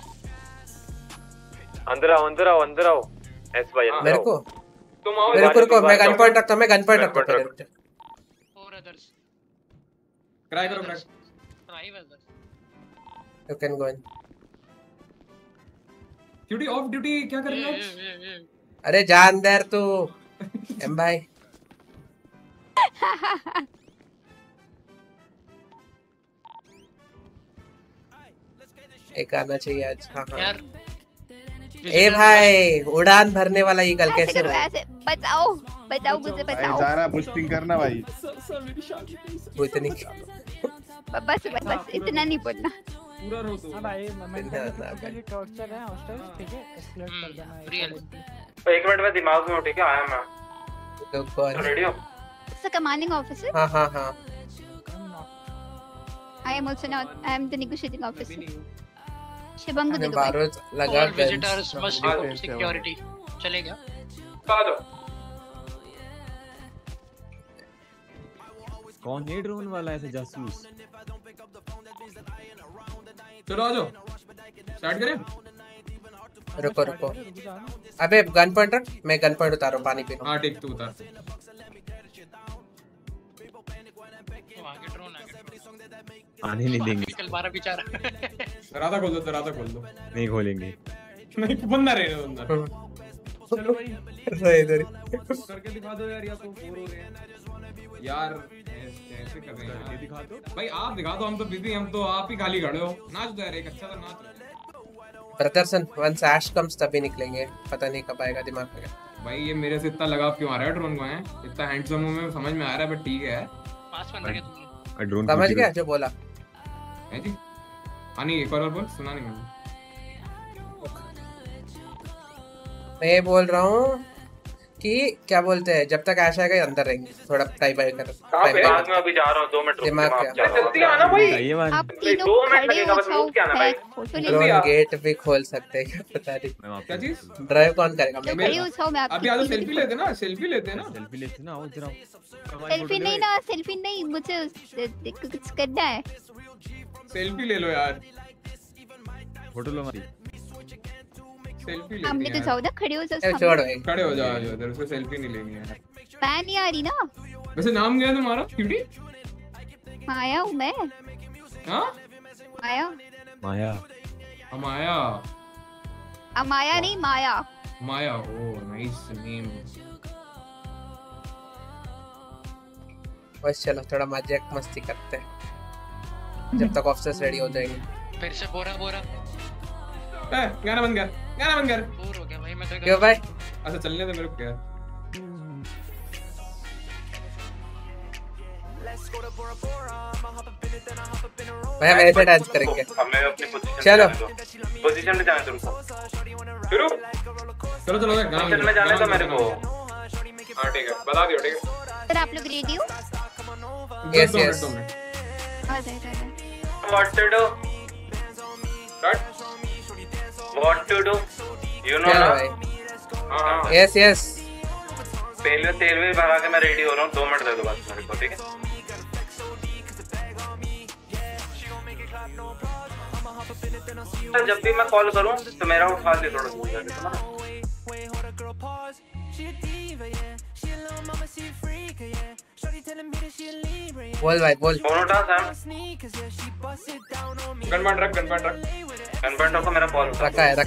अंदर आओ एस भाई अंदर मेरे आओ। को तुम आओ। मेरे को मैं गन पॉइंट रखता हूं। और अदर्स ट्राई करो। ट्राई बस। You can go in. Duty off duty क्या कर रहे हो? अरे जा अंदर तू एम भाई। एक आना चाहिए आज। हाँ यार ए भाई उड़ान भरने वाला ये कल कैसे हुआ? ऐसे बचाओ मुझे बचाओ। सारा पुस्टिंग करना भाई। वो इतनी बस इतना नहीं बोलना। पूरा रो दो। हां भाई मैं टॉर्चर है हॉस्टल, ठीक है? एस्केलेट कर देना। रियल 1 मिनट में दिमाग में उठ के आया मैं। तो कौन? रेडी हो? Sir commanding officer. हाँ I am also not. I am the negotiating officer. Shivang दे दो। बारोज लगा All visitors must report security. चलेगा? आ जाओ। कौन है ड्रोन वाला ऐसे जासूस? चलो आ जाओ। स्टार्ट करें? रुको। अबे गन पॉइंट रख, मैं गन पॉइंट उतारो पानी पी लूं। हां ठीक, तू उतार। आने नहीं देंगे। कल 12 बेचारा। दरवाजा खोल दो। नहीं खोलेंगे। नहीं बंदा रहे अंदर। चलो भाई इधर करके दिखा दो यार, या तो बोर हो रहे हैं यार। ऐसे कर रहे हैं यार। दिखा दो भाई, आप दिखा दो। हम तो बिजी, हम तो आप ही खाली खड़े हो। नाच दो यार, एक अच्छा सा नाच। प्रदर्शन वंस ऐश कम्स तभी निकलेंगे। पता नहीं कब आएगा दिमाग में। भाई ये मेरे से इतना लगाव क्यों आ रहा है ड्रोन को? है इतना हैंडसम हूं मैं, समझ में आ रहा है, बट ठीक है। पास में लगे तुम। ड्रोन समझ गया जो बोला है जी? हाँ नहीं, एक और बोल, सुना नहीं मैंने। मैं बोल रहा हूँ कि क्या बोलते हैं, जब तक ऐश आएगा अंदर रहेंगे। थोड़ा टाइम बाय कर। दिमाग में अभी जा रहा हूँ, 2 मिनट। दिमाग क्या? जल्दी आना भाई। आप तीनों 2 मिनट खड़े लगेगा हो बस। मुझ क्या आना भाई। ड्रोन गेट भी खोल सकते हैं क्या? पता नहीं क्या चीज? ड्राइव कौन करेगा? तो खड़ी हो जाओ। मैं अभी आज सेल्फी लेते ना, सेल्फी लेते ना। आओ जरा। सेल्फी नहीं मुझे कुछ करना है। सेल्फी ले लो यार। फोटो लो हमारी। सेल्फी ले। हमने तो जाओ ना, खड़े हो जाओ। खड़े हो जाओ इधर। उसको सेल्फी नहीं लेनी है। मैं नहीं आ रही ना। वैसे नाम क्या है तुम्हारा? क्यूटी? माया हूँ मैं। हाँ माया। अमाया नहीं, माया। माया। Oh nice name. बस चलो थोड़ा मजाक मस्ती करते हैं जब तक ऑफिसर्स रेडी हो जाएंगे। फिर से बोरा गाना बंद कर, गाना बंद कर। बोर हो गया भाई मैं तो। क्यों भाई? अच्छा चलने दे मेरे को क्या। भाई हम ऐसे डांस करेंगे। हमें अपनी पोजीशन चलो पोजीशन में जाने दो। शुरू चलो चलो पोजीशन में जाने दो मेरे को। हाँ ठीक है बता दियो ठीक है। सर आप लोग रेडी हो? Yes yes. What to do? What to do? You know चलो ना? भाई। हाँ यस यस। तेल भी भरा के मैं रेडी हो रहा हूँ। 2 मिनट दे दो बस मेरे को, ठीक है? जब भी मैं कॉल करूँ तो मेरा उठा ले थोड़ा दूर जाके, सुना? बोल भाई बोल। फोन उठा सैम। गन पॉइंट रख रखो, मेरा कॉल रखा है।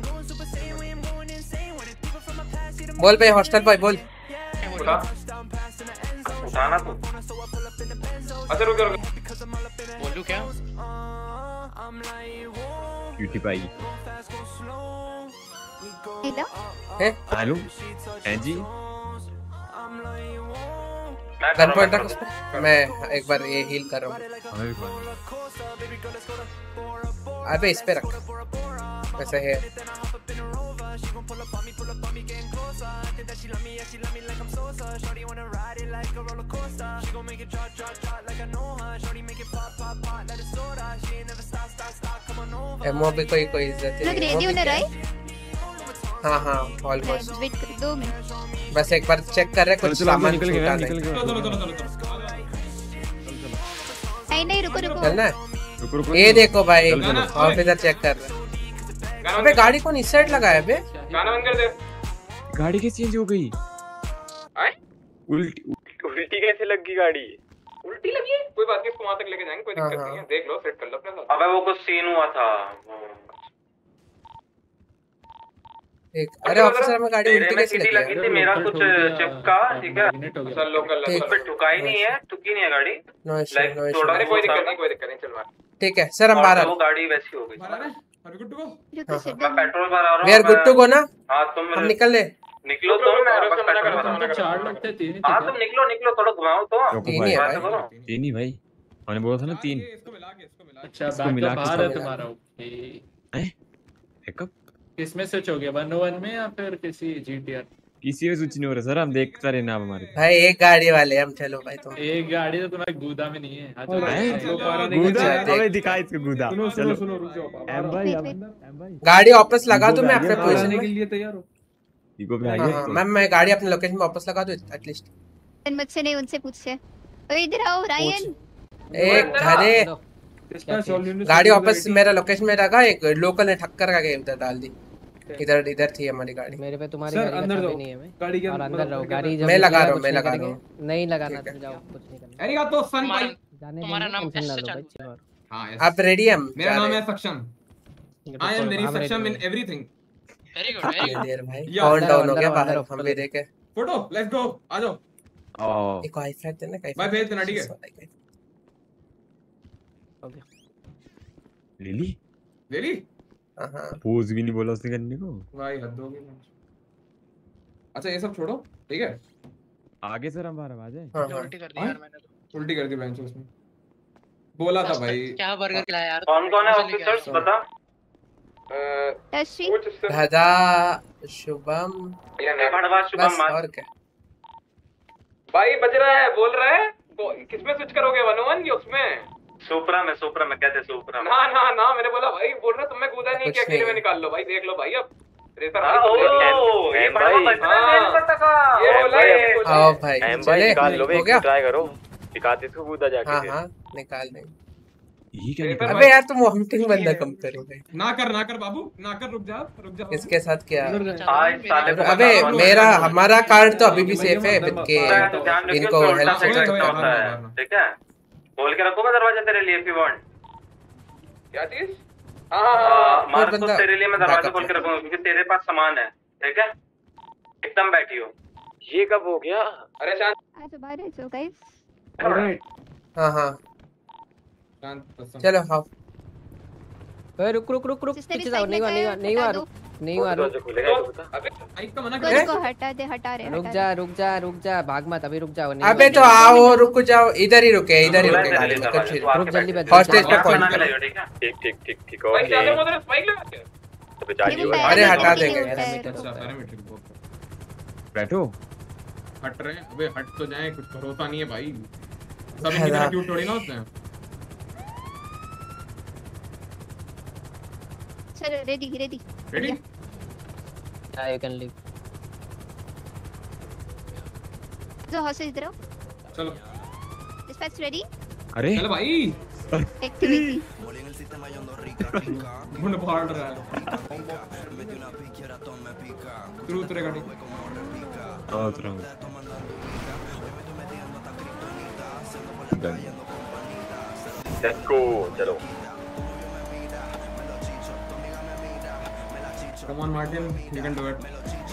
बोल भाई हॉस्टल भाई बोल। उठाना तू। अच्छा रुको बोलूं क्या? Cutie pie. हेलो हेलो हैं जी। गन पॉइंट रख उसपे। मैं एक बार ये हील कर रहा हूँ। अबे इस पे रख। वैसे है। एमओ भी कोई इज्जत लोग रेडी हो ना राइट? हाँ ऑलमोस्ट। वेट कर 2 मिनट। बस एक बार चेक कर रहे कुछ सामान छूटा नहीं। नहीं रुको चलना है। ये देखो भाई ऑफिसर चेक कर रहे हैं। अबे गाड़ी कौन इस साइड लगा है बे? गाना बंद कर दे। गाड़ी कैसे चेंज हो गई? उल्टी कैसे लग गई गाड़ी? उल्टी लगी है? कोई बात नहीं, इसको वहां तक लेके जाएंगे, कोई दिक्कत नहीं है। देख लो, सेट कर लो अपने साथ। अबे वो कुछ सीन हुआ था। एक अरे ऑफिसर में गाड़ी उल्टी कैसे लगी थी? मेरा कुछ चिपका, ठीक है? सर लोकल पे ठुकाई नहीं है, ठुकी नहीं है गाड़ी। लाइक थोड़ा कोई दिक्कत नहीं चल रहा। ठीक है सर हम बाहर आ। वो गाड़ी वैसी हो गई। अभी गुड टू गो। मैं पेट्रोल भरा रहा हूं। We are good to go ना? हां तुम हम निकल ले। निकलो तुम। मैं बस पेट्रोल भरा तो 4 लोग थे 3 ही थे। हां तुम निकलो थोड़ा घुमाओ तो। 3 ही है भाई। 3 ही भाई। मैंने बोला था ना 3। अच्छा बैकअप बाहर है तुम्हारा। ओके बैकअप किसमें स्विच हो गया? 101 में या फिर किसी जीटीआर? किसी में स्विच नहीं हो रहा सर। हम देखते रहे ना हमारे भाई एक गाड़ी वाले हम। चलो भाई तुम। एक गाड़ी तो तुम्हारे गूदा में नहीं है। गूदा अबे दिखा इसको गूदा। सुनो रुक जाओ। एम भाई गाड़ी वापस लगा दो। मैं अपने पोजीशन के लिए तैयार हो? इको पे आइए। मैम मैं गाड़ी अपने लोकेशन में वापस लगा दूं एटलीस्ट। मुझसे नहीं उनसे पूछे। ओए इधर आओ रायन। एक घरे गाड़ी वापस मेरा लोकेशन में रखा। एक लोकल ने ठक्कर का के उधर डाल दी। इधर थी हमारी गाड़ी। मेरे पे तुम्हारी गाड़ी का चाबी नहीं है। मैं गाड़ी के अंदर रहो। गाड़ी मैं लगा रहा हूं नहीं लगाना। तुम जाओ कुछ नहीं करना। अरे तो सन भाई तुम्हारा नाम कैसे चल? हां आप रेडी हम? मेरा नाम है सक्षम। आई एम वेरी सक्षम इन एवरीथिंग। वेरी गुड भाई काउंट डाउन हो गया बाहर। हम भी देखे फोटो। लेट्स गो आ जाओ। एक आई फ्लैग देना कहीं भाई भेज देना ठीक है। ओके लिली हां पोज भी नहीं बोला उसने करने को भाई। हद हो गई। अच्छा ये सब छोड़ो ठीक है। आगे सर हम बाहर आ जाए। उल्टी कर दी यार मैंने तो। उल्टी कर दी बेंच उसने। बोला था भाई। क्या बर्गर खिलाया यार? कौन है ऑफिसर्स बता? दादा शुभम शुभम और क्या भाई बज रहा है? बोल रहा है किसमें स्विच करोगे? 101 की उसमें सुपरा में कहते सुपरा में। ना मैंने बोला भाई बोल रहा तुम्हें कूदा नहीं क्या? अकेले में निकाल लो भाई। देख लो भाई अब रेसर ये भाई आओ भाई चले निकाल लो। हो गया। ट्राई करो दिखाते इसको कूदा जाके। हां निकाल दे। ये क्या? अबे यार तुम वॉमिटिंग बंदा कम करो भाई। ना कर बाबू ना कर। रुक जा इसके साथ क्या? अबे मेरा हमारा कार्ड तो अभी भी सेफ है के इनको हेल्प से होता है ठीक है। खोल के रखूंगा दरवाजा तेरे लिए। If you want. क्या चीज? मार्क तो तेरे लिए मैं दरवाजा खोल के रखूंगा क्योंकि तेरे पास सामान है ठीक है। एकदम बैठी हो। ये कब हो गया? अरे शांत। आज बाहर है सो गाइस। हां शांत चलो हाँ ओए रुक रुक रुक रुक पीछे जाओ। नहीं हुआ नहीं हुआ नहीं हुआ रुक नहीं हुआ रुक। अबे बाइक का मना कर। इसको हटा दे हटा रहे रुक जा रुक जा रुक जा भाग मत अभी रुक जाओ। अबे तो आओ रुक जाओ इधर ही रुके गाड़ी में कुछ रुक जल्दी बैठ। हॉस्टेज पे पहुंच। ठीक ठीक ठीक ठीक बाइक ओके। ज्यादा मत बाइक लगा के। अबे जाइए अरे हटा देंगे। अच्छा पैरामीटर बैठो। हट रहे हैं। अबे हट तो जाए कुछ भरोसा नहीं है भाई। सब इनकी तरह क्यूट थोड़ी ना होते हैं। चलो ready ready ready you can leave. जो हॉस्टेज इधर आओ। चलो डिस्पैच रेडी। अरे चलो भाई एक्टिविटी मुंड फाड़ रहा है। तू उतरे गाड़ी। उतरा लेट्स गो चलो। Come on Martin, you can do it.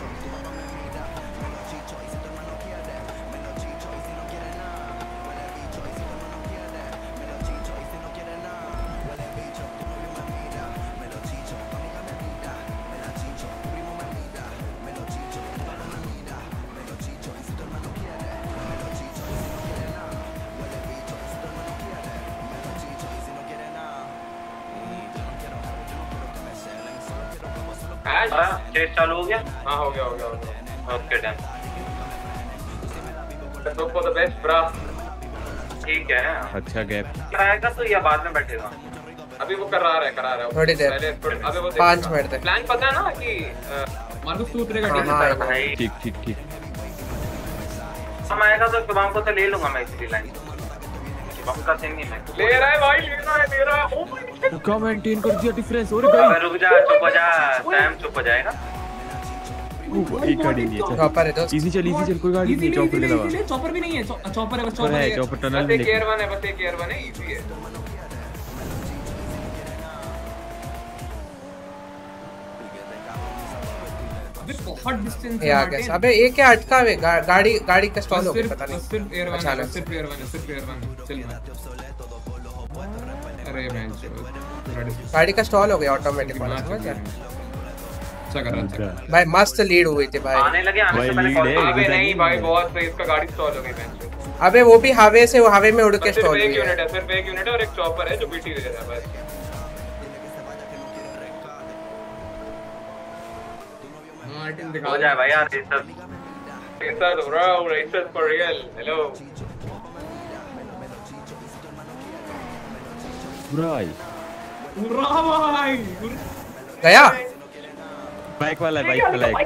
Chase चालू हो गया? हाँ हो गया okay done. Let's hope for the best, bro. ठीक है। अच्छा गैप आएगा तो या बाद में बैठेगा? अभी वो करा रहा है थोड़ी देर। अबे वो 5 मिनट तक। प्लान पता है ना कि मार्कस तू उतरेगा ठीक ठीक ठीक। हम आएगा तो शुभम को तो ले लूंगा मैं इसी लाइन। शुभम का सीन नहीं है। ले रहा है भाई लेना है मेरा। ओ माय गॉड क्या मेंटेन कर दिया डिफरेंस। और भाई रुक जा चुप हो जा। सैम चुप हो जाएगा। एक गाड़ी नहीं है। चॉपर है दोस्त। इजी चल कोई गाड़ी नहीं। चॉपर के अलावा चॉपर भी नहीं है। चॉपर है बस चॉपर है। चॉपर टनल में एक एयर वन है बस एक एयर वन है इजी है। बहुत डिस्टेंस है मार्टिन। अबे ये क्या अटका है गाड़ी का स्टॉल हो गया पता नहीं। सिर्फ एयर वन चल। अरे बेंच गाड़ी का स्टॉल हो गया ऑटोमेटिक वाला समझ गया। अच्छा कर रहा भाई मस्त लीड हुई थी भाई। आने लगे आने से पहले कॉल। अबे नहीं भाई बहुत सही इसका गाड़ी स्टॉल हो गई बेंच। अबे वो भी हवा में उड़ के स्टॉल हुई है। सिर्फ एक यूनिट है और एक चॉपर है जो पीटी ले रहा है बस। मार्टिन दिखा हो जाए भाई यार racer bro racer for real. Hello भाई गया बाइक वाला बस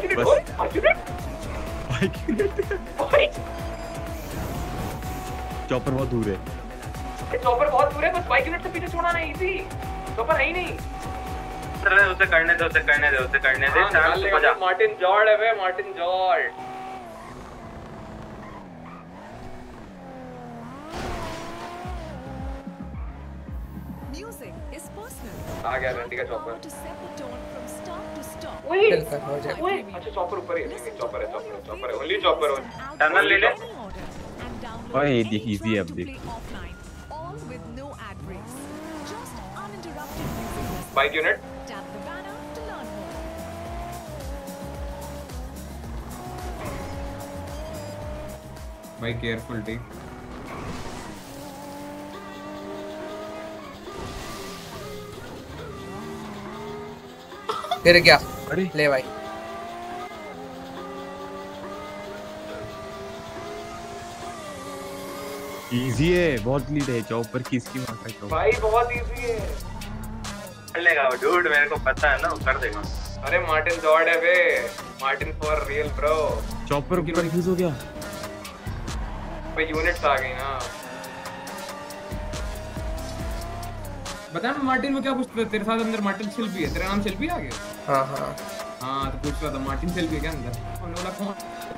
बाइक चॉपर बहुत दूर है। बस बाइक यूनिट से पीछे छोड़ना नहीं इजी। चॉपर है ही नहीं। उसे करने दे मार्टिन जॉर्ड है बे मार्टिन जॉर्ड। Music is personal. आ गया रंडी का chopper. To set the tone from start to stop. ओए अच्छा चॉपर ऊपर ही है। चॉपर है ओनली चॉपर टनल ले ले। ओए देख इजी अब देख। All with no ad breaks. Just uninterrupted music. Bike unit Tap the banner to learn more. भाई केयरफुल टेक। गिर गया। ले भाई इजी है बहुत लीड है। चॉपर किसकी मारता है भाई बहुत इजी है। कर लेगा वो डूड मेरे को पता है ना वो कर देगा। अरे मार्टिन जॉर्ड है बे Martin for real bro. Chopper confuse हो गया। भाई यूनिट्स आ गई ना। बता ना मार्टिन वो क्या पूछ रहा तेरे साथ अंदर मार्टिन शिल्पी है। तेरा नाम शिल्पी आ गया? हाँ तो पूछ रहा था मार्टिन शिल्पी है क्या अंदर। उन्होंने बोला कौन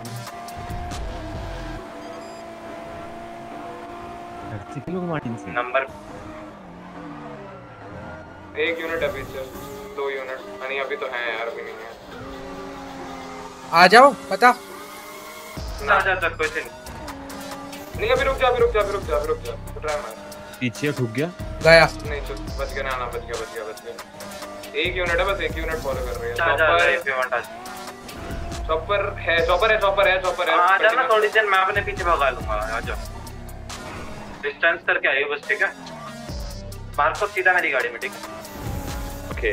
लोग मार्टिन से नंबर एक यूनिट अभी चल 2 यूनिट नहीं अभी तो है यार अभी नहीं है। आ जाओ पता ना जा तक कोई नहीं अभी रुक जा ट्राई मार। पीछे ठुक गया गया नहीं बच गया ना, बच गया। एक यूनिट है बस, एक यूनिट फॉलो कर रही है। चॉपर है। हां जा ना, थोड़ी देर मैं अपने पीछे भगा लूंगा। आ जाओ, डिस्टेंस करके आइए बस, ठीक है? मार्क को सीधा मेरी गाड़ी में, ठीक है? ओके।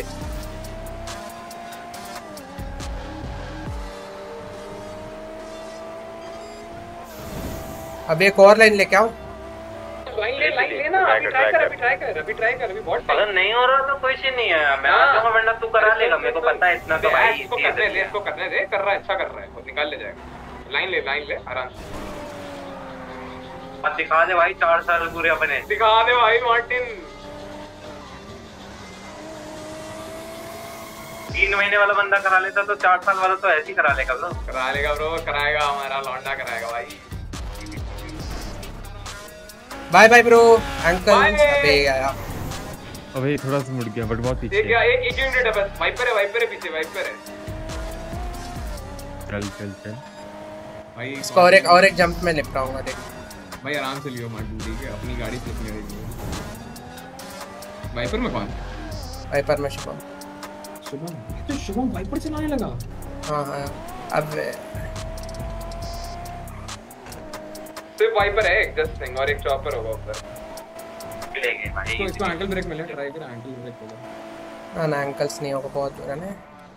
अब एक और लाइन लेके आओ। लाइन ले ना, अभी ट्राई कर अभी बहुत अगर नहीं हो रहा तो कोई चीज नहीं है, मैं आ जाऊंगा, वरना तू करा लेगा, मेरे को पता है इतना तो भाई। इसको करने दे, कर रहा है, अच्छा कर रहा है, वो निकाल ले जाएगा। लाइन ले आराम से। मत दिखा दे भाई, 4 साल पूरे अपने दिखा दे भाई मार्टिन। 3 महीने वाला बंदा करा लेता तो 4 साल वाला तो ऐसे ही करा लेगा ब्रो। कराएगा हमारा लौंडा कराएगा भाई। Bye bye bro uncle. अबे यार, अबे थोड़ा सा मुड़ गया बट बहुत पीछे। एक यूनिट है बस। वाइपर है पीछे, वाइपर है। चल भाई इसको और एक जंप में निपटाऊंगा। देख भाई आराम से लियो मार्टिन, ठीक है? अपनी गाड़ी से अपनी गाड़ी। वाइपर में कौन? वाइपर में शुभम। तो शुभम वाइपर चलाने लगा। हाँ अब सिर्फ वाइपर है एक, जस्ट थिंग, और एक चॉपर होगा ऊपर। मिलेंगे भाई। तो इसको एंकल ब्रेक मिले, ट्राई कर एंकल ब्रेक होगा। ना एंकल्स नहीं होगा, बहुत दूर है।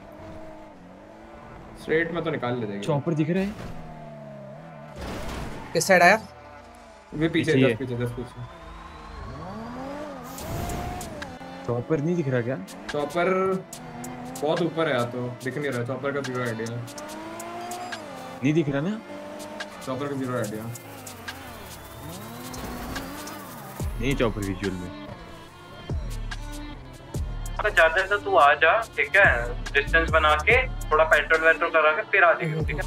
स्ट्रेट में तो निकाल ले जाएगा। चॉपर दिख रहा है। किस साइड आया? वे पीछे 10 पीछे। चॉपर नहीं दिख रहा क्या? चॉपर बहुत ऊपर है, या तो दिख नहीं रहा। चॉपर का जीरो आइडिया नहीं दिख रहा ना? चॉपर का जीरो आइडिया नहीं, चॉपर विजुअल में। अगर ज्यादा तो तू आ जा, ठीक है? डिस्टेंस बना के थोड़ा पेट्रोल करा के फिर आ जाएगी, ठीक है?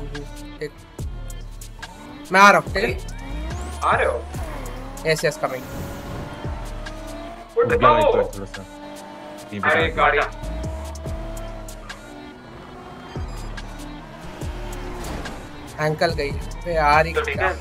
मैं आ रहा हूँ, ठीक है? आ रहे हो? Yes coming. थोड़ा सा अरे गाड़ी अंकल गई यार। तो ठीक है,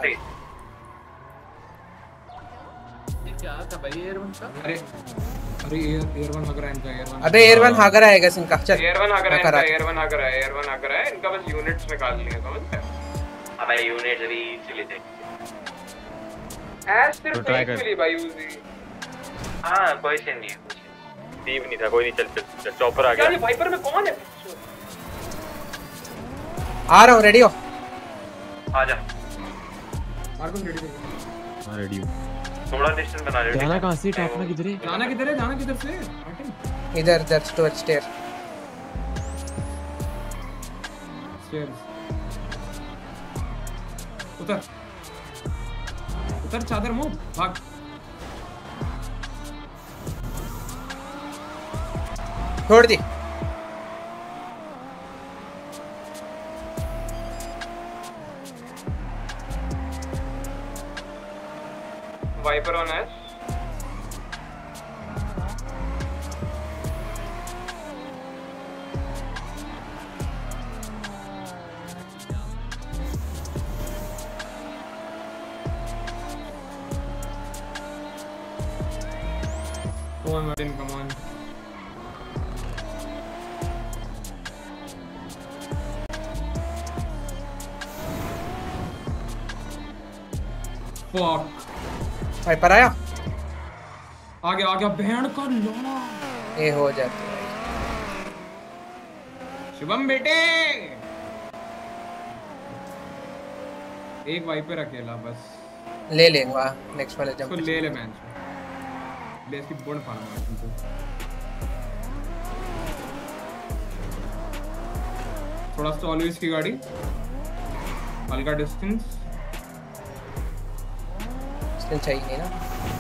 क्या था भाई एयर1 का? अरे एयर1 हग रहा है इनका। अबे एयर1 हग रहा है गाइस इनका। चल एयर1 हग रहा है इनका। बस यूनिट्स निकालनी है, समझ गए? अबे यूनिट्स भी चले थे एस सिर्फ के लिए भाई यूजी। हां कोई से नहीं है, टीम नहीं था कोई नहीं। चल चॉपर आ गया। यार वाइपर में कौन है? आ रहा हूँ, रेडी हो? आ जा मार्कस, रेडी हो? हां रेडी हूं। थोड़ा डिस्टेंस बना ले। जाना कहां से? टॉप में किधर है? जाना किधर से मार्टिन? इधर टुवर्ड्स स्टेयर। उतर चादर मुंह भाग। छोड़ दी। वाइपर ऑन है। Come on, Martin, come on. Fuck. Wiper आया? आ गया बहन का लौड़ा। ये हो जाती है शुभम बेटे। एक वाइपर अकेला बस ले लेंगे। नेक्स्ट वाले जंप ले ले मैन ले इसकी बोर्ड फाड़ना। थोड़ा सा ऑलवेज की गाड़ी, हल्का डिस्टेंस चाहिए ना।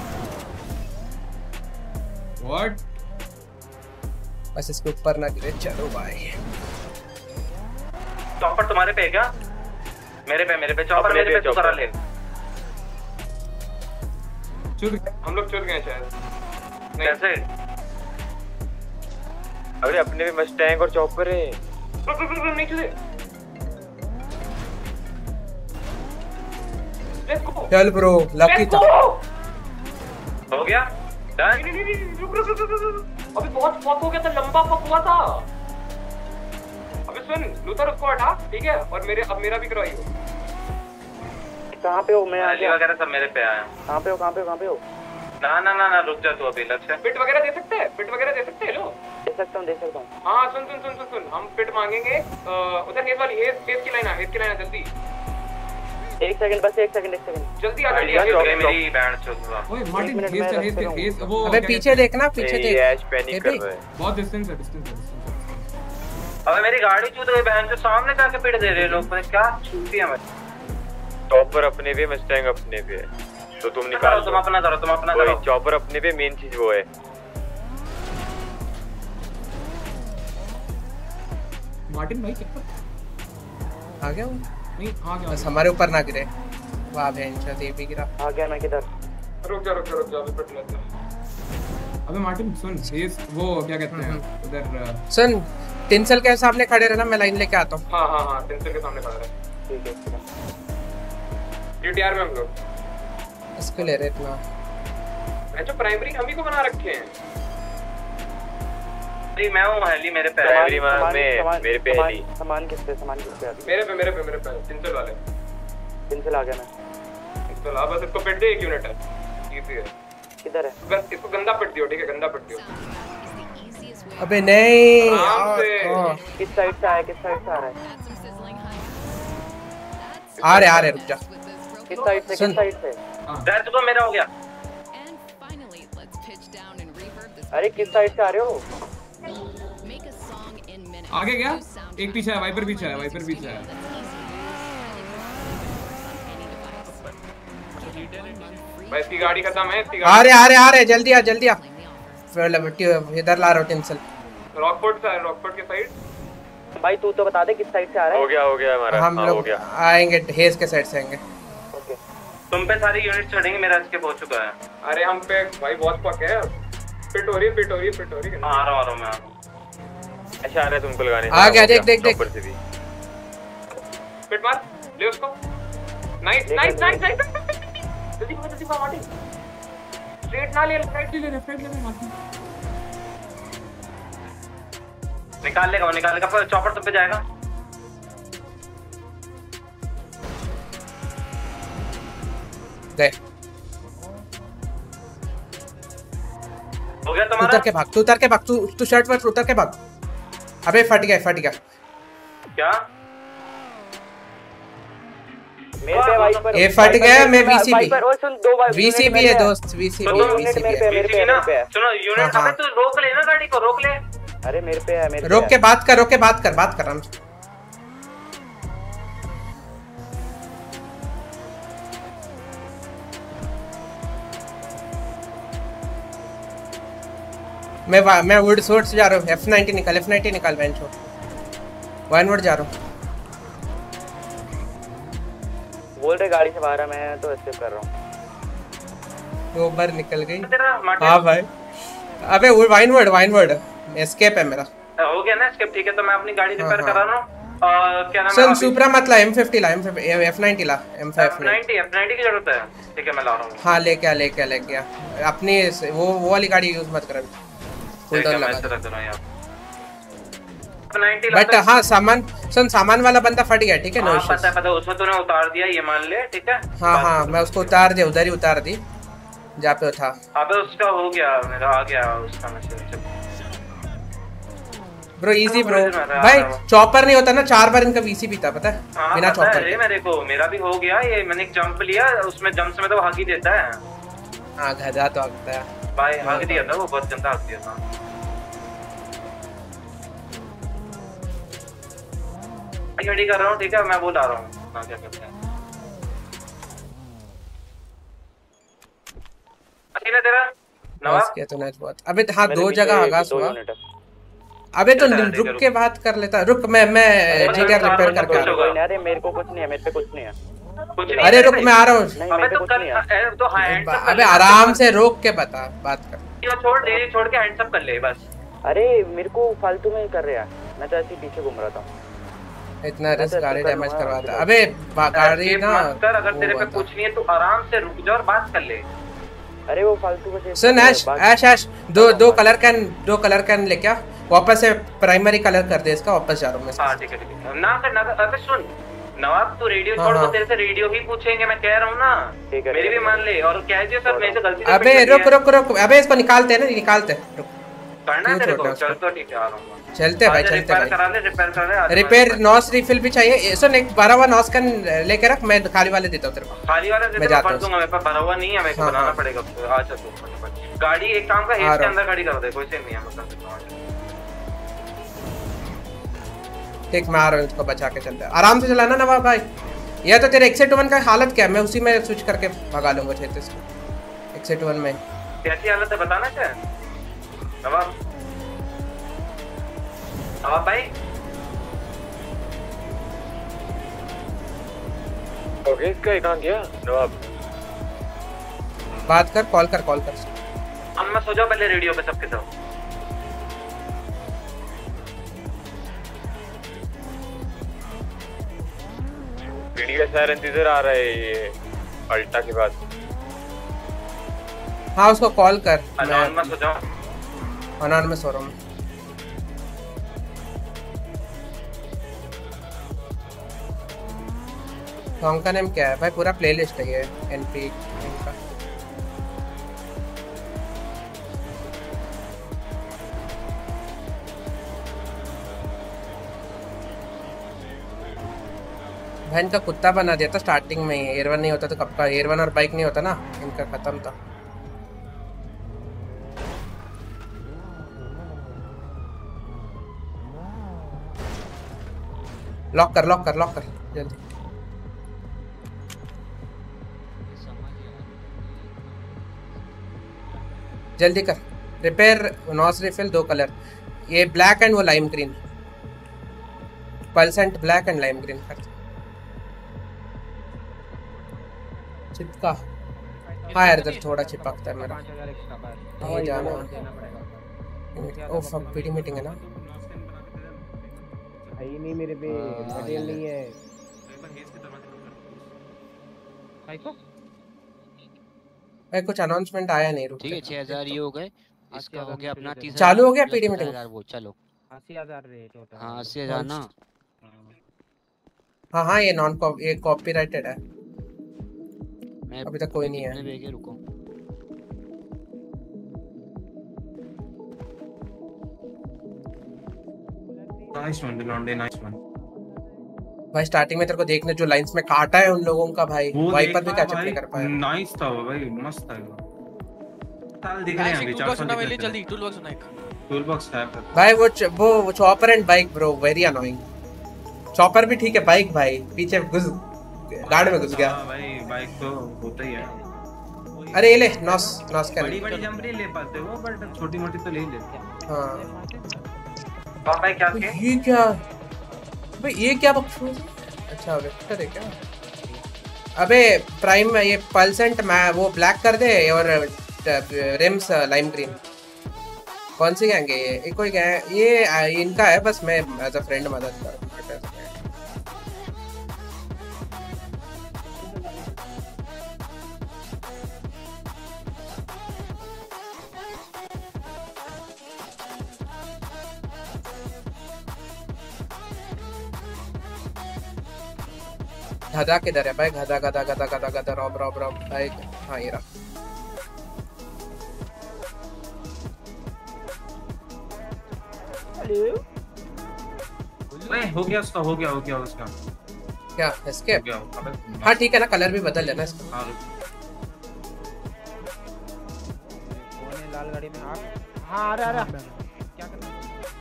व्हाट? बस इसके ऊपर ना गिरे। चलो भाई। चॉपर तुम्हारे पे है क्या? मेरे पे चॉपर मेरे पे तो करा ले। हम लोग चल गए शायद। कैसे? अरे अपने भी मस्टैंग और चॉपर है। नहीं चले। चल ब्रो लकी था। हो गया? अभी बहुत फक हो गया था, लंबा फक हुआ था। अबे सुन लूथर, उसको हटा ठीक है, और अब मेरा भी करवाइयो। कहाँ पे हो? मैं आ गया वगैरह सब मेरे पे आया। कहाँ पे हो? ना रुक जा तू अभी। लक्ष्य पिट वगैरह दे सकते हैं? लो दे सकता हूँ। हाँ सुन हम पिट मांगेंगे उधर हेज वाली, हेज की लाइन आ जल्दी। एक सेकंड जल्दी आ मेरी बैंड चल। ओए मार्टिन हेज वो अबे पीछे देखना, पीछे देख। ऐश पैनिक कर रहा है। बहुत डिस्टेंस है। अबे मेरी गाड़ी चूत गई बहन, जो सामने जाके पिट दे रहे लोग, पता क्या छूटी है। चॉपर अपने पे, मस्टैंग अपने पे, तो तुम निकालो। तुम अपना करो। चॉपर अपने पे, मेन चीज वो है। मार्टिन भाई कितना आ गया वो? नहीं आ गया, बस हमारे ऊपर ना गिरे। वाह बहन चोद, ये भी गिरा। आ गया मैं किधर? रुक जा अभी पिट लेते हैं। अबे मार्टिन सुन, वो क्या कहते हैं उधर। सुन टिंसल के सामने खड़े रहना, मैं लाइन लेके आता हूँ। हाँ टिंसल के सामने खड़ा रहे। ठीक है। ड्यूटीआर में हम लोग इसको ले रहे इतना। मैं जो प्राइमरी हम ही को बना रखे हैं। मैं हूँ हेली, मेरे पे प्राइमरी में मेरे पे हेली। सामान किस पे मेरे पे टिंसल वाले। टिंसल आ गया मैं। टिंसल आ, बस इसको पिट दे। 1 यूनिट है, इजी है। किधर है? बस इसको गंदा पिट दियो, ठीक है? गंदा पिट दियो। अबे नहीं, किस साइड से आ रहा है? आ रहे रुक जा। किस साइड से? ड्राइव तो मेरा हो गया। अरे किस साइड से आ रहे हो? आगे क्या? एक पीछे है, वाइपर पीछे है। भाई इसकी गाड़ी खत्म है। आ रहे जल्दी आ। इधर ला रहा हूँ टिंसल। रॉकफोर्ट के साइड। भाई तू तो बता दे किस साइड से आ रहा है? हो गया हमारा। हम लोग आएंगे हेज के साइड से आएंगे। ओके। तुम पे सारी यूनिट चढ़ेंगे, मेरा इसके पहुंच चुका है। अरे हम पे भाई बहुत पक है। पिट हो रही। आ रहा हूं मैं। अच्छा आ रहा है तुमको लगाने। आ गया, देख। ऊपर से भी पिट मार ले उसको। नाइस। जल्दी मार्टिन। स्ट्रेट ना ले, राइट ले मार्टिन। निकाल लेगा चॉपर तुम पे जाएगा। गए। हो गया तुम्हारा? उतर के भाग तू शर्ट पर उतर के भाग। अबे फट गया। क्या? मेरे पे वाइपर। ये फट गया। मैं वीसीबी। वाइपर और सुन, 2 बार वीसीबी है दोस्त, वीसीबी है। मेरे पे। सुनो यूनिट, अबे तू रोक ले ना गाड़ी को, रोक ले। अरे मेरे पे है। रोक के बात कर हम। मैं वुड सोर्ट से जा रहा हूँ। F90 निकाल बेंच हो। वाइनवुड जा रहा हूँ। बोल रहे गाड़ी से बाहर है, मैं तो एस्केप कर रहा हूँ। 2 बार निकल गई। हाँ भाई। अबे वाइनवुड एस्केप है मेरा। हो गया ना एस्केप? ठीक है, तो मैं अपनी गाड़ी रिपेयर करा रहा हूँ। क्या नाम है? सुन सुपरा मत ला, M50 ला, F90 ला। F90 की जरूरत है। ठीक है मैं ला रहा हूँ। हाँ लेके आ। अपनी वो वाली गाड़ी यूज मत कर। फुल डाउन लगा। बट हाँ सामान वाला बंदा फट गया, ठीक है? No issues. पता है उसमें तूने उतार दिया, ये मान ले, ठीक है? हाँ मैं उसको उतार दिया, उधर ही उतार दी जहाँ पे था। अबे उसका हो गया, मेरा आ गया उसका मैसेज। Bro easy bro. भाई चॉपर नहीं होता ना, 4 बार इनका वीसीपी था, पता है? बिना चॉपर के। मेरे को मेरा भी हो गया ये। मैंने एक जंप लिया, उसमें जंप से तो भाग ही देता है। हाँ गधा तो आता है भाई, भाग दिया था वो, बहुत गंदा भाग दिया था। रेडी कर रहा हूँ, ठीक है? मैं बोल आ रहा हूँ ना, क्या करते हैं। अच्छी ना तेरा नवाब? क्या तो नेट बहुत। अबे हाँ 2 जगह आगाज हुआ। अबे तो रुक के बात कर लेता। रुक मैं जीटीआर रिपेयर करके आ रहा हूँ। अरे मेरे को कुछ नहीं है, मेरे पे कुछ नहीं है। अरे रुक मैं आ रहा हूँ। अबे आराम से रोक के बता, बात कर। छोड़ के हैंड्स अप कर ले बस। अरे मेरे को फालतू में कर रहा है, मैं तो ऐसे पीछे घूम रहा था। इतना रिस्क गाड़ी डैमेज करवाता। अबे गाड़ी ना अगर तेरे पे कुछ नहीं है तो आराम से रुक जा और बात कर ले। अरे वो फालतू बचे। सुन ऐश दो कलर कैन लेके आ, वापस से प्राइमरी कलर कर दे इसका, वापस जा रहा हूं मैं। हां ठीक है ना कर। अबे सुन नवाब, तू रेडियो छोड़, वो तेरे से रेडियो ही पूछेंगे, मैं कह रहा हूं ना। मेरी भी मान ले और कह दियो सर मेरे से गलती से। अबे रुक, अबे इसको निकालते हैं ना, निकालते रुक करना तेरे को। चल तो ठीक है, आ रहा हूं। चलते भाई रिपेयर करा ले। रिपेयर नॉस रिफिल भी चाहिए। सुन एक 12 हुआ नॉस कैन लेके रख, मैं खाली वाले देता हूं तेरे को। खाली वाला दे दूंगा, मेरे पास भरा हुआ नहीं है, मेरे को बनाना पड़ेगा। अच्छा तू गाड़ी एक काम का हेड के अंदर खड़ी कर दे, कोई से नहीं है मतलब। ठीक, मैं आ रहा हूँ, इसको बचा के चलते हैं। आराम से चलाना नवाब भाई। या तो तेरे एक्सेट 1 का हालत क्या है, मैं उसी में स्विच करके भगा लूंगा 36 को। एक्सेट 1 में कैसी हालत है बताना चाहे नवाब? नवाब भाई ओके, इसका कहाँ गया नवाब? बात कर, कॉल कर। हम मैं सो जाओ पहले रेडियो पे सबके सब। पीडी का सायरन इधर आ रहा है ये अल्टा के बाद। हाँ उसको कॉल कर। अनॉन सो जाओ। अनॉन में सो रहा हूँ। सॉन्ग का नेम क्या है भाई? पूरा प्लेलिस्ट है ये एनपी का। भाई इनका कुत्ता बना दिया था स्टार्टिंग में ही। एयर 1 नहीं होता तो कब का एयर 1 और बाइक नहीं होता ना, इनका खत्म था। लॉक कर जल्दी। जल्दी कर। रिपेयर नॉस रिफिल 2 कलर, ये ब्लैक एंड वो lime green. Pearlescent black and lime green कर। चिपका। हाँ यार इधर थोड़ा चिपकता है मेरा, नहीं जाना। ओ फक, पीडी मीटिंग है ना। भाई नहीं मेरे पे मटेरियल नहीं है। भाई कुछ अनाउंसमेंट आया नहीं। रुक ठीक है 6000 ये हो गए, इसका हो गया अपना 30,000। चालू हो गया पीडी मीटिंग। वो चलो 80,000 रेट टोटल। हाँ 80,000 ना। हाँ ये ये कॉपीराइटेड है। अभी तक कोई नहीं है। भेजे रुको। नाइस वन लॉन्डे, नाइस वन भाई। स्टार्टिंग में तेरे को देखने जो लाइंस में काटा है उन लोगों का भाई, वाइपर भी कैच नहीं कर पाया। नाइस था वो भाई, मस्त था। ताल दिख रहे हैं अभी 400 जल्दी टूल बॉक्स सुना। टूल बॉक्स है भाई। वो chopper and bike bro very annoying. Chopper भी ठीक है, बाइक भाई पीछे घुस गार्ड में घुस गया। हां भाई बाइक तो होता ही है। अरे ये ले नॉस कर। बड़ी जंप नहीं ले पाते वो, बट छोटी मोटी तो ले ही लेते हैं। हां भाई क्या ये क्या भाई, ये क्या बकवास है? अच्छा वेक्टर है क्या? अबे प्राइम में ये पल्सेंट मैं वो ब्लैक कर दे और रिम्स लाइम ग्रीन। कौन सी गैंग है ये? कोई गैंग ये इनका है, बस मैं एज अ फ्रेंड मदद कर। गधा किधर है भाई? गधा रॉब भाई। हाँ ये रहा। हो गया उसका क्या एस्केप? हाँ ठीक है ना, कलर भी बदल लेना इसका। लाल गाड़ी में हाँ आ रहा क्या करना?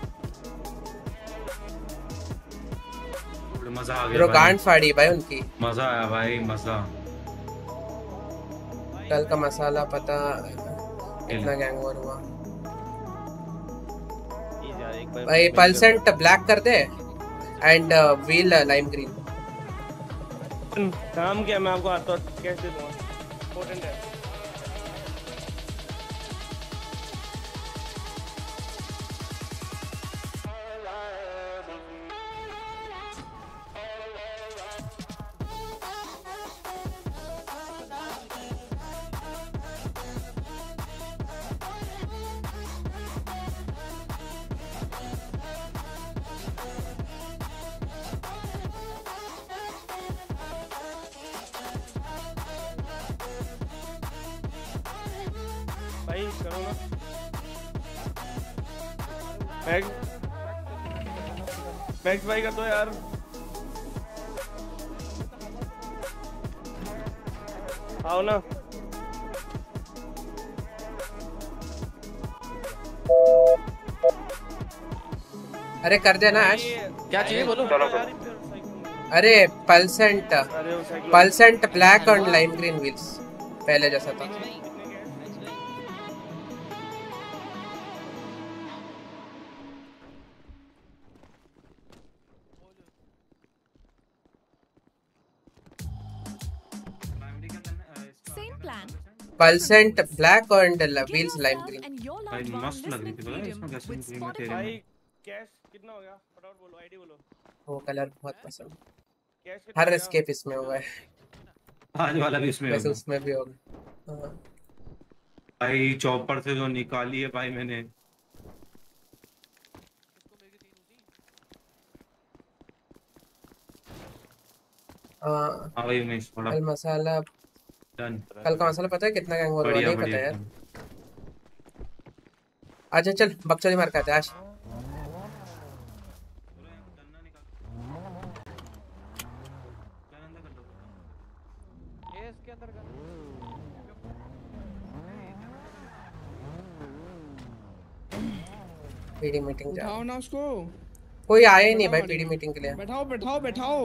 मजा आ गया ब्रो, गांड फाड़ी भाई उनकी। मजा आया भाई, मजा। कल का मसाला पता कितना गैंग वॉर हुआ भाई। पल्सेंट ब्लैक कर दे एंड व्हील लाइम ग्रीन। काम क्या मैं आपको आता कैसे दूंगा? इंपॉर्टेंट है। करो ना मैक्स भाई कर दो यार। आओ ना। अरे कर देना ऐश। क्या चाहिए बोलो। अरे पल्सेंट ब्लैक और लाइम ग्रीन व्हील्स पहले जैसा था। पल्सेंट ब्लैक और व्हील्स लाइम ग्रीन। भाई मस्त लग रही थी पता है इसमें कैसे ग्रीन है तेरे भाई में। कैश कितना हो गया फटाफट बोलो आईडी बोलो। वो कलर बहुत पसंद। कैश कितना हर हो गया? एस्केप इसमें हुआ है। आज वाला भी इसमें वैसे होगा। उसमें भी होगा। हाँ। भाई चॉपर से जो निकाली है भाई मैंने। हाँ भाई उमेश थोड़ा कल मसाला डन। कल का मसाला पता है कितना गैंग हुआ बढ़िया नहीं पता बढ़िया। यार। अच्छा चल बकचोदी मार के आते हैं आज। इसके अंदर कर। पीडी मीटिंग जा। उठाओ ना उसको। कोई आया ही नहीं भाई पीडी मीटिंग के लिए। बैठाओ बैठाओ बैठाओ।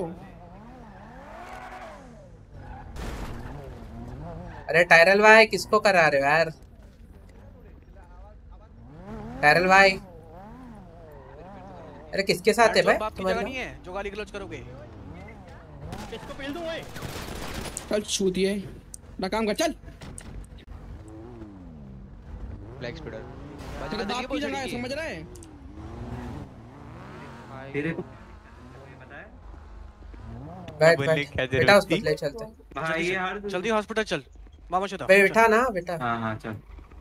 अरे टायरल भाई किसको करा रहे हो यार। टायरल भाई अरे किसके साथ है भाई तुम्हारी नहीं है जो गाली गलौज करोगे। किसको पेल दूं ओए। चल छूती है ना काम कर चल। ब्लैक स्पीडर तेरा बाप की जगह है समझ रहा है। तेरे को बैठ बेटा उसको ले चलते हैं। भाई ये हर जल्दी हॉस्पिटल चल। मामा चुदा बैठा ना बेटा। हाँ हाँ चल।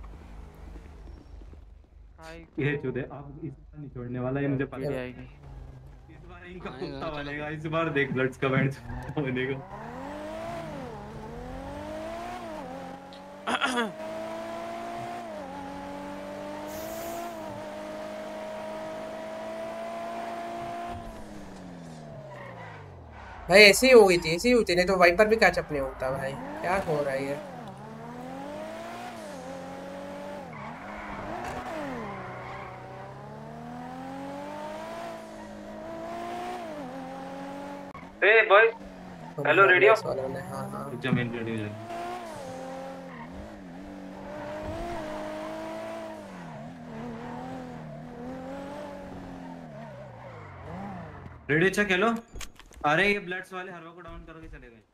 ये चुदे अब इस बार नहीं छोड़ने वाला ये मुझे पता है। इस बार इनका कुत्ता बनेगा इस बार देख ब्लड्स का बैंड बनेगा। भाई ऐसी ही हो गई थी ऐसी ही हुई थी नहीं तो वाइपर भी कैचअप नहीं होता भाई। क्या हो रहा है ये। ए बॉयज हेलो रेडियो। हाँ हाँ जमीन रेडियो जा। Radio check hello. अरे ये ब्लड्स वाले हरवा को डाउन करके चले गए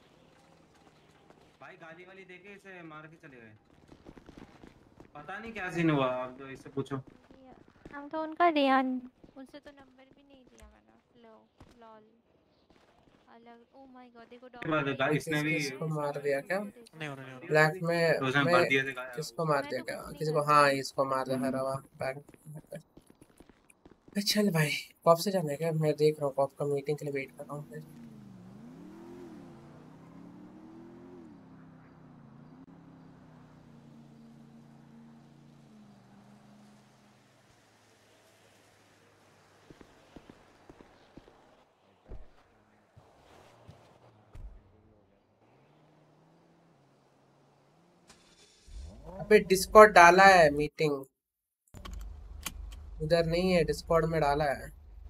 भाई। गाली वाली देके इसे मार के चले गए। पता नहीं क्या सीन हुआ आप तो इससे पूछो। हम तो उनका रियान उनसे तो नंबर भी नहीं लिया मैंने। लो लॉल अलग। ओ माय गॉड देखो इसने भी किसको मार दिया क्या। नहीं हो रहा ब्लैक में रोशन भर दिए थे गाया। किसको मार दिया क्या किसी को। हाँ इसको मार दिया हरवा बैंक। चल भाई कॉप से जाना है क्या। मैं देख रहा हूँ कॉप का मीटिंग के लिए वेट कर रहा हूँ। अबे डिस्कॉर्ड डाला है मीटिंग उधर नहीं है डिस्कॉर्ड में डाला है।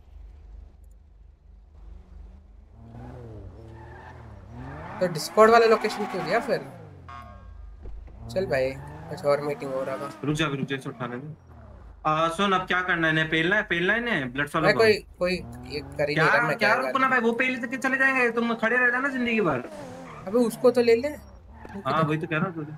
तो डिस्कॉर्ड वाला लोकेशन क्यों दिया फिर। चल भाई कुछ और मीटिंग हो रहा था। रुक जा इसे उठाने दे। सुन अब क्या करना है इन्हें पेलना है इन्हें ब्लड्स वालों को। कोई एक कर ही नहीं रहा। मैं क्या रुकना भाई वो पेल लेके चले जाएंगे तुम खड़े रह जाना जिंदगी भर। अबे उसको तो ले ले। हाँ वही तो कह रहा हूँ तुझे।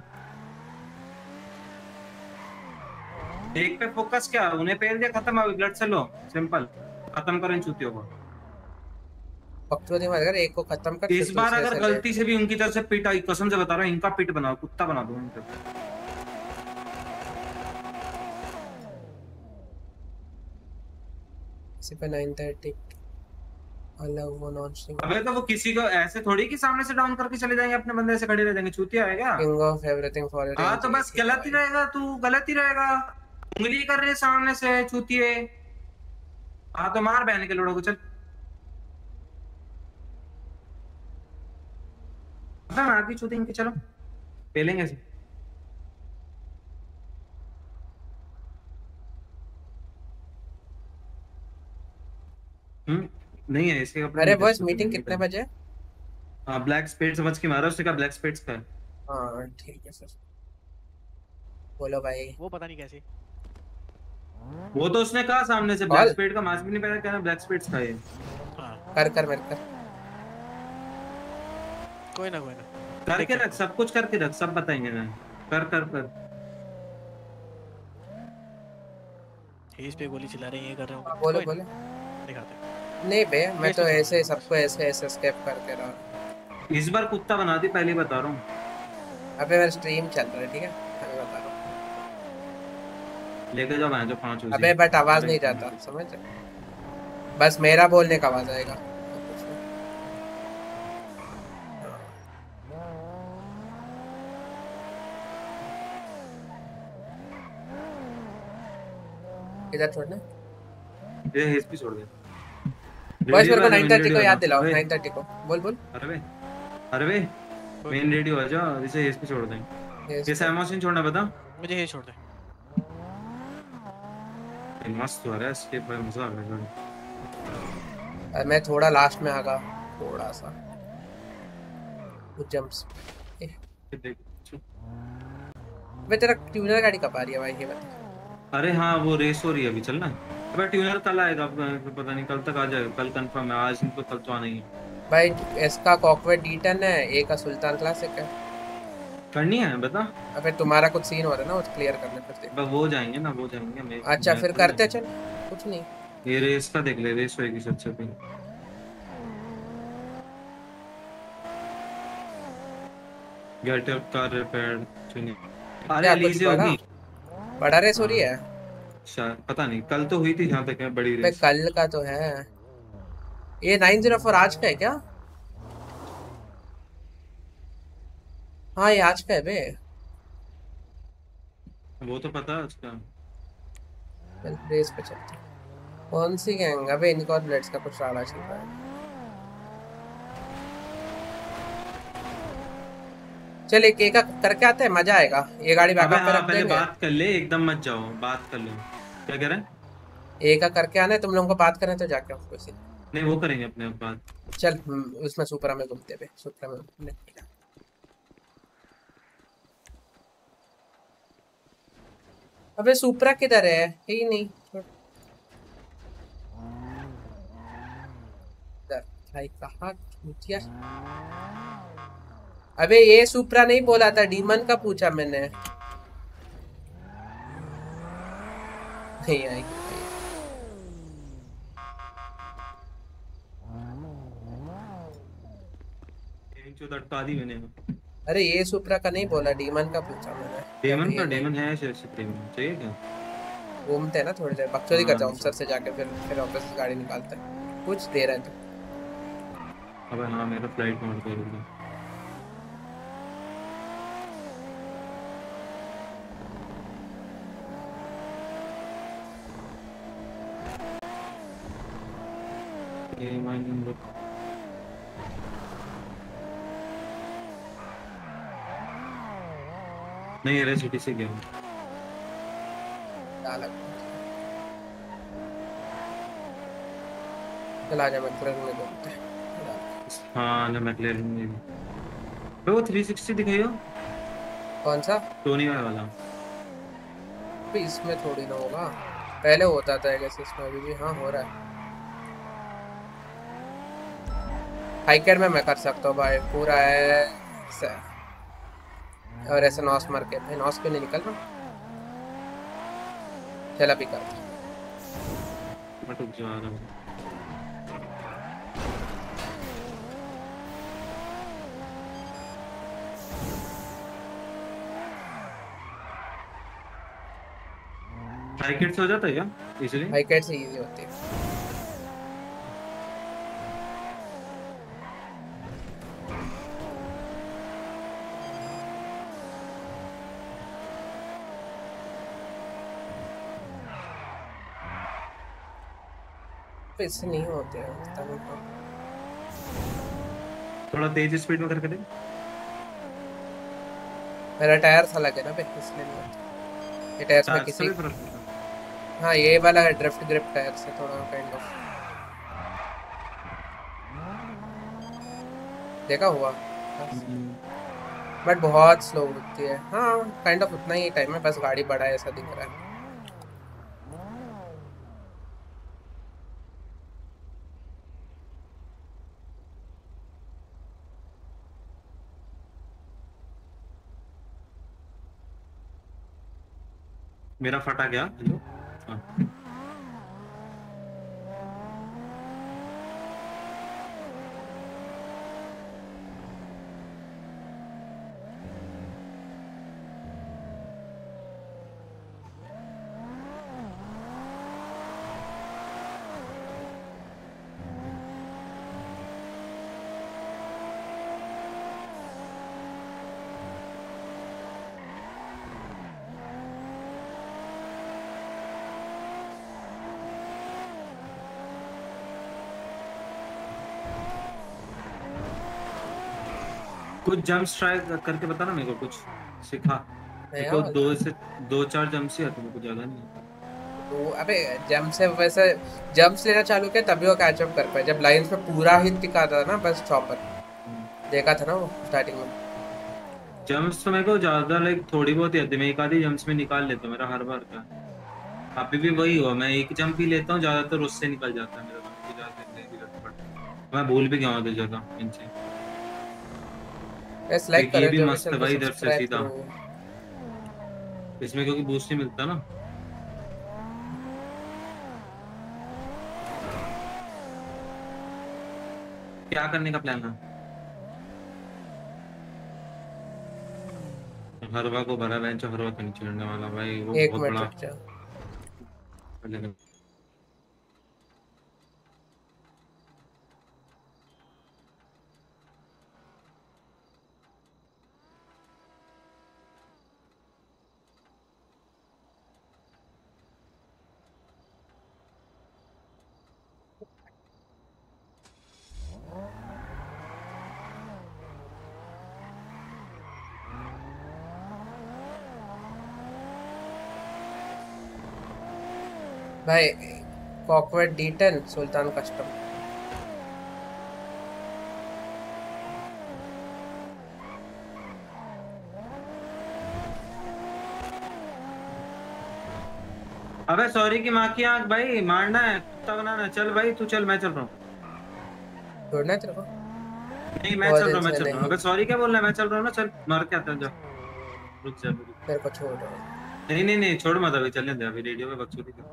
एक पे फोकस क्या उन्हें पेल दिया खत्म हो ब्लड से लो सिंपल खत्म करो इन चूतियों को। पकड़ो मत अगर एक को खत्म कर। इस बार अगर गलती से भी उनकी तरफ से पिट आई कसम से बता रहा हूँ इनका पिट बनाओ कुत्ता बना दो उनके। इसी पे 9:30 अलग वो नॉन स्ट्रिंग। अबे तो वो किसी को ऐसे थोड़ी कि सामने से डाउन करके चले जाएंगे, अपने बंदे से खड़े रह जाएंगे, चूतिया है क्या? King of everything for your. हाँ तो बस गलत ही रहेगा, तू गलत ही रहेगा, उंगली कर रहे सामने से चूतिए। हाँ तो मार बहन के लोड़ों को, चल आगे चूते इनके, चलो पेलेंगे ऐसे। नहीं है इसके कपड़े। अरे बॉस मीटिंग कितने बजे? हाँ ब्लैक स्पेड समझ के मारा, उसने कहा ब्लैक स्पेड्स का है। हाँ ठीक है सर, बोलो भाई। वो पता नहीं कैसे, वो तो उसने कहा सामने से ब्लैक स्पेड का मास्क भी नहीं पहना, कहना ब्लैक स्पेड्स का है। कर मेरे कर, कोई ना करके रख, सब कुछ करके रख, सब बताएंगे ना। कर इस पे गोली चला रहे हैं, ये कर रहे हो। बोलो दिखाते नहीं बे, मैं तो ऐसे सबको ऐसे स्केप करके रहा। इस बार कुत्ता बना दी, पहले बता रहा हूँ। अबे मेरा स्ट्रीम चल रहा है, ठीक है मैं बता रहा हूँ। लेके जाओ मैं जो 5 हो। अबे बट आवाज नहीं जाता, समझ, बस मेरा बोलने का आवाज आएगा। इधर छोड़ना, ये एसपी छोड़ दे। बस मेरे को 9:30 को याद दिलाओ, 9:30 को। बोल अरे वे मेन रेडियो आ जा, इसे एसपी छोड़ दें। ये सैमोसिन छोड़ना बता मुझे, ये छोड़ दे। मस्त हो रहा है इसके पर, मजा आ गया। मैं थोड़ा लास्ट में आगा, थोड़ा सा कुछ जंप्स। वे तेरा ट्यूनर गाड़ी कब आ रही है भाई, ये बता। अरे हाँ वो रेस हो रही है अभी, चलना। अबे ट्यूनर कल आएगा, पता नहीं कल तक आ जाएगा, कल कंफर्म है, आज इनको कल तो आना ही है भाई। इसका कॉकवेट D10 है, ए का सुल्तान क्लासिक है। करनी है बता। अबे तुम्हारा कुछ सीन हो रहा है ना, वो क्लियर करने पड़ते हैं। वो जाएंगे ना, वो जाएंगे। अच्छा फिर करते चल, कुछ नहीं। ये रेस का देख ले, रेस होएगी सबसे पहले। गेट अप कार रिपेयर चुनी। अरे लीजे होगी, बड़ा रेस हो रही है शायद, पता नहीं, कल तो हुई थी जहाँ तक है बड़ी रेस। कल का तो है ये 904 आज का है क्या? हाँ ये आज का है बे, वो तो पता है उसका। रेस पे चलते। कौन सी गैंग? अबे इनका ब्लेड्स का कुछ राड़ा चल रहा है। चल एक एक करके आते हैं, मजा आएगा। ये गाड़ी बैकअप पे रख देंगे। पहले बात कर ले, एकदम मत जाओ, बात कर लो। क्या कह रहे हैं? एक करके आना है, तुम लोगों को बात करें तो जाके ऑफिस। नहीं वो करेंगे अपने आप बात। चल उसमें सुपरा में घूमते पे, सुपरा में। अबे सुपरा किधर है? ही नहीं भाई, कहाँ पूछिया? अबे ये सुपरा नहीं बोला था, डीमन का पूछा मैंने। नहीं आएगी मैंने। अरे ये सुपरा का नहीं बोला, डीमन का पूछा मैंने। डेमन है चाहिए क्या? घूमते हैं ना थोड़ी देर, बकचोदी करते हैं ऑफिसर से जाके, फिर ऑफिस से गाड़ी निकालते हैं। कुछ देर है तो। अबे हाँ मेरा फ्लाइट मोड कर दो। ये माइनिंग नहीं, अरे सिटी से गया हूँ। चला जा मैक्लेरन में घूमते हैं। हाँ ना मैक्लेरन में भी। तो वो 360 दिखाइयो। कौन सा? टोनी वाला। भी इसमें थोड़ी ना होगा, पहले होता था ऐसे, इसमें अभी भी हाँ हो रहा है। हाइकर में मैं कर सकता हूँ भाई, पूरा है और ऐसे नॉस मार के। भाई नॉस क्यों नहीं निकल रहा? चल अभी कर, मैं टूट जा रहा हूँ। हाइकेट से हो जाता है क्या इजीली? हाइकेट से इजी होती है। पे इससे नहीं होते हैं थोड़ा तेज स्पीड में करके दे। मेरा टायर सा लगे ना बे, इसलिए नहीं होता ये टायर्स में किसी। हाँ ये वाला है ड्रिफ्ट ग्रिप टायर से थोड़ा काइंड ऑफ देखा हुआ, बट बहुत स्लो होती है। हाँ काइंड ऑफ उतना ही टाइम है, बस गाड़ी बड़ा है ऐसा दिख रहा है। मेरा फटा गया। हाँ। कुछ जंप्स ट्राई करके बता ना मेरे को, कुछ सिखा मेरे को। 2-4 जंप्स ही आते मेरे को, ज्यादा नहीं। तो अबे जंप से वैसे जंप्स लेना चालू किया तभी वो कैच अप कर पाए, जब लाइंस पे पूरा ही दिखाता था ना बस चॉपर देखा था ना वो स्टार्टिंग में। जंप्स तो मेरे को ज्यादा लाइक थोड़ी बहुत ही आती, मैं एक आधी जंप्स में निकाल लेता हूँ, मेरा हर बार का। अभी भी वही हुआ, मैं एक जंप ही लेता हूँ, ज्यादातर उससे निकल जाता है मेरा। मैं भूल भी गया हूँ जगह इनसे। लाइक ये भी मस्त है भाई, इधर से सीधा इसमें क्योंकि बूस्ट नहीं मिलता ना। क्या करने का प्लान है? हरवा को भरा बेंच, हरवा तो नहीं चढ़ने वाला भाई, वो बहुत बड़ा। भाई कॉकवर्ड D10 सुल्तान कस्टम। अबे सॉरी की माँ की आंख भाई, मारना है कुत्ता बनाना। चल भाई तू चल, मैं चल रहा हूँ। छोड़ना है तेरे को? नहीं मैं चल रहा हूँ, मैं चल रहा हूँ। अबे सॉरी क्या बोल रहा है, मैं चल रहा हूँ ना। चल मार के आता जा, रुक जा। तेरे को छोड़ रहा हूँ। नहीं छोड़ मत अभी, चलने दे अभी, रेडियो में बकचोदी कर।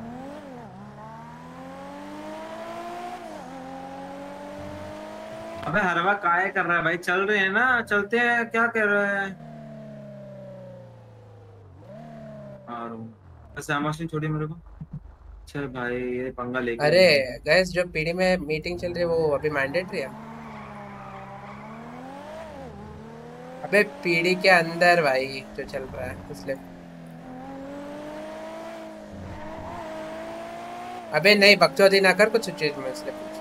अबे हरवा काय कर रहा है भाई, चल रहे हैं ना, चलते हैं, क्या कर रहा है। मशीन छोड़ी मेरे को। चल भाई ये पंगा लेके। अरे गाइस जो पीडी में मीटिंग चल रही है वो अभी मैंडेटरी है। अबे पीडी के अंदर भाई जो चल रहा है इसलिए। अबे नहीं बकचोदी ना कर कुछ चीज में, इसलिए पूछे।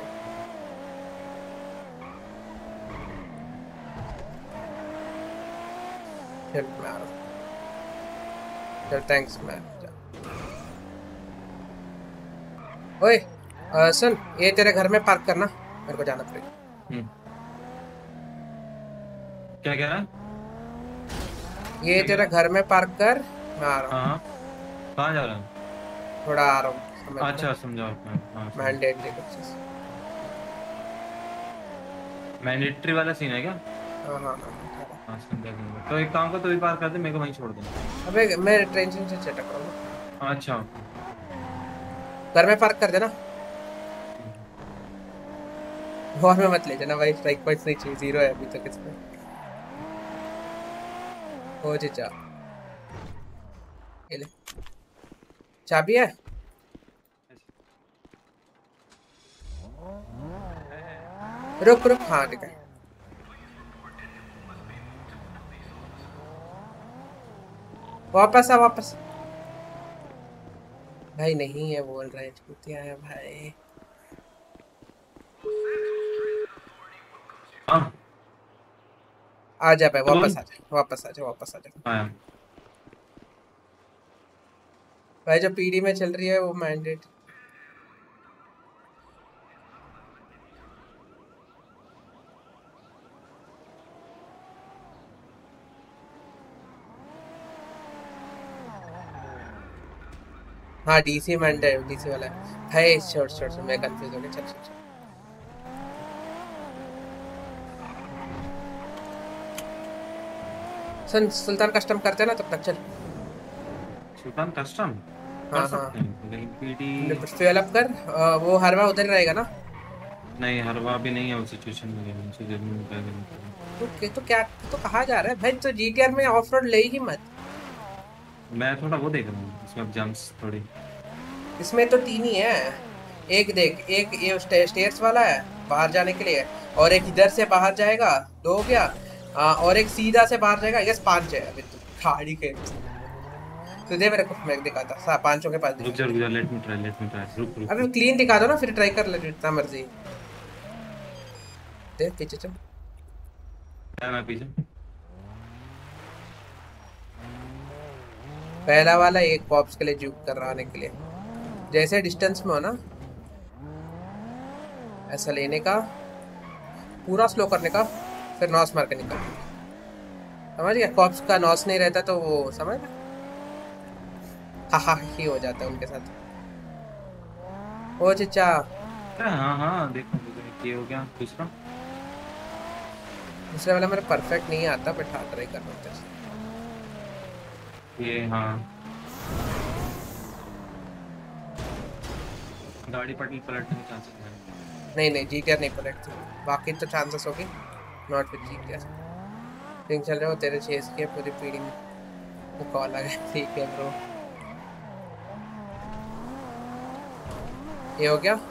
चल मैं आ रहा हूँ। चल थैंक्स मैन। ओए सुन, ये तेरे घर में पार्क करना, मेरे को जाना पड़ेगा। क्या कह रहा है? ये तेरा घर में पार्क कर, मैं आ रहा हूँ। कहाँ जा रहा हूँ? थोड़ा आ रहा हूँ। अच्छा समझा। मैंडेटरी कुछ चीज। मैंडेटरी वाला सीन है क्या? हाँ समझा। तो एक काम कर, तू भी पार्क कर दे, मेरे को वहीं छोड़ दे। अबे मैं ट्रेन से चटक रहा हूँ। अच्छा घर में पार्क कर देना। और में मत ले जाना भाई, स्ट्राइक पॉइंट्स नहीं चाहिए, 0 है अभी तक इसमें। हो जा, ये ले चाबी है। रुक हाँ ठीक है। वापस आ वापस। भाई नहीं है बोल रहे, छूतिया है भाई। आ जा भाई, वापस आ जा, वापस आ जा, वापस आ जा। हाँ भाई जो पीडी में चल रही है वो मैंडेट। हाँ डीसी मैंडेट, डीसी वाला है भाई। छोड़ छोड़ छोड़, मैं कंफ्यूज हो गया। चल चल चल। सुन, सुल्तान कस्टम करते हैं ना तब तक। चल सुल्तान कस्टम हाँ कर सकते हैं, लेकिन पीडी फिल अप कर। वो हर बार उधर ही रहेगा ना? नहीं, हर बार भी नहीं है उस सिचुएशन में, मुझे जरूर करना। तो क्या तो कहाँ जा रहा है भाई? तो जीटीआर में ऑफ रोड ले ही मत। मैं थोड़ा वो देख रहा हूँ, इसमें जंप्स थोड़ी। इसमें तो 3 ही है। एक देख, एक ये स्टेयर्स वाला है बाहर जाने के लिए, और एक इधर से बाहर जाएगा, 2 हो गया। और एक सीधा से बाहर जाएगा। यस 5 है। अभी तो गाड़ी के तुझे मेरे को मैं दिखाता 5 के पास। रुक जा, लेट मी ट्राई, रुक। अभी क्लीन दिखा दो ना, फिर ट्राई कर ले जितना मर्जी। देख पीछे चल। मैं पीछे। पहला वाला एक पॉप्स के लिए जुक कर रहा आने के लिए। जैसे डिस्टेंस में हो ना, ऐसा लेने का, पूरा स्लो करने का, फिर नॉस मार के निकलना। समझ गया? पॉप्स का नॉस नहीं रहता तो वो समझ गया, हा ही हो जाता है उनके साथ। ओ चिच्चा। हाँ देखो ये हो गया। दूसरे वाला मेरा परफेक्ट नहीं आता, बट हाँ ट्राई कर रहा हूँ। ये हाँ गाड़ी पलटने के चांसेस हैं। नहीं जीटीआर नहीं पलटती, बाकी तो चांसेस होगी। Not with GTR. पिंग चल रहा हो तेरे चेस की पूरी पीढ़ी में। वो कॉल आ गया। ठीक है ब्रो। ये हो गया।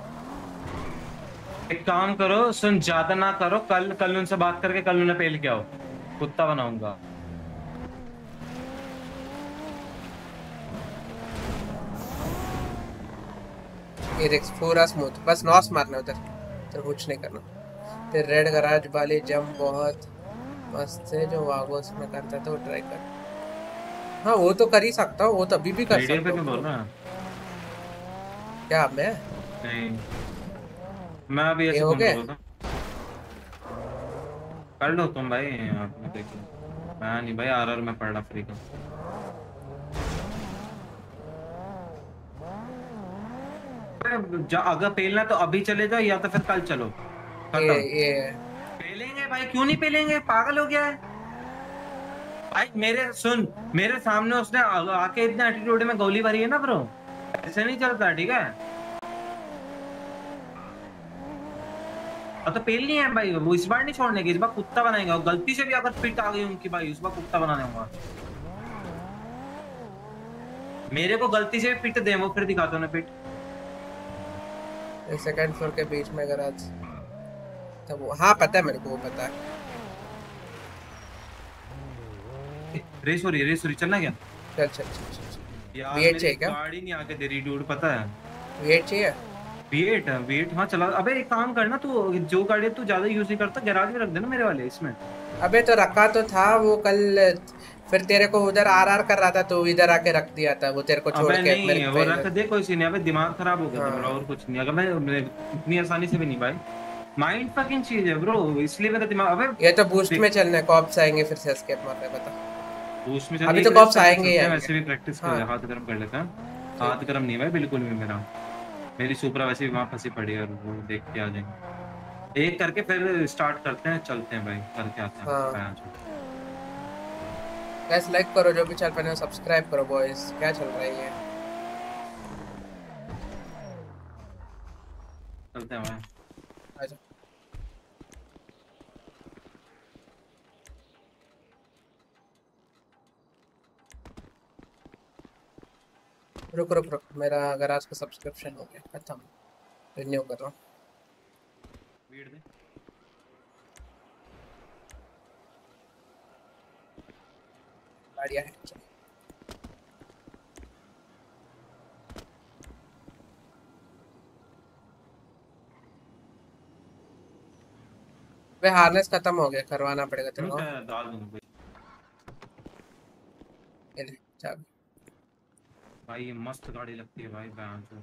एक काम करो, सुन, ज्यादा ना करो। कल उनसे बात करके कल उन्हें पेल के आओ, कुत्ता बनाऊंगा। ये देख पूरा स्मूथ, बस नॉस मारना उधर, तो कुछ नहीं करना। फिर रेड गराज वाले जंप बहुत मस्त है जो वागोस में करता था, वो ट्राई कर। हाँ वो तो कर ही सकता हूँ, वो तो अभी भी कर सकता हूँ। पे क्यों बोल रहा है? क्या मैं? नहीं, मैं अभी ऐसे हो गया। कर लो तुम भाई, आपने देखो। मैं नहीं भाई, आरआर में पढ़ा फ्री का। अगर पेलना तो अभी चले जाओ, या तो फिर कल चलो। ये पेलेंगे भाई, क्यों नहीं पेलेंगे? पागल हो गया है भाई। मेरे सामने उसने आके इतने एटीट्यूड में गोली भरी है ना ब्रो, ऐसे नहीं चलता। ठीक है, तो पेल नहीं है भाई। वो इस बार नहीं छोड़ने की, इस बार कुत्ता बनाएंगे। और गलती से भी अगर फिट आ गई उनकी भाई, इस बार कुत्ता बनाने होगा। मेरे को गलती से फिट दे, वो फिर दिखाता हूं ना फिट। सेकंड फ्लोर के बीच में गराज तो वो, हाँ पता है मेरे को, वो पता है। रेस हो रही चलना क्या? चल चल चल चल। यार वेट चाहिए क्या? गाड़ी नहीं आके दे रही डूड, पता है। वेट चाहिए? वेट हाँ चला। अबे एक काम करना, तू जो गाड़ी तू ज्यादा यूज नहीं करता, गैराज में रख देना मेरे वाले इसमें। अबे तो रखा तो था वो कल, फिर तेरे को उधर आरआर कर रहा था तो इधर आके रख दिया था। वो तेरे को छोड़ के नहीं, वो रख दे, कोई सीन नहीं। अबे दिमाग खराब हो गया था और कुछ नहीं। अगर मैं इतनी आसानी से भी नहीं भाई, माइंड फकिंग चीज है ब्रो, इसलिए मेरा दिमाग। अबे ये तो बूस्ट में चलना है, कॉप्स आएंगे फिर से एस्केप मारना है। बता बूस्ट में अभी तो कॉप्स आएंगे यार। वैसे भी प्रैक्टिस कर, हाथ गर्म कर लेता है। हाथ गर्म नहीं भाई बिल्कुल भी मेरा। मेरी सुपरा वैसे भी वहां फंसी पड़ी है, और वो देख के आ जाएंगे। एक करके फिर स्टार्ट करते हैं, चलते हैं भाई, करके आते हैं। गाइस लाइक करो, जो भी चैनल पर नए सब्सक्राइब करो बॉयज। क्या चल रहा है? चलते हैं भाई, आजा। रुक, मेरा गराज का सब्सक्रिप्शन हो गया खत्म, रिन्यू कर रहा हूँ। बढ़िया है। वे हार्नेस खत्म हो गया, करवाना पड़ेगा तेरे को। डाल दूंगा ये ले चाबी। भाई ये मस्त गाड़ी लगती है भाई, बैंड से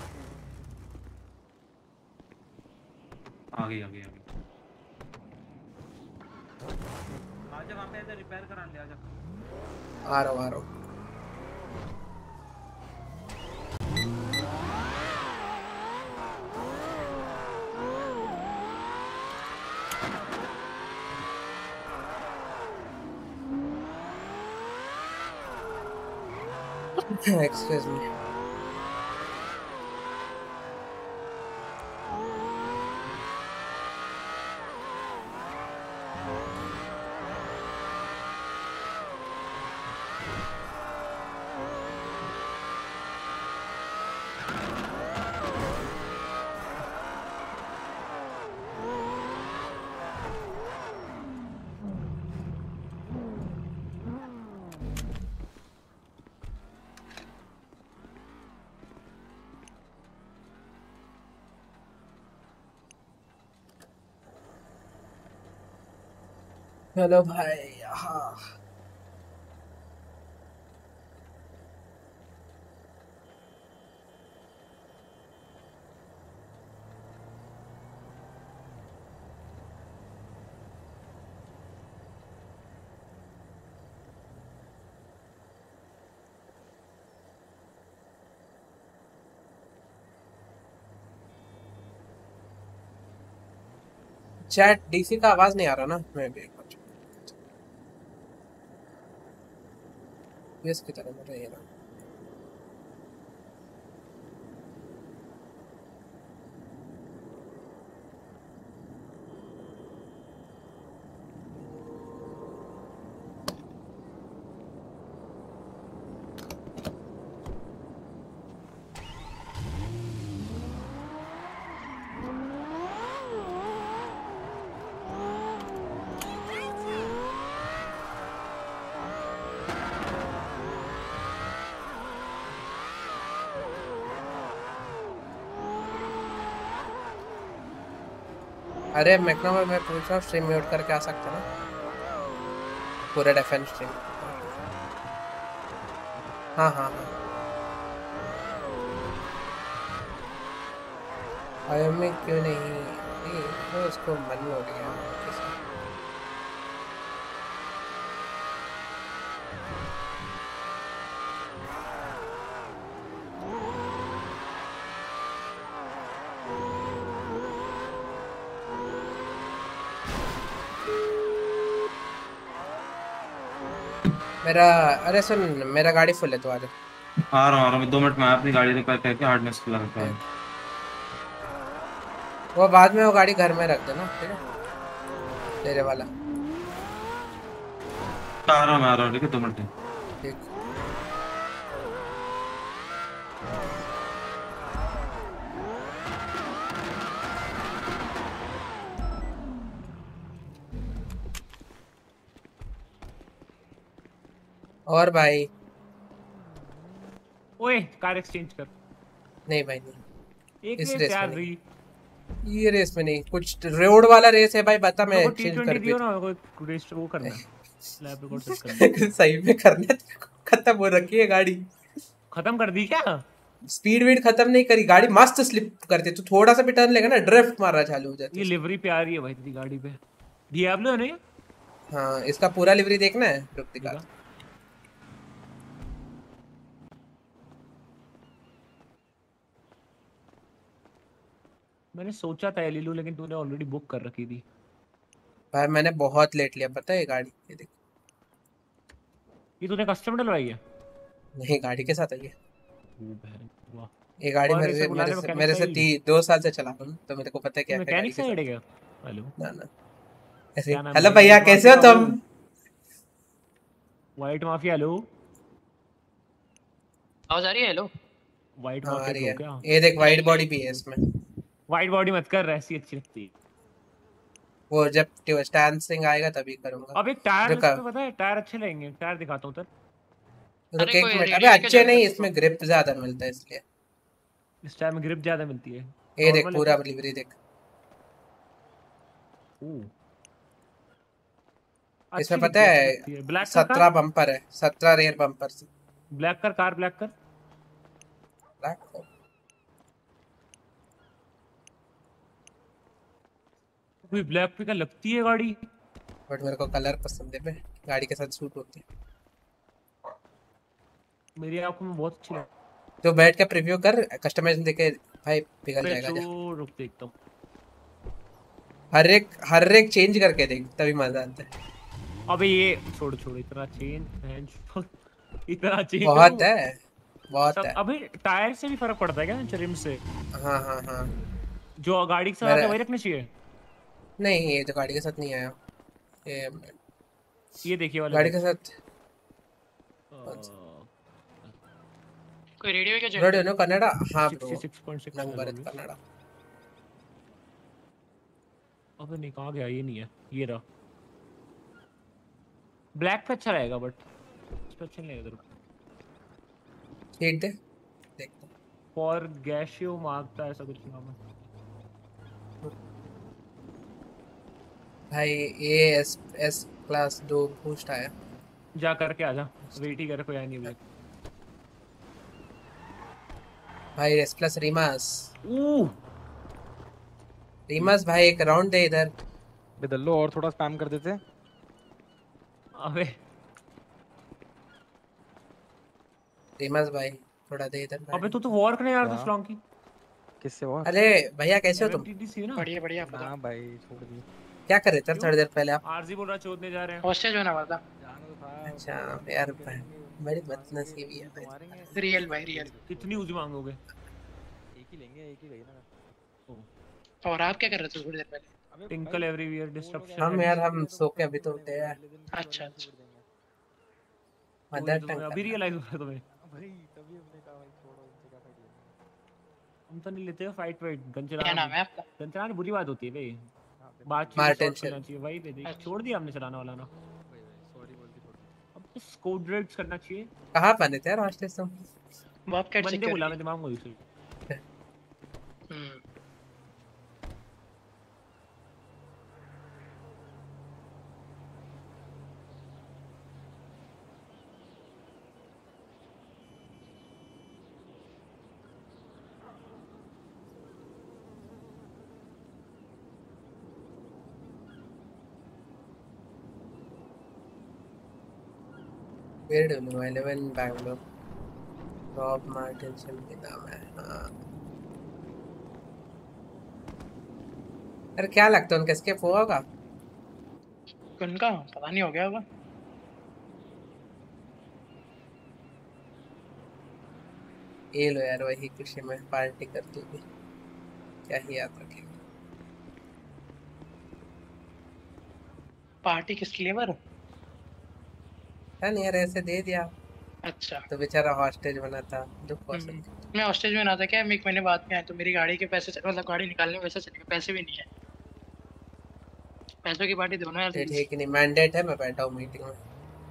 आ गई। आजा वहाँ पे ऐसे रिपेयर करा ले, आजा। आ रहा हूँ। Excuse me. हेलो भाई। हाँ चैट डीसी का आवाज नहीं आ रहा ना, मैं भी की तरह मुझे ये ना। अरे मैक्नोमर मैं पूछ रहा हूँ स्ट्रीम म्यूट करके आ सकते ना पूरा डिफेंस स्ट्रीम। हाँ आई में क्यों नहीं, तो उसको मन हो गया किसी। मेरा अरे सुन, मेरा गाड़ी फुल है, तो आ रहा हूँ 2 मिनट में अपनी गाड़ी रिपेयर करके हार्डनेस खुला रखता है। वो बाद में वो गाड़ी घर में रख देना, ठीक है तेरे वाला। आ रहा हूँ ठीक है 2 मिनट में। ठीक। और भाई ओए कार एक्सचेंज कर। नहीं भाई नहीं, एक इस रेस रेस यार में रही। नहीं। ये रेस में नहीं, कुछ रोड वाला रेस है भाई, बता मैं एक्सचेंज कर दियो ना, कोई रेस वो करना लैब रिकॉर्ड सेट करना। सही में करना, खत्म हो रखी है गाड़ी। खत्म कर दी क्या? स्पीड वीड खत्म नहीं करी, गाड़ी मस्त स्लिप करती, तू थोड़ा सा भी टर्न लेगा ना ड्रिफ्ट मारना चालू हो जाती है। ये लिवरी पे आ रही है भाई तेरी गाड़ी पे, डियाब्लो है ना ये? हाँ इसका पूरा लिवरी देखना है, रुक दिखा। मैंने सोचा था ले लूं, लेकिन तूने ऑलरेडी बुक कर रखी थी भाई। मैंने बहुत लेट लिया पता है ये गाड़ी। ये देख, ये तूने कस्टम डलवाई है? नहीं गाड़ी के साथ आई है वाह। ये गाड़ी मेरे से 2 साल से चला रहा हूं, तो मेरे को पता है क्या मैकेनिक से है क्या? हेलो ना ऐसे। हेलो भैया कैसे हो तुम? White mafia. हेलो आवाज आ रही है? हेलो वाइट माफिया क्या? ये देख वाइट बॉडी भी है इसमें। वाइट बॉडी मत कर, ऐसी अच्छी लगती है वो, जब स्टैन सिंह आएगा तभी करूंगा। अब एक टायर इसमें पता है, टायर अच्छे लगेंगे, टायर दिखाता हूं उधर। रुक एक मिनट, अबे अच्छे नहीं, इसमें ग्रिप ज्यादा मिलता है इसलिए। इस टायर में ग्रिप ज्यादा मिलती है। ये देख पूरा लिवरी देख। इसमें पता है ब्लैक 17 बम्पर है, 17 रेयर बम्पर से। ब्लैक कर कार, ब्लैक कर। कोई ब्लैक पे क्या लगती है गाड़ी, बट मेरे को कलर पसंद है, गाड़ी के साथ सूट होती है। मेरी आंखों में बहुत अच्छी लगती तो बैठ के प्रीव्यू कर, कस्टमाइजेशन देखे भाई पिघल है। जाएगा। रुक देखता हूँ, हर एक चेंज करके देख, तभी मजा आता है। अबे ये छोड़ इतना चेंज इतना चेंज बहुत है। अबे टायर से भी फर्क पड़ता है क्या रिम से? हाँ जो गाड़ी के साथ आता है वही रखना चाहिए। नहीं, ये तो गाड़ी के साथ नहीं आया, ये देखिए वाला गाड़ी के साथ कोई रेडियो क्या रेडियो नो कन्नड़ा। हाँ ब्रो 66.6 नंबर कन्नड़ा। अबे नहीं, कहाँ गया? ये नहीं है, ये रहा। ब्लैक पे अच्छा रहेगा बट इस पे अच्छा नहीं लगेगा। ठीक है, देखते हैं। फॉर गैशियो मार्कता ऐसा कुछ नाम है भाई। ये एस क्लास 2 बूस्ट आया, जा करके आजा, वेट ही कर, कोई आया नहीं अभी भाई। एस प्लस रीमास भाई, एक राउंड दे इधर। बदल लो और थोड़ा स्पैम कर देते। अबे रीमास भाई थोड़ा दे इधर। अबे तू तो वॉर करने जा रहा था स्लॉन्ग की। किससे वॉर? अरे भैया कैसे हो तुम? बढ़िया बढ़िया। हां भाई छोड़ दी। क्या कर रहे थे थोड़ी देर पहले आप? आरजी बोल रहा चोदने जा रहे हैं। हॉस्टेज होने वाला था। अच्छा यार, बड़ी बदनसीबी है भाई। रियल भाई रियल। कितनी उजी मांगोगे? एक ही लेंगे, एक ही भाई ना। और आप क्या कर रहे थे थोड़ी देर पहले? टिंकल एवरीवेयर डिस्ट्रप्शन। हम सो के अभी तो उठे हैं। अच्छा मदर टंग अभी रियलाइज हुआ तुम्हें? भाई तभी हमने कहा भाई छोड़ो, इनसे क्या फाइट लेंगे। हम तो नहीं लेते हो फाइट गन चलाना। क्या नाम है आपका? गन चलाना बुरी बात होती है भाई, बात मार्टिन करना चाहिए। वही पे देख छोड़ दिया हमने चलाना वाला ना। सॉरी बोल के छोड़ दिया। अब स्कोड रेड्स करना चाहिए। कहां बने थे यार हॉस्टेज तुम? बॉबकैट से बंदे बुला, मैं दिमाग में घुस। Where do know 11 Bangalore Rob Martinson के नाम है। हाँ अरे क्या लगता है उनका एस्केप होगा? उनका पता नहीं, हो गया होगा। ये लो यार, वही खुशी में पार्टी कर दूंगी, क्या ही याद रखेगा। पार्टी किसके लिए बर? नहीं यार, ऐसे दे दिया। अच्छा तो बेचारा हॉस्टेज बना था, दुख हो सकता। मैं हॉस्टेज में ना था क्या? मैं 1 महीने बाद में आया तो मेरी गाड़ी के पैसे, मतलब गाड़ी निकालने में पैसे चले गए, पैसे भी नहीं है। पैसों की पार्टी दोनों यार। ठीक नहीं, मैंडेट है, मैं बैठा हूँ मीटिंग में।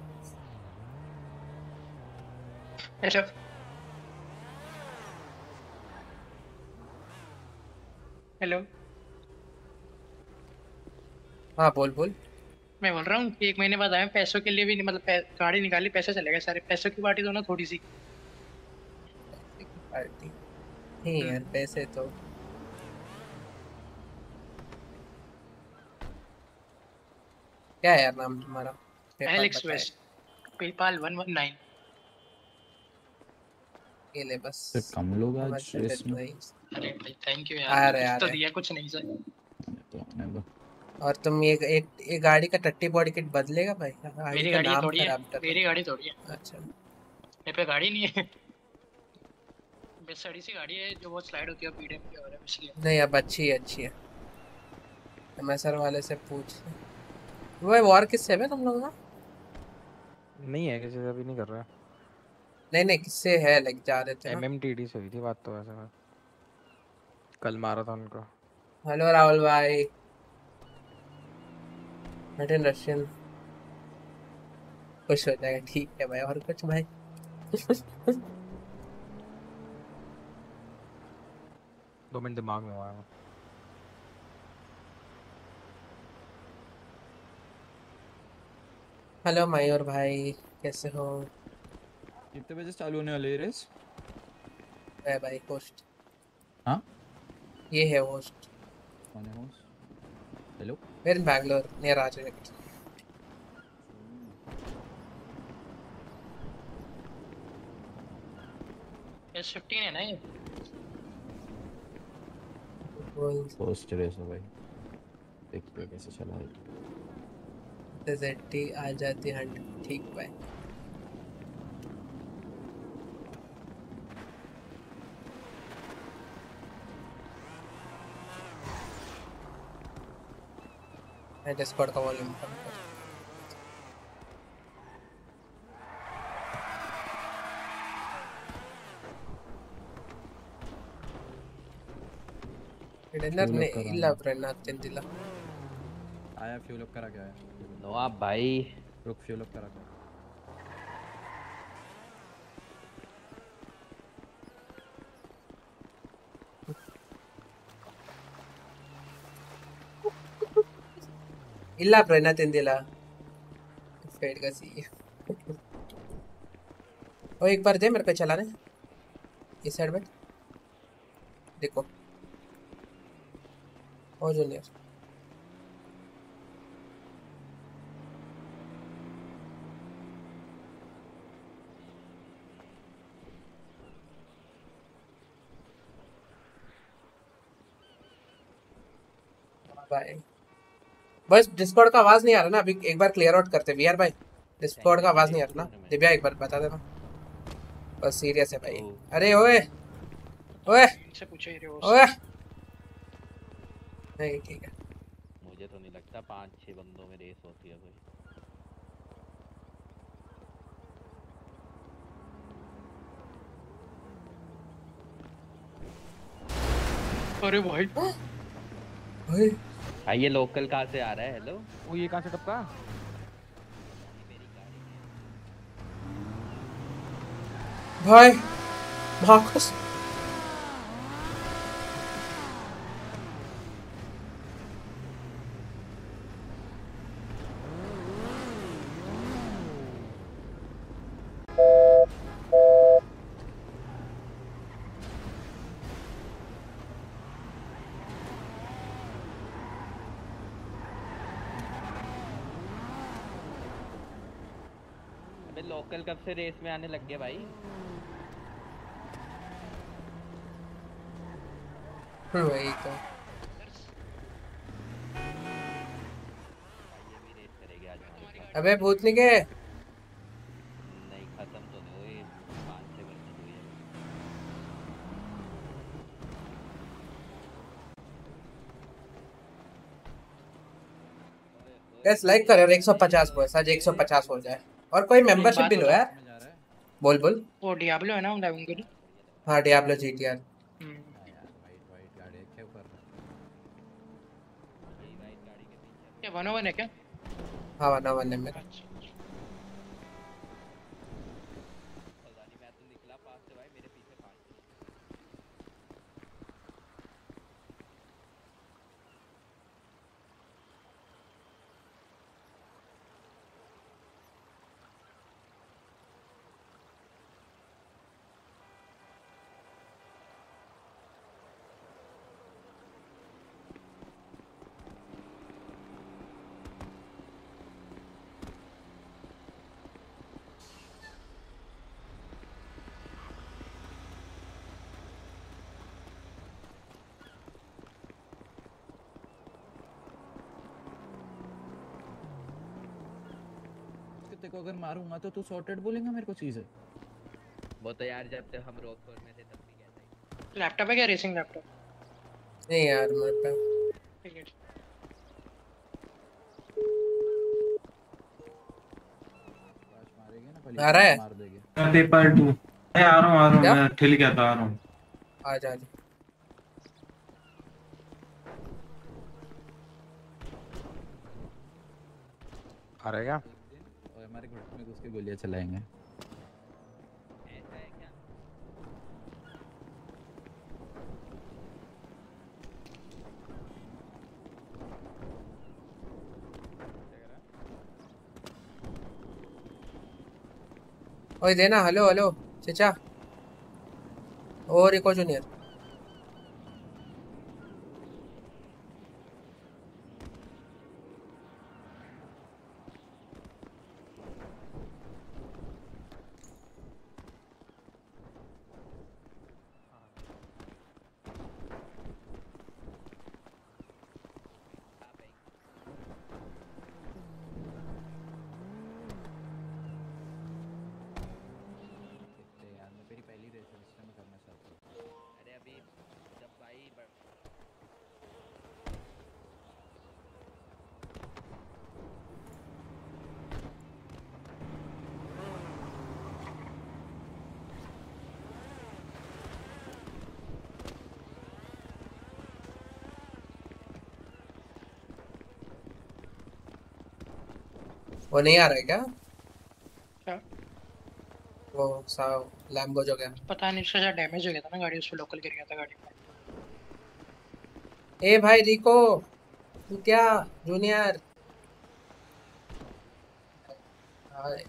Hello hello. हाँ बोल। मैं बोल रहा हूँ कि 1 महीने बाद आए, पैसों के लिए भी नहीं, मतलब गाड़ी निकाली, पैसे चले गए सारे। पैसों की पार्टी दो ना थोड़ी सी। पार्टी नहीं यार, पैसे तो क्या है यार नाम तुम्हारा? Alex West, PayPal 119। ये ले बस। तो कम लोग आज इसमें। अरे भाई थैंक यू यार, कुछ तो दिया, कुछ नहीं सर। तो और तुम ये गाड़ी का टट्टी बॉडी किट बदलेगा भाई? मेरी गाड़ी थोड़ी है, मेरी गाड़ी थोड़ी है। अच्छा मेरे पे गाड़ी नहीं है, बस सड़ी सी गाड़ी है जो बहुत स्लाइड होती है पीडीएम के और इसलिए। नहीं अब अच्छी है। एमएसआर वाले से पूछ। वो वॉर किससे है तुम लोगों का? नहीं है, किसी से अभी नहीं कर रहा। नहीं किससे है? लाइक जा रहे थे एमएमटीडी से हुई थी बात तो वैसे। कल मारा था उनको। हेलो राहुल भाई। रशियन खुश हो जाएगा। ठीक है भाई, और कुछ भाई? 2 मिनट दिमाग में आया। हेलो मयूर भाई, कैसे हो? कितने बजे चालू होने वाली है रेस? है भाई होस्ट। हाँ, ये है होस्ट। कौन है host? Hello, We're in Bangalore near Rajanagar. S15 है ना ये? होस्ट रेस है भाई, देखते हैं कैसे चला है। ZT आ जाती हंड, ठीक भाई। मैं डिस्कॉर्ड का वॉल्यूम कम कर। डिनर ने इल्ला प्रेरणा चिंतिला आया फ्यूल अप करा क्या है? नो आप भाई रुक, फ्यूल अप करा क्या? इल्ला प्रेरणा चिंतिला फेड का सी। ओ एक बार दे मेरे को चलाने, इस साइड में देखो। ओ जूनियर भाई, बस डिस्कॉर्ड का आवाज नहीं आ रहा ना अभी। एक बार क्लियर आउट करते वीआर भाई, डिस्कॉर्ड का आवाज नहीं आ रहा ना। दिव्या एक बार बता देना, बस सीरियस है भाई। अरे ओए ओए से पूछे ही ओए, नहीं ठीक है। मुझे तो नहीं लगता 5-6 बंदों में रेस होती है कोई। अरे भाई भाई ये लोकल कहाँ से आ रहा है? हेलो, वो ये कहाँ से टपका? भाई मार्कस लोकल कब से रेस में आने लग गया भाई? वही तो। अबे भूतनी के नहीं खत्म तो नहीं हुई, 5-6 बंदे हुई है। गैस लाइक करो 150 को, आज 150 हो जाए। और कोई मेंबरशिप भी लो यार। बोल बोल। वो डियाब्लो है ना ड्राइविंग के लिए? हाँ डियाब्लो जीटीआर। ये 101 है क्या? हाँ 101 है मेरा। तेरे को अगर मारूंगा तो तू सॉर्टेड बोलेगा मेरे को चीज़ है। वो तो यार जब तक हम रॉकफोर में थे तब भी कहता है। लैपटॉप है क्या? Racing laptop? नहीं यार मेरे पे। ठीक है। आ रहा है? मार देंगे। पेपर 2 मैं आ रहा हूँ मैं ठिल गया था, आ रहा हूँ। आ जा आ रहेगा और हमारे घुटने में घुस के गोलियां चलाएंगे। ऐसा है क्या? ओए देना। हेलो हेलो चचा और रिको जूनियर। यार मैं मेरी पहली रेस है इसलिए मैं करना चाहता हूँ। अरे अभी जब भाई वो नहीं आ रहा है क्या? क्या? वो सा लैम्बो जो गया। पता नहीं उसका डैमेज हो गया था ना गाड़ी, उस पे लोकल गिर गया था गाड़ी में। ए भाई रिको तू क्या जूनियर। हाय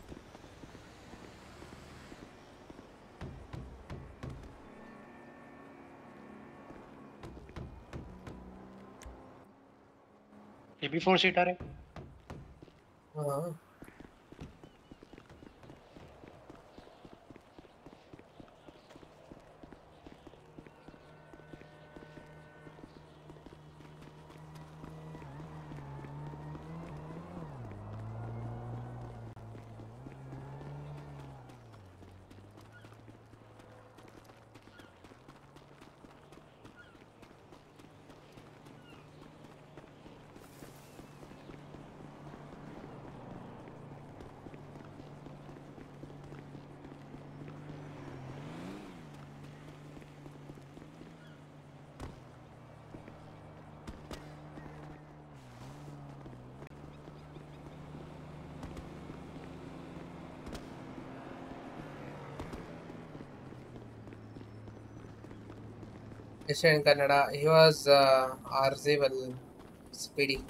ये भी 4 सीटर है। हाँ in Canada. He was RZ well speedy.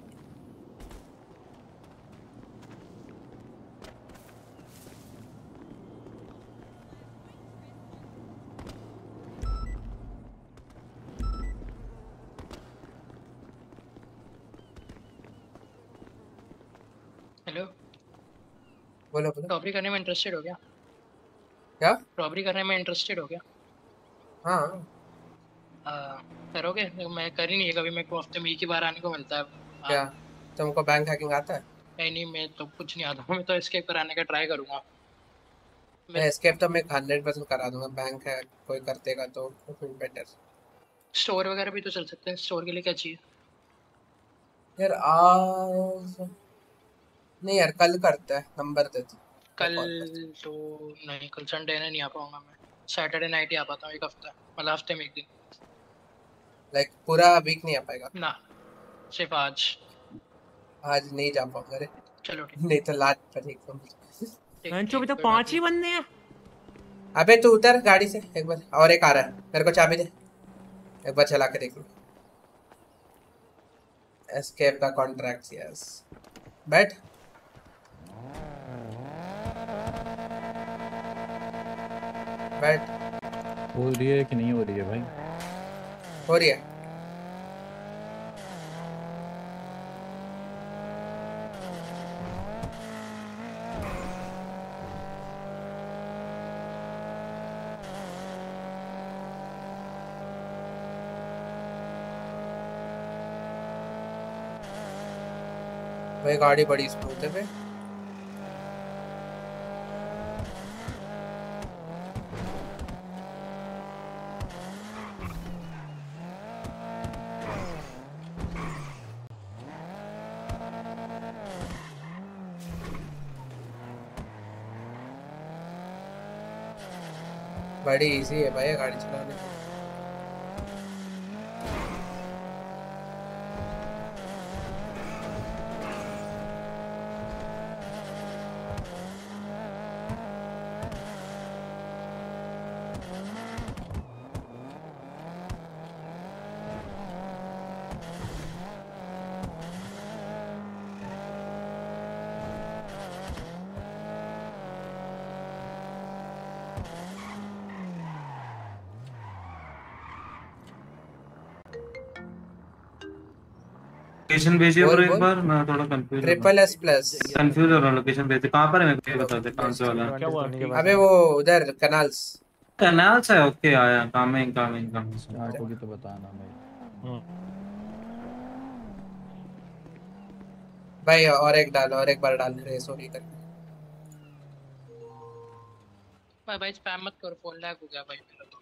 Hello बोलो बोलो। रॉबरी करने में इंटरेस्टेड हो क्या? क्या? रॉबरी करने में इंटरेस्टेड हो क्या? हाँ करोगे? मैं कर ही नहीं है कभी, मेरे को हफ्ते में एक ही बार आने को मिलता है। क्या तुमको बैंक हैकिंग आता है? नहीं मैं तो कुछ नहीं आता, मैं तो एस्केप कराने का ट्राई करूंगा। मैं एस्केप तो मैं 100% करा दूंगा। बैंक है कोई करतेगा तो फिर बेटर। स्टोर वगैरह भी तो चल सकते हैं। स्टोर के लिए क्या चाहिए यार आज नहीं यार कल करते हैं। नंबर दे दो। कल? तो नहीं कल संडे है, नहीं आ पाऊंगा मैं। सैटरडे नाइट ही आ पाता हूँ एक हफ्ता, मतलब हफ्ते में एक दिन। लाइक पूरा वीक नहीं आ पाएगा ना सिर्फ आज। आज नहीं जा पाऊंगा रे। चलो ठीक। नहीं तो लात पर एक अभी तो 5 ही बंदे हैं। अबे तू उतर गाड़ी से एक बार। और एक आ रहा है, मेरे को चाबी दे एक बार चला के देख लो। एस्केप का कॉन्ट्रैक्ट। यस बैठ। बैठ। हो रही है कि नहीं हो रही है भाई? हो रही है। भाई गाड़ी बड़ी स्मूथ है भाई। बड़ी इजी है भाई गाड़ी चलाने। लोकेशन भेजिए बोल, ब्रो एक बोल। बार, मैं थोड़ा कंफ्यूज SSS+। कंफ्यूज हो रहा हूँ। लोकेशन भेजिए कहाँ पर है, मेरे को बता दे कौन सा वाला क्या हुआ? अबे वो उधर कनाल्स। कैनाल से। ओके आया, कमिंग कमिंग कमिंग। स्टार्ट होगी तो बताना भाई। भाई और एक डाल, और एक बार डाल रहे, सॉरी करके। भाई स्पैम मत करो, फोन लैग हो गया भाई मेरा तो।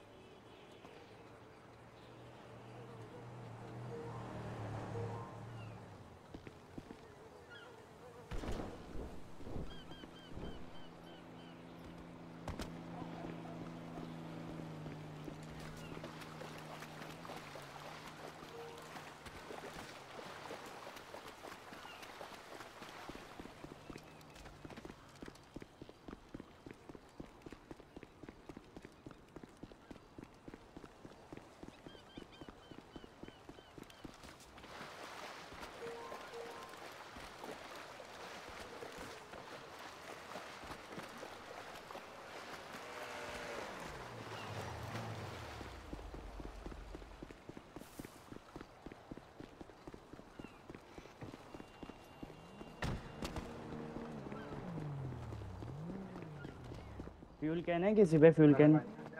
फ्यूल कैन है किसी पे? फ्यूल कैन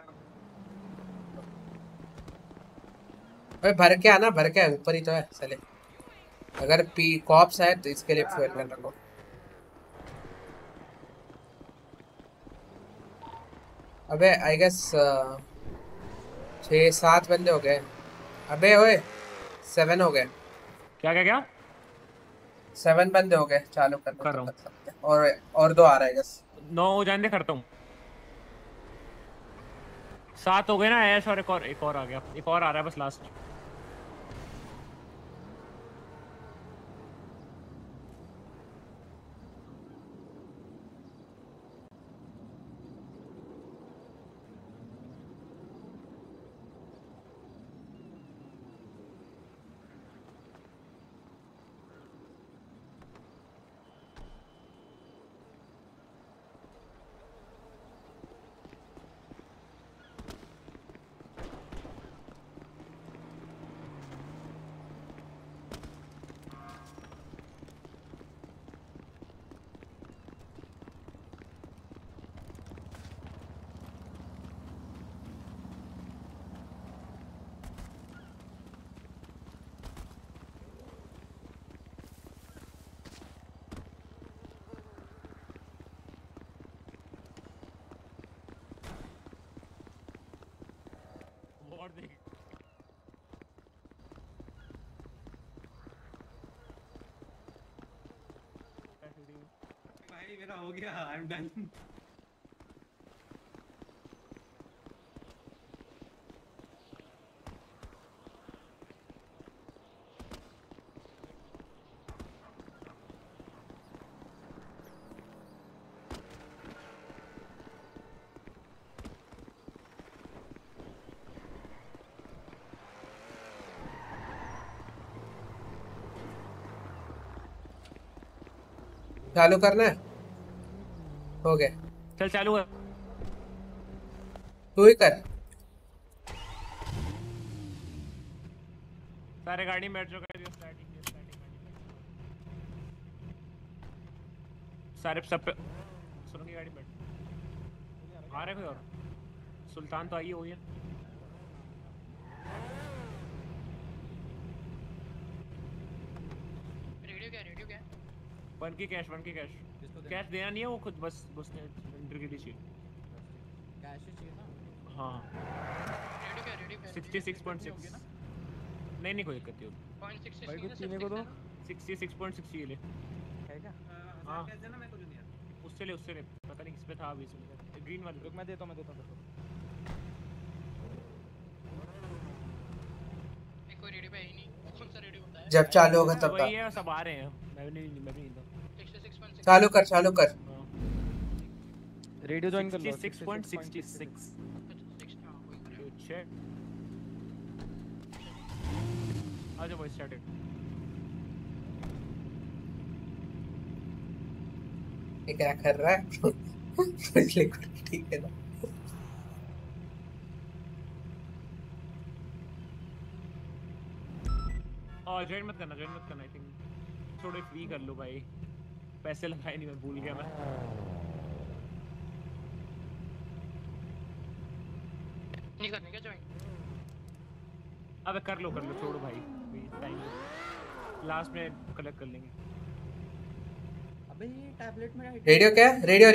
अबे भर के आना, भर के आ, ऊपर ही तो है चले। अगर पी कॉप्स है तो इसके लिए फ्यूल कैन रखो। अबे आई गेस 6-7 बंदे हो गए। अबे ओए 7 हो गए। क्या क्या क्या? 7 बंदे हो गए, चालू कर रहा हूँ। और 2 आ रहा है गेस। 9 हो जाने दे, करता हूँ। 7 हो गए ना ऐश, और एक और आ गया, एक और आ रहा है बस लास्ट। और देख भाई मेरा हो गया, आई एम डन। चालू करना है, हो गया। चल चालू है, तू ही कर। सारे गाड़ी में बैठ जाओ, कर दियो स्टार्टिंग सारे सब पे सुनो की गाड़ी में बैठ। आ रहे कोई और? सुल्तान तो आई हुई है। रेडियो क्या? वन की कैश कैश देना नहीं है, वो खुद बस एंटर के लिए चाहिए। कैश ही चाहिए ना? हाँ। रेडियो क्या? 66.6 नहीं कोई दिक्कत नहीं। भाई कुछ पीने को दो। 66.6 ये ले। है क्या? हाँ उससे ले पता नहीं किस पे था अभी, ग्रीन वाले। मैं देता हूँ कोई रेडियो पे ही नहीं। कौन सा रेडियो होता है? जब चालू होगा तब वही है, सब आ रहे हैं। मैं भी नहीं था। चालू कर। रेडियो ज्वाइन कर लो। 66.66 आजा बॉय स्टार्टेड। ये क्या कर रहा है? ठीक है ना। ज्वाइन मत करना आई थिंक थोड़े फ्री कर लो भाई, पैसे लगाए नहीं, मैं भूल गया मैं। नहीं करने क्या ज्वाइन? अबे कर लो छोड़ो भाई, टाइम लास्ट में कलेक्ट कर लेंगे। अबे ये टैबलेट में रेडियो क्या?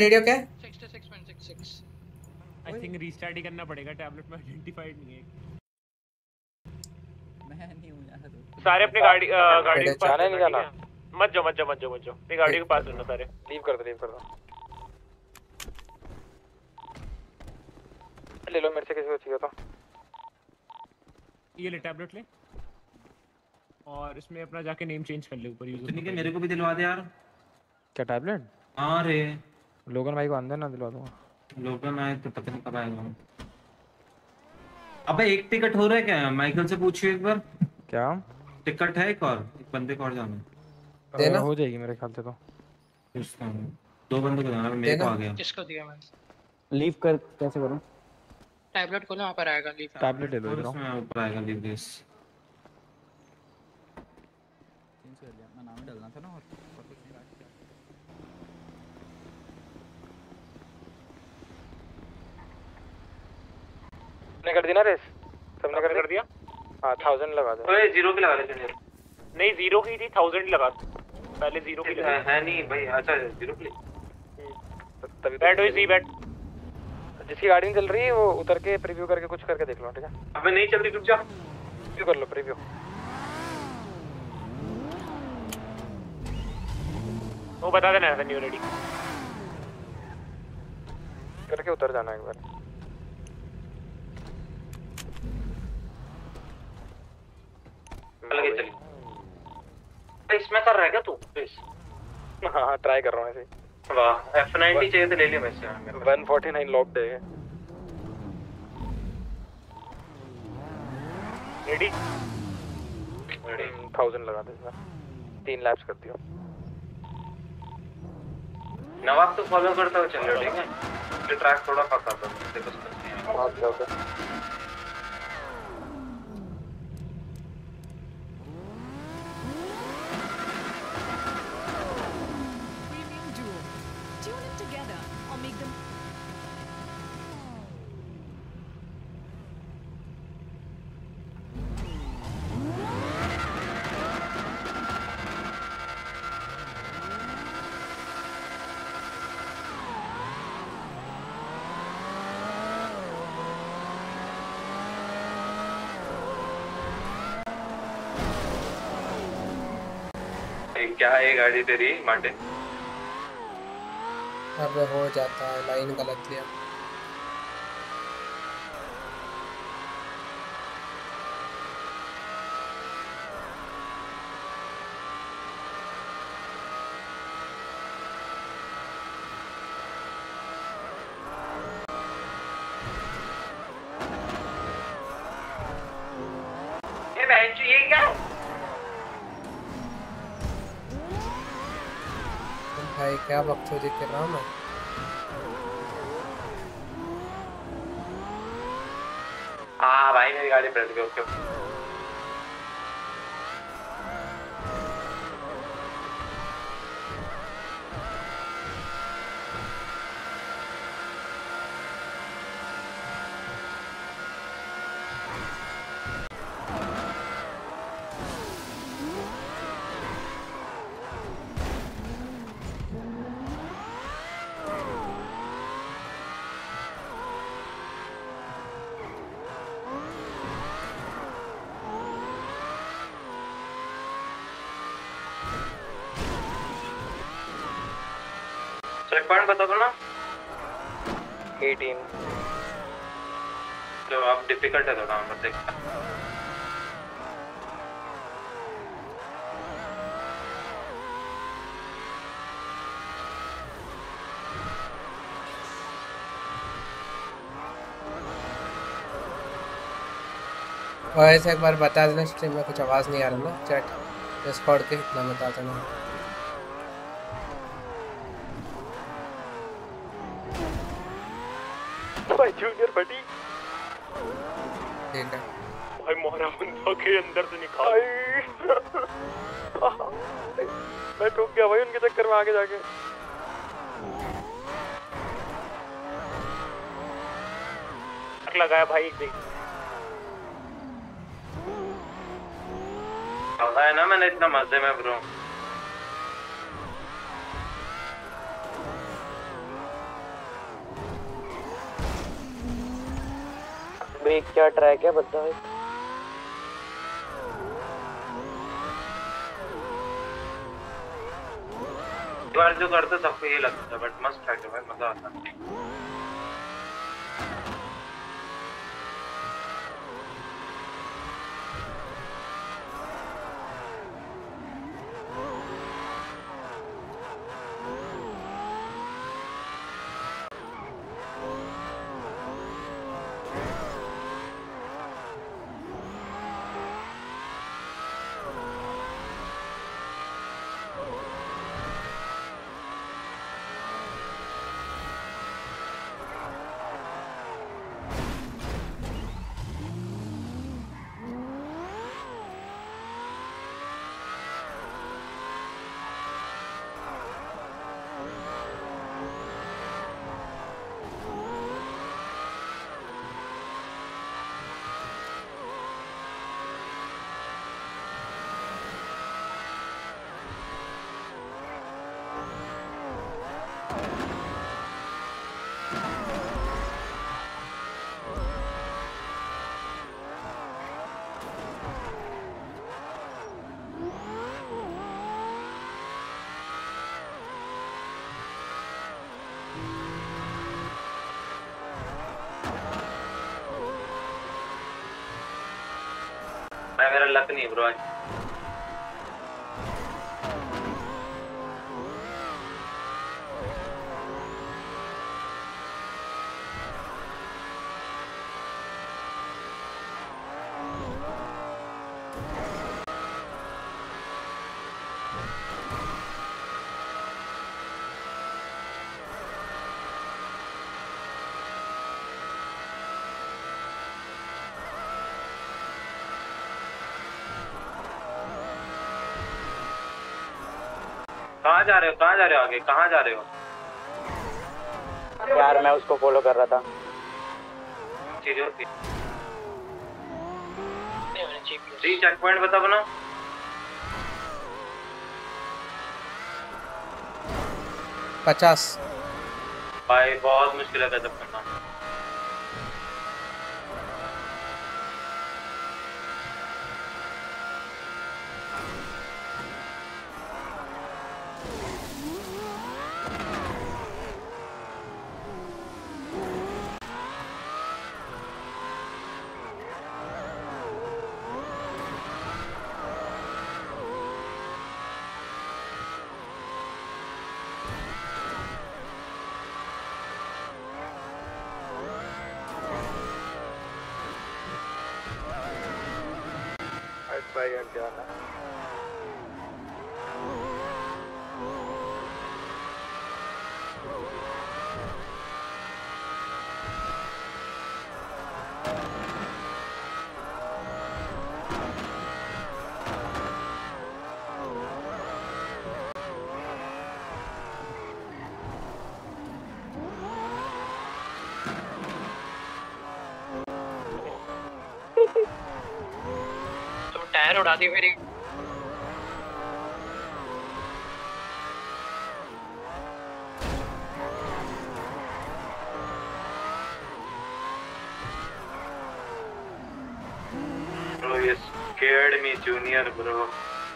66.66 आई थिंक रीस्टार्ट ही करना पड़ेगा, टैबलेट में आइडेंटिफाइड नहीं है। मैं नहीं हूं यार। सारे अपनी गाड़ी के पास जाना नहीं जाना, मत जाओ अपनी गाड़ी के पास रहना सारे। लीव कर दो ले लो, मेरे से किसी को चाहिए तो ये ले टैबलेट ले, और इसमें अपना जाके नेम चेंज कर ले ऊपर यूजर। ठीक है, मेरे को भी दिलवा दे यार। क्या टैबलेट? हाँ रे, लोगन भाई को अंदर ना दिलवा दूंगा। लोगन आए तो पता नहीं कब आएगा। अबे एक टिकट हो रहा है क्या? माइकल से पूछिए एक बार। क्या टिकट है? एक बंदे को और जाना देना हो जाएगी मेरे ख्याल से तो। 2 बंदे को जाना, मेरे को आ गया। किसको दिया मैं? लीव कर कैसे करूं? टैबलेट खोलो, वहां पर आएगा लीव। टैबलेट ले लो इधर। उसमें ऊपर आएगा लीव दिस। चेंज कर लिया, अपना नाम ही डालना था ना, और कुछ नहीं। ने कर दी ना रेस, सबने कर दिया। हाँ 1000 लगा दो। ओए 0 की लगा दे जूनियर। नहीं 0 की थी, 1000 लगा दो पहले। 0 की है नहीं भाई, अच्छा 0 की तभी बैठ हुई सी बैठ। जिसकी गाड़ी नहीं चल रही है वो उतर के प्रीव्यू करके कुछ करके देख लो, ठीक है? अबे नहीं चल रही, रुक जा। प्रीव्यू कर लो, प्रीव्यू वो बता देना है न्यू रेडी करके उतर जाना एक बार। चल इसमें कर रहा है क्या तू? हाँ ट्राई कर रहा हूँ ऐसे। वाह, F90 चाहिए तो ले लिया वैसे। 149 लॉक्ड है। रेडी 1000 लगा दे इसमें। 3 लैप्स कर दियो। नवाब तो फॉलो करता हुआ चल रहा है, ठीक है? ये ट्रैक थोड़ा पक्का था, देखो समझ नहीं आया। ओके क्या है ये गाड़ी तेरी मार्टिन? अब हो जाता है, लाइन गलत लिया। ये क्या? भाई क्या बकचोदी कर रहा हूँ मैं। हाँ भाई मेरी गाड़ी पलट गई। ओके पॉइंट बता दो ना। 18 जो आप डिफिकल्ट है थोड़ा मत देख। वैसे एक बार बता देना, स्ट्रीम में कुछ आवाज़ नहीं आ रहा ना, चैट डिस्कॉर्ड के इतना बता देना। भाई जूनियर बटी ठीक है भाई, मोहरा बंदा के अंदर से निकाल। ठोक गया भाई उनके चक्कर में आगे जाके। लगाया भाई देख है ना मैंने इतना मजे में ब्रो। भाई क्या ट्रैक है बता भाई। जो करते सबको ये लगता है बट मस्त ट्रैक है भाई, मजा आता है। मेरा लक नहीं ब्रो। कहाँ जा रहे हो, कहाँ जा रहे हो, आगे कहाँ जा रहे हो? यार मैं उसको फॉलो कर रहा था। चीज़ होती जी चेक पॉइंट बता बना 50 भाई बहुत मुश्किल है गजब करना। तो टायर उड़ा दी मेरी। Bro, you scared me, Junior, bro.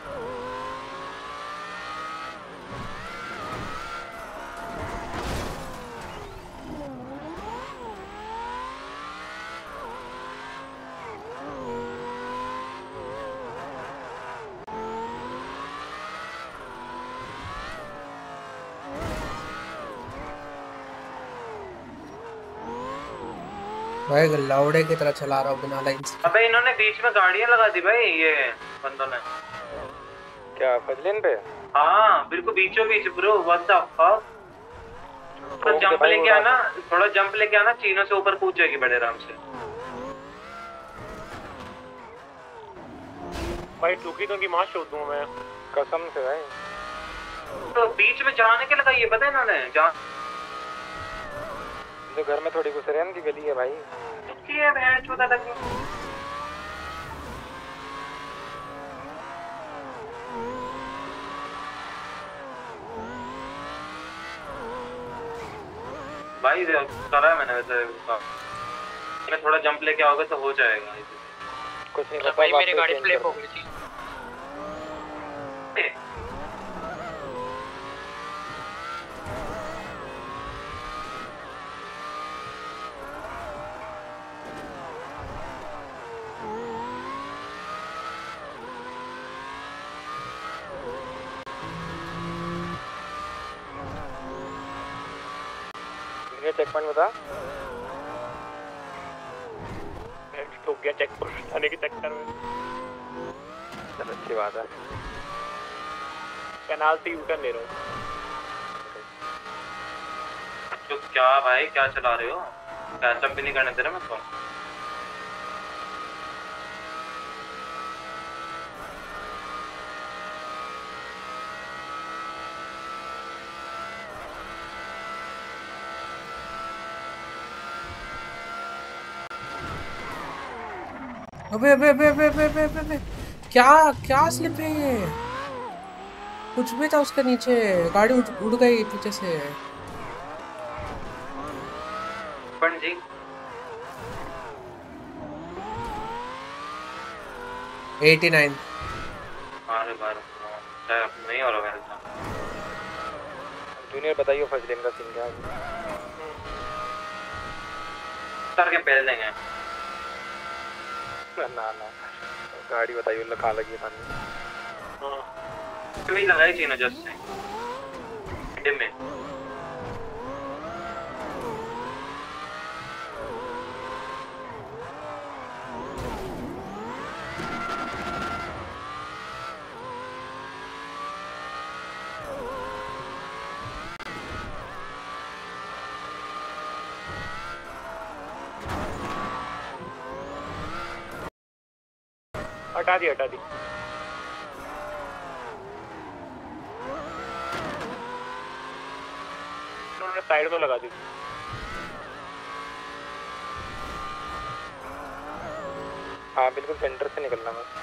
भाई लौड़े की तरह चला रहा हूँ बिना लाइन से। अबे इन्होंने बीच में गाड़ियां लगा दी भाई, ये बंदों ने। क्या फजलिन पे? हाँ बिल्कुल बीचों बीच ब्रो, व्हाट द फक। थोड़ा जंप लेके आना, थोड़ा जंप लेके आना, चीनों से ऊपर कूद जाएगी बड़े आराम से। भाई टूकी तो की मां शोध दूं मैं कसम से भाई। तो बीच में जाने के लगाइए, पता है इन्होंने जहाँ जो घर में थोड़ी गुसरेन की गली है भाई। की है बहन चौदह लगी। भाई करा है मैंने वैसे, मैं थोड़ा जंप लेके आओगे तो हो जाएगा। कुछ नहीं भाई मेरी गाड़ी फ्लिप हो गई थी। चेक पॉइंट बता। ठोक गया चेक पॉइंट आने के चक्कर में। चल अच्छी बात है। कैनाल से यूटर्न ले रहा हूँ। तो क्या भाई क्या चला रहे हो? कैचअप भी नहीं करने दे रहा मैं तो। अबे क्या स्लिप है ये? कुछ भी था उसके नीचे, गाड़ी उड़ गई पीछे से। जी 89। अरे बार नहीं हो रहा मेरे साथ। जूनियर बताइए फर्स्ट दिन का सीन क्या है? सर के पहले देंगे ना गाड़ी बताइए कहाँ लगी है सामने। कभी लगाई थी ना जस्ट से डिम में। हटा दी उन्होंने साइड में लगा दी। हाँ बिल्कुल सेंटर से निकलना बस।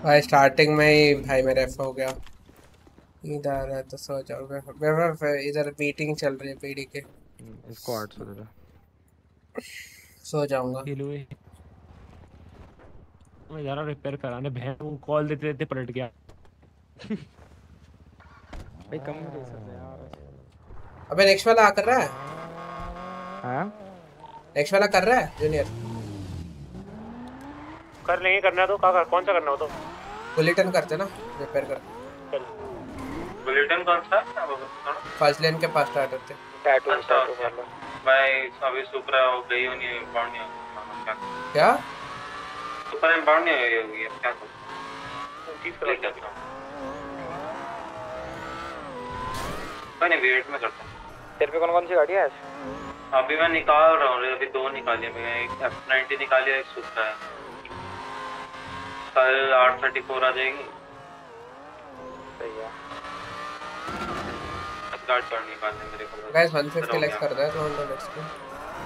भाई स्टार्टिंग में ही भाई मेरा एफ हो गया। नींद आ रहा है तो सो जाऊंगा। मैं इधर मीटिंग चल रही है पीडी के। इसको 800 दे दो। सो जाऊंगा। मैं जा रहा रिपेयर कराने, बहन को कॉल देते देते पलट गया। भाई कम दे सकते यार। अबे नेक्स्ट वाला कर रहा है। हां नेक्स्ट वाला कर रहा है जूनियर। कर लेंगे, करना तो क्या, कौन सा करना हो तो बुलेटिन करते ना, रिपेयर कर। बुलेटिन कौन सा? फर्स्ट लेन के पास स्टार्ट होते। टैटू अच्छा भाई अभी सुपरा हो गई हो, नहीं इंपाउंड नहीं होगी क्या? सुपरा इंपाउंड नहीं होगी, अब क्या करूं? चीज कर लेते हैं, नहीं वेट में करता हूं। तेरे पे कौन सी गाड़ी है आज? अभी मैं निकाल रहा हूँ, अभी 2 निकाली मैं, एक F90 निकाली है, एक सुपरा है। कल 834 आ जाएगी। सही है। गार्ड पर निकालने मेरे को गाइस 150 लेक्स कर दे तो ऑन लेक्स पे।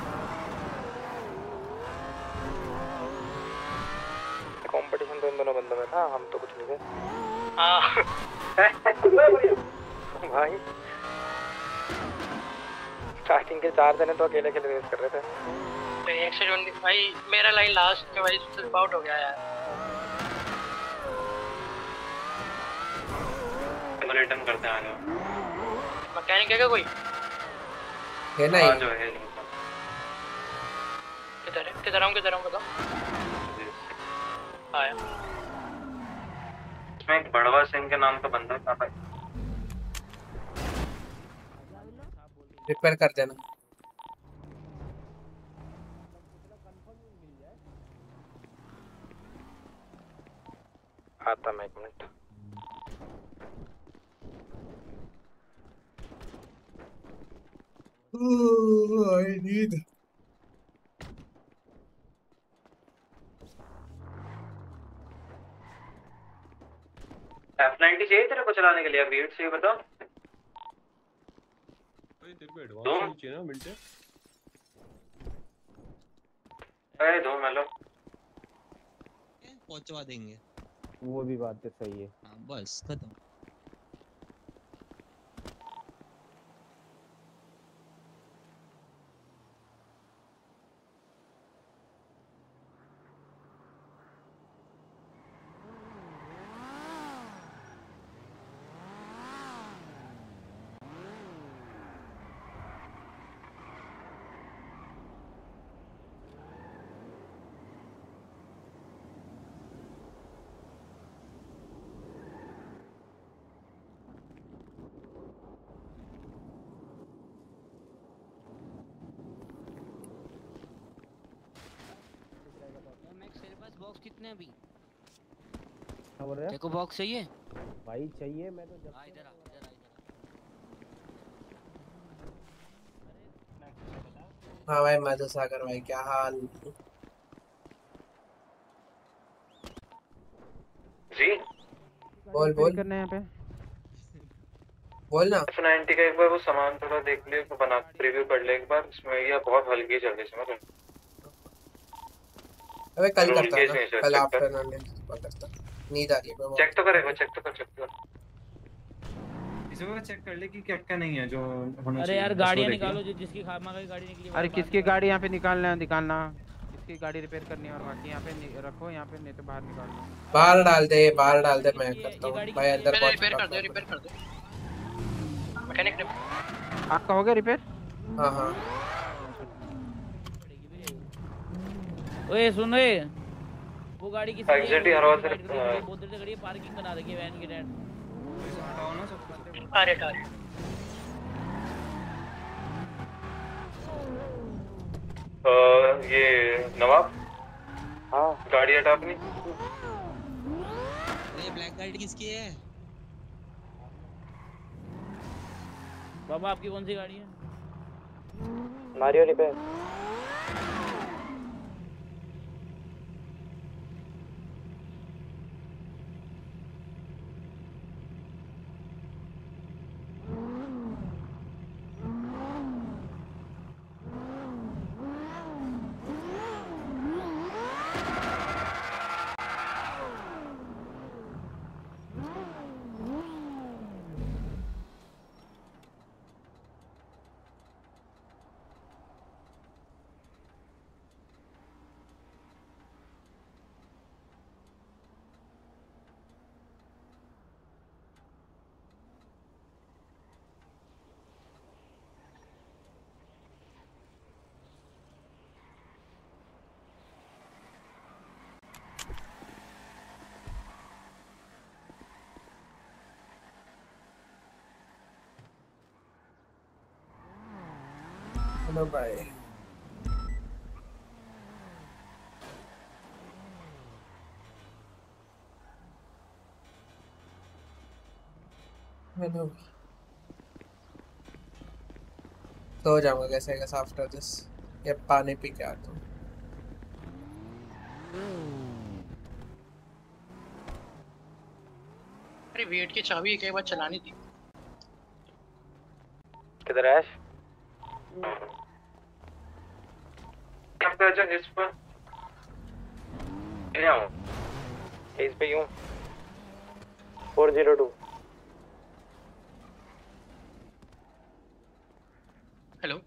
कंपटीशन तो इन दोनों बंदों में था, हम तो कुछ नहीं थे। भाई स्टार्टिंग के 4 जने तो अकेले अकेले रेस कर रहे थे। एक्सीडेंट भाई मेरा लाइन लास्ट के वजह से आउट हो गया यार। रिटर्न करते हैं आगे। मैकेनिक है क्या कोई? है नहीं। जो है किधर आऊं बताओ। आया। इसमें एक बड़वा सिंह के नाम का बंदा था भाई। रिपेयर कर देना। आता मैं 1 मिनट। I need F90 चाहिए तेरे को चलाने के लिए? अब वेट चाहिए बताओ। तेरे को एडवांस चाहिए ना मिनट? अरे 2 मिलो पहुंचवा देंगे। वो भी बात तो सही है। हाँ बस खत्म। बॉक्स कितने अभी? क्या बोल रहे हैं? तेरे को बॉक्स चाहिए? भाई चाहिए, मैं तो जब इधर आ। हाँ भाई मधु सागर भाई क्या हाल? जी बोल बोल करना है यहाँ पे। बोल ना। F90 का एक बार वो सामान थोड़ा देख ले, तो बना प्रीव्यू कर ले एक बार। इसमें ये बहुत हल्की चल रही है, समझ? अबे कल करता है ना, कल आफ्टरनून में करता। नींद आ रही है। चेक तो करेगा, चेक तो कर। इसमें चेक कर ले कि क्या नहीं है जो होना चाहिए। अरे यार गाड़ियां निकालो, जो जिसकी खामा की गाड़ी निकली। अरे किसकी गाड़ी यहाँ पे निकालना किसकी गाड़ी रिपेयर करनी है, और बाकी यहाँ पे रखो, यहाँ पे नहीं तो बाहर निकाल दो। बाहर डाल दे मैं करता हूँ भाई। अंदर रिपेयर कर दे। मैकेनिक ने आपका हो गया रिपेयर? हाँ ओए सुन रे, वो गाड़ी किसी एग्जैक्टली हर बार से बहुत देर से खड़ी है, पार्किंग करा रखी है वैन की डेट। अरे ये नवाब। हाँ गाड़ी हटा अपनी। ये ब्लैक गाड़ी किसकी है? बाबा आपकी कौन सी गाड़ी है? Mario repair. No bye. Hello, सो जाऊंगा कैसे कैसे आफ्टर दिस। ये पानी पी के आता हूँ। अरे वेट की चाबी एक बार चलानी थी। किधर है ऐश? कब तक जा इस पर? क्या हो? इस पे यूं 402। हेलो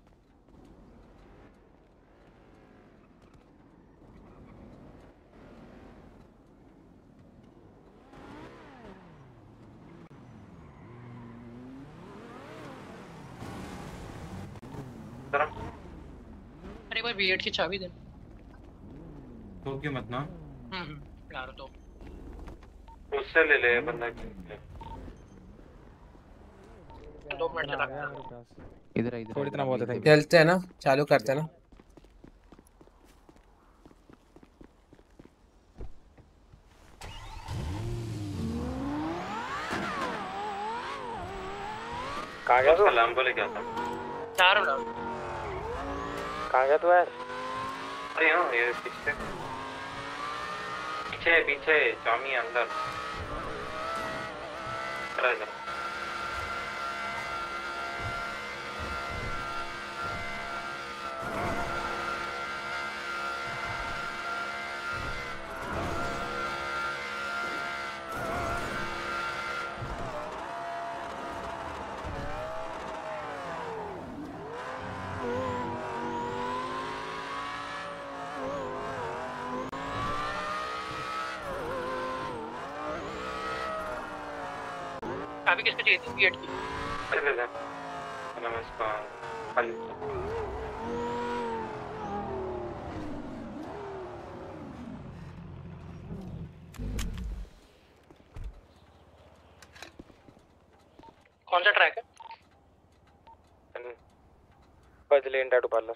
अरे भाई V8 की चाबी दे। तो क्यों मत ना यार तो उससे ले ले बंदा की। 2 मिनट चला। इधर थोड़ी इतना बहुत है। चलते हैं ना, चालू करते हैं ना। कहाँ गया तू? सलाम को लेके आता। चार मिनट। कहाँ गया तू ऐश? अरे हाँ ये पीछे पीछे पीछे चामी अंदर। चला जा। चाबी किसको चाहिए थी V8 की? ले ले। नमस्कार। खाली। कौन सा ट्रैक है? बजलेन tattoo parlour.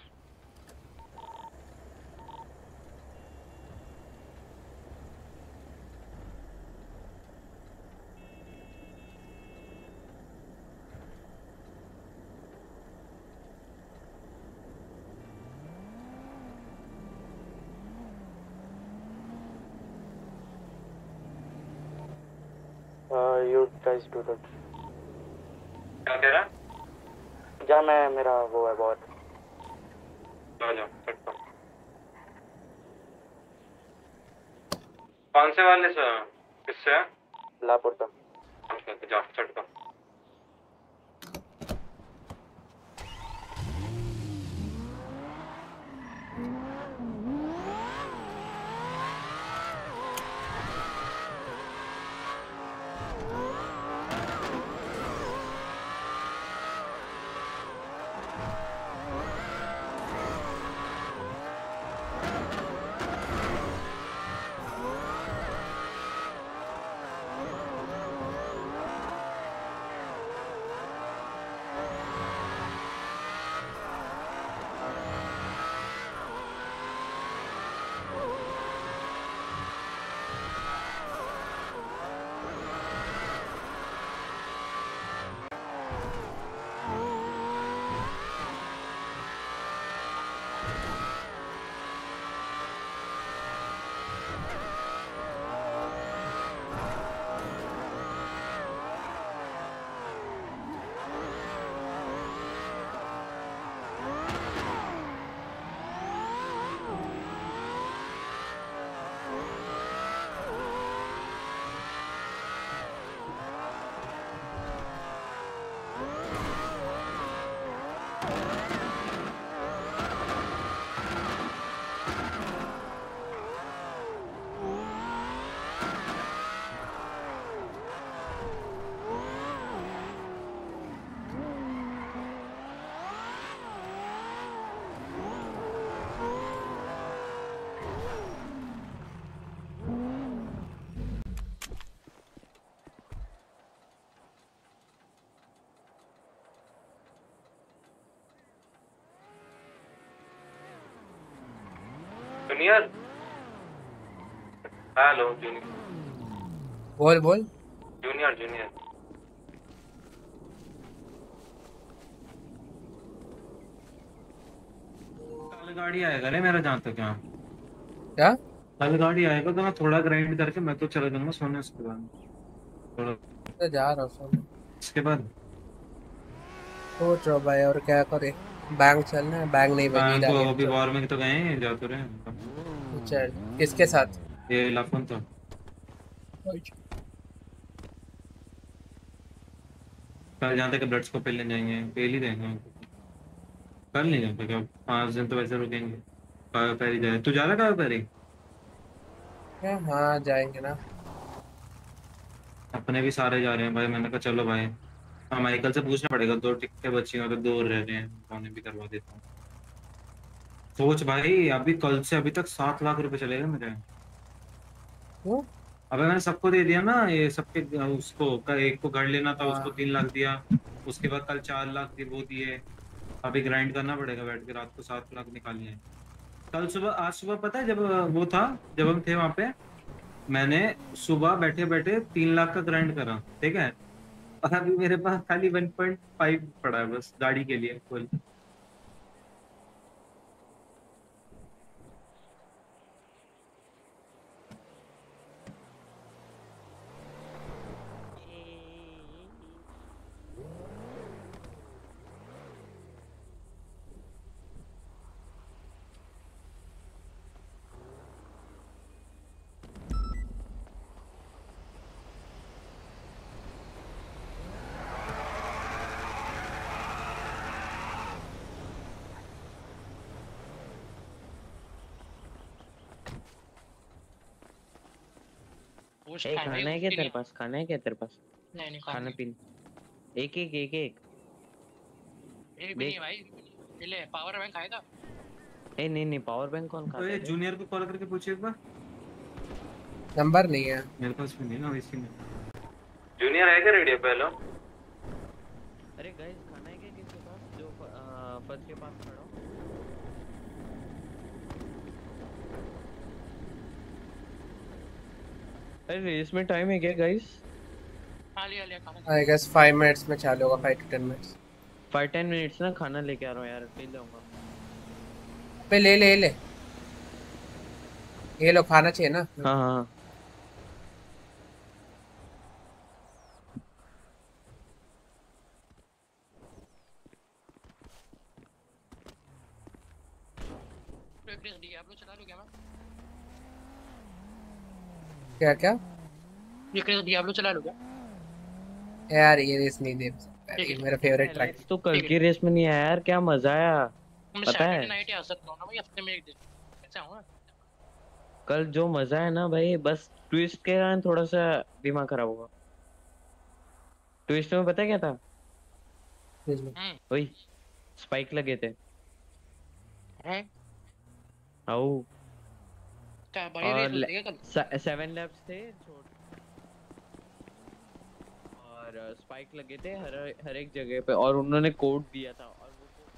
You guys do that. क्या कह रहा? जा मैं मेरा वो है बहुत। आ जाओ चटका। कौन से वाले से? किससे? लापुरता। अच्छा जा चटका। जूनियर हेलो जूनियर बोल बोल। जूनियर जूनियर कल गाड़ी आएगा रे मेरा जहाँ तक यहाँ। क्या? कल गाड़ी आएगा तो मैं थोड़ा ग्राइंड करके मैं तो चला जाऊंगा सोने उसके बाद थोड़ा तो जा रहा हूँ सोने। उसके बाद सोच रहा हूँ भाई और क्या करे। बैंक चलना है, बैंक नहीं बनी बैंक रहा को अभी है। वॉर में तो गए हैं जा तो रहे हैं। चल किसके साथ? ये लाफोन तो कल जहाँ तक ब्लड्स को पहले जाएंगे पहले ही देंगे कल नहीं जाते क्या 5 दिन तो वैसे रुकेंगे। कायो पैरी जाए तू जा रहा कायो पैरी? हाँ जाएंगे ना। अपने भी सारे जा रहे हैं भाई मैंने कहा चलो भाई। हाँ माइकल से पूछना पड़ेगा 2 टिकटें बची हैं तो 2 रह रहे हैं उन्हें भी करवा देता हूँ। सोच भाई अभी कल से अभी तक 7 लाख रुपए चले गए मेरे। अबे मैंने सबको दे दिया ना ये सबके उसको एक को घर लेना था उसको 3 लाख दिया उसके बाद कल 4 लाख दिए वो दिए। अभी ग्राइंड करना पड़ेगा बैठ के रात को 7 लाख निकालने हैं। कल सुबह आज सुबह पता है जब वो था जब हम थे वहां पे मैंने सुबह बैठे बैठे 3 लाख का ग्राइंड करा ठीक है। और अभी मेरे पास खाली 1.5 पड़ा है बस गाड़ी के लिए फुल। ए, खाना है क्या तेरे पास? खाना है क्या तेरे पास? नहीं खाना पीना एक एक एक एक एक भी नहीं भाई। ये ले पावर बैंक खाएगा? ए नहीं पावर बैंक कौन खाता तो ये है? जूनियर को कॉल करके पूछिए एक बार। नंबर नहीं है मेरे पास भी नहीं ना इसी में। जूनियर है क्या रेडियो पे? हेलो अरे गाइस खाना है क्या किसके पास जो फर्स्ट के पास खड़ा हो? अरे इसमें टाइम है क्या गाइस? हाँ लिया लिया खाना। आई गेस 5 मिनट्स में चालू होगा 5 to 10 मिनट्स। 5-10 मिनट्स ना खाना लेके आ रहा हूँ यार ले लूंगा। पे ले ये लो खाना चाहिए ना। हाँ डियाब्लो चला लूं क्या मैं? क्या ये क्रेज डियाब्लो चला लूं क्या? यार ये रेस नहीं दे सकता ये मेरा फेवरेट ट्रैक। तो कल की रेस में नहीं आया यार क्या मजा आया मैं पता है? सैटरडे नाइट ही आ सकता हूं ना भाई हफ्ते में एक दिन ऐसा हूं ना। कल जो मजा है ना भाई बस ट्विस्ट के कारण थोड़ा सा दिमाग खराब होगा। ट्विस्ट में पता है क्या था? वही स्पाइक लगे थे। हैं? आओ क्या बड़ी रेस होती है कल? 7 लैप्स थे और स्पाइक लगे थे हर एक जगह पे और उन्होंने कोड दिया था और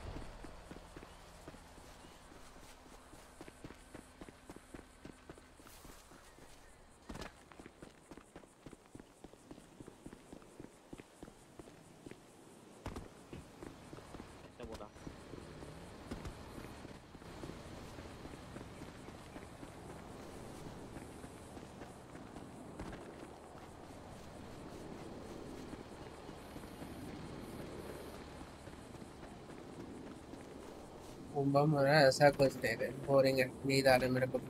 बोला बम हो रहा है ऐसा कुछ दे रहे बोरिंग है नींद आ रही है मेरे को।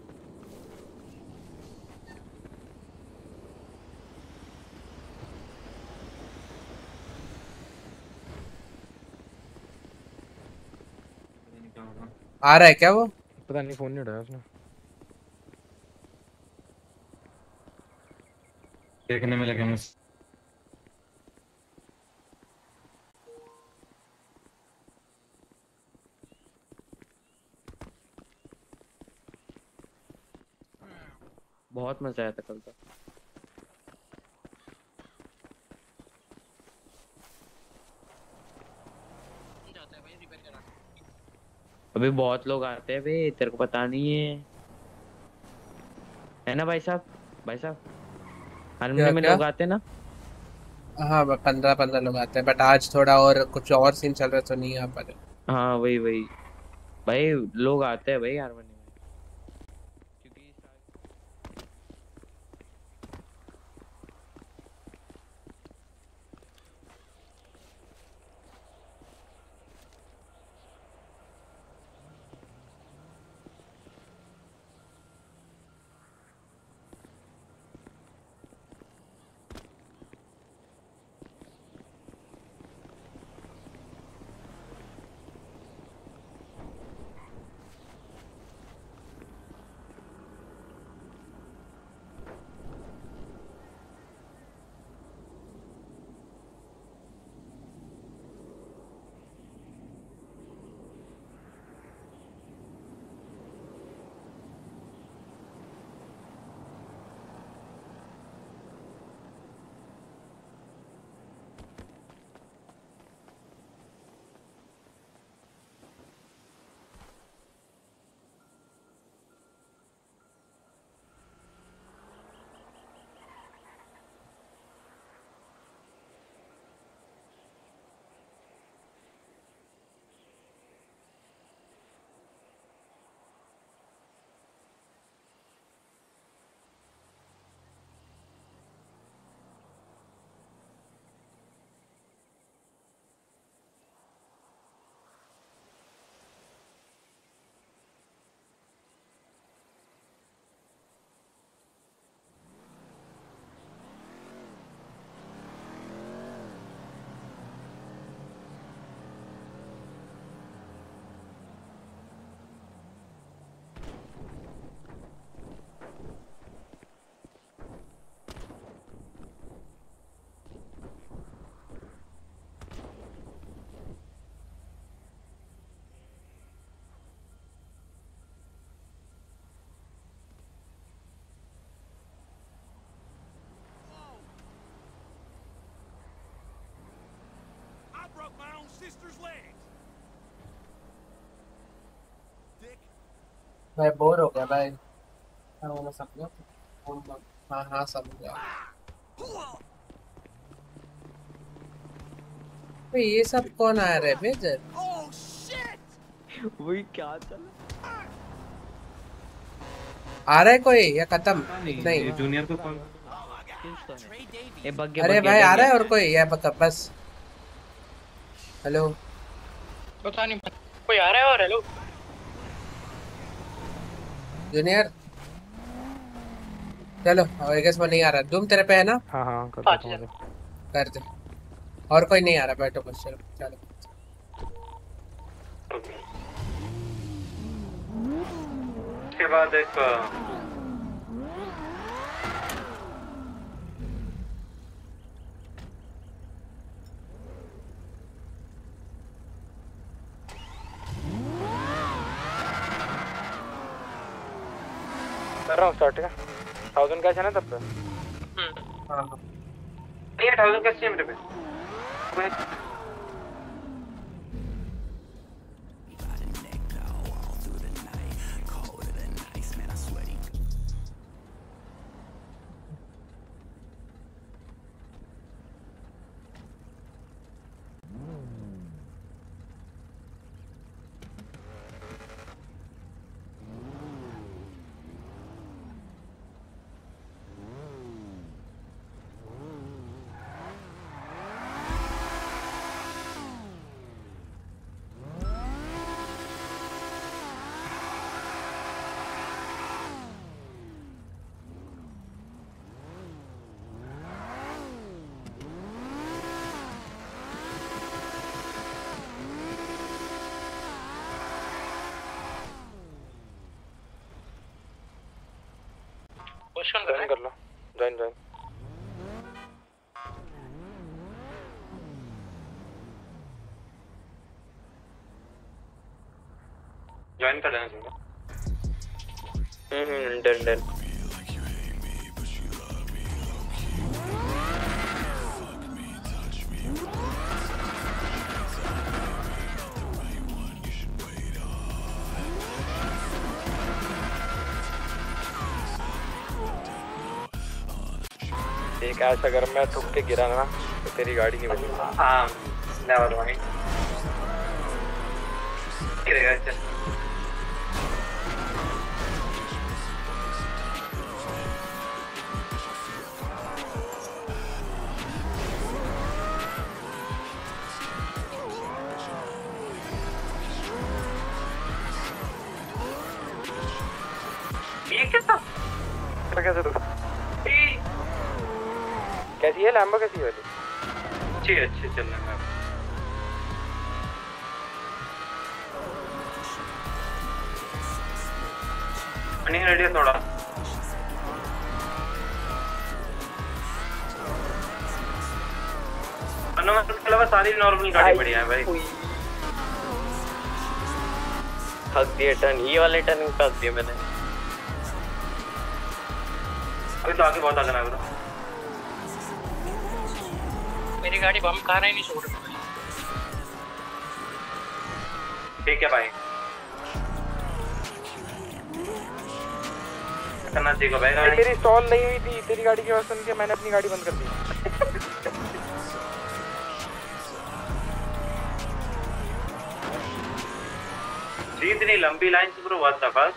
आ रहा है क्या वो? पता नहीं फोन नहीं उठाया उसने। देखने में लगे मैं बहुत मजा आया था कल तो। अभी बहुत लोग आते हैं भाई तेरे को पता नहीं है। है ना भाई साहब? भाई साहब हारमोनी में लोग आते ना? हाँ 15 लोग आते हैं, बट आज थोड़ा और कुछ और सीन चल रहा है तो नहीं आ पा रहे। हाँ वही भाई लोग आते हैं भाई हारमोनी में। मैं बोर हो गया भाई। हाँ वो समझो। हाँ समझ भाई ये सब कौन आ रहा है भेजर? वही क्या चल आ रहा है कोई या खत्म? नहीं जूनियर को कॉल। अरे भाई आ रहा है और कोई या बस? हेलो पता नहीं कोई आ रहा है। और हेलो जूनियर चलो। आई गेस वो नहीं आ रहा। धूम तेरे पे है ना? हाँ कर दे। और कोई नहीं आ रहा, बैठो बस। चलो उसके बाद एक कर रहा हूँ स्टार्ट का 1000 कैश है ना तब पे? हाँ नहीं 1000 कैश चाहिए मेरे पे। ज्वाइन कर लो। ज्वाइन ज्वाइन कर लेना चाहिए। डन कैश अगर मैं ठुक के गिरा ना तो तेरी गाड़ी नहीं बचेगी। हाँ नेवर माइंड गिरेगा चल। ये क्या कैसे तो कैसी है लैम्बो कैसी वाली? अच्छी चलने में नहीं रेडी है थोड़ा। इसके अलावा सारी नॉर्मल गाड़ी बढ़िया है भाई। हक दिए टर्न, ये वाले टर्न पे हक दिए मैंने। अभी तो आगे बहुत आगे ना है। मेरी गाड़ी बम खा रहा ही नहीं छोड़ रही। ठीक है भाई करना चाहिए भाई। गाड़ी तेरी स्टॉल नहीं हुई थी, तेरी गाड़ी की आवाज सुन के मैंने अपनी गाड़ी बंद कर दी। इतनी लंबी लाइन से पूरा वास्ता पास।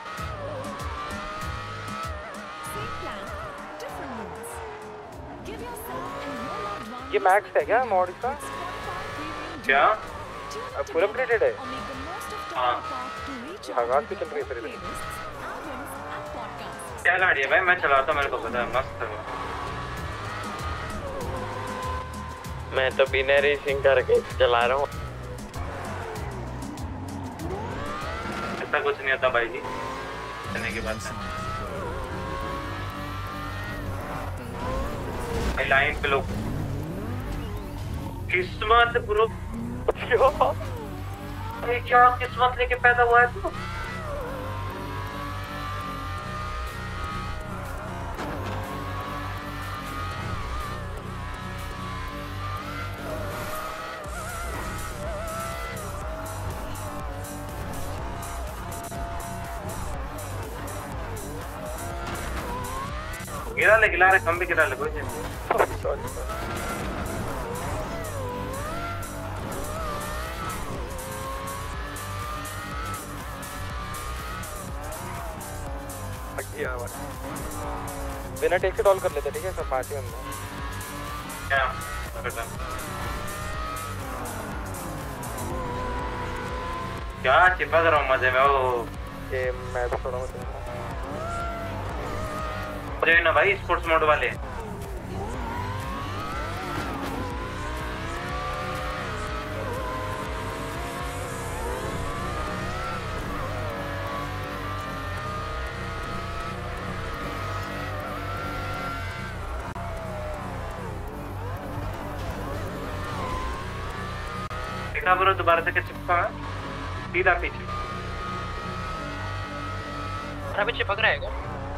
ये मैक्स है क्या मॉड का? क्या पूरा अपडेटेड है? हाँ आवाज भी चल रही है फिर। क्या गाड़ी है भाई? मैं चलाता हूँ, मेरे को पता है, मस्त है। मैं तो बिना रेसिंग करके चला रहा हूँ। ऐसा कुछ नहीं होता भाई जी चलने के बाद। लाइन पे लोग किस्मत ब्रो। क्या किस्मत लेके पैदा हुआ है तू? गिरा ले हम भी गिरा ले कोई नहीं। सॉरी बिना टेक से टॉल कर लेते ठीक है सब पार्टी में। क्या क्या चिपक रहा हूँ मजे में। वो ये मैं भी थोड़ा मुझे ना भाई स्पोर्ट्स मोड वाले। देखा ब्रो दोबारा से क्या चिपका है? सीधा पीछे। अभी चिपक रहा है क्या?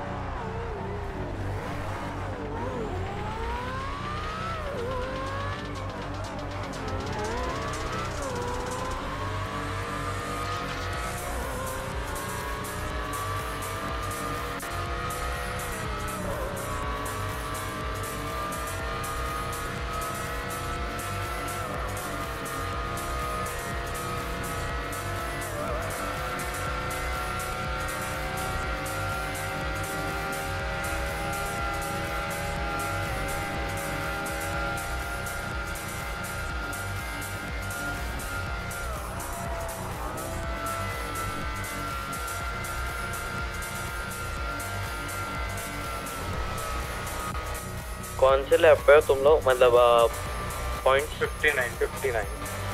कौन से लैप पे हो तुम लोग? मतलब पॉइंट 59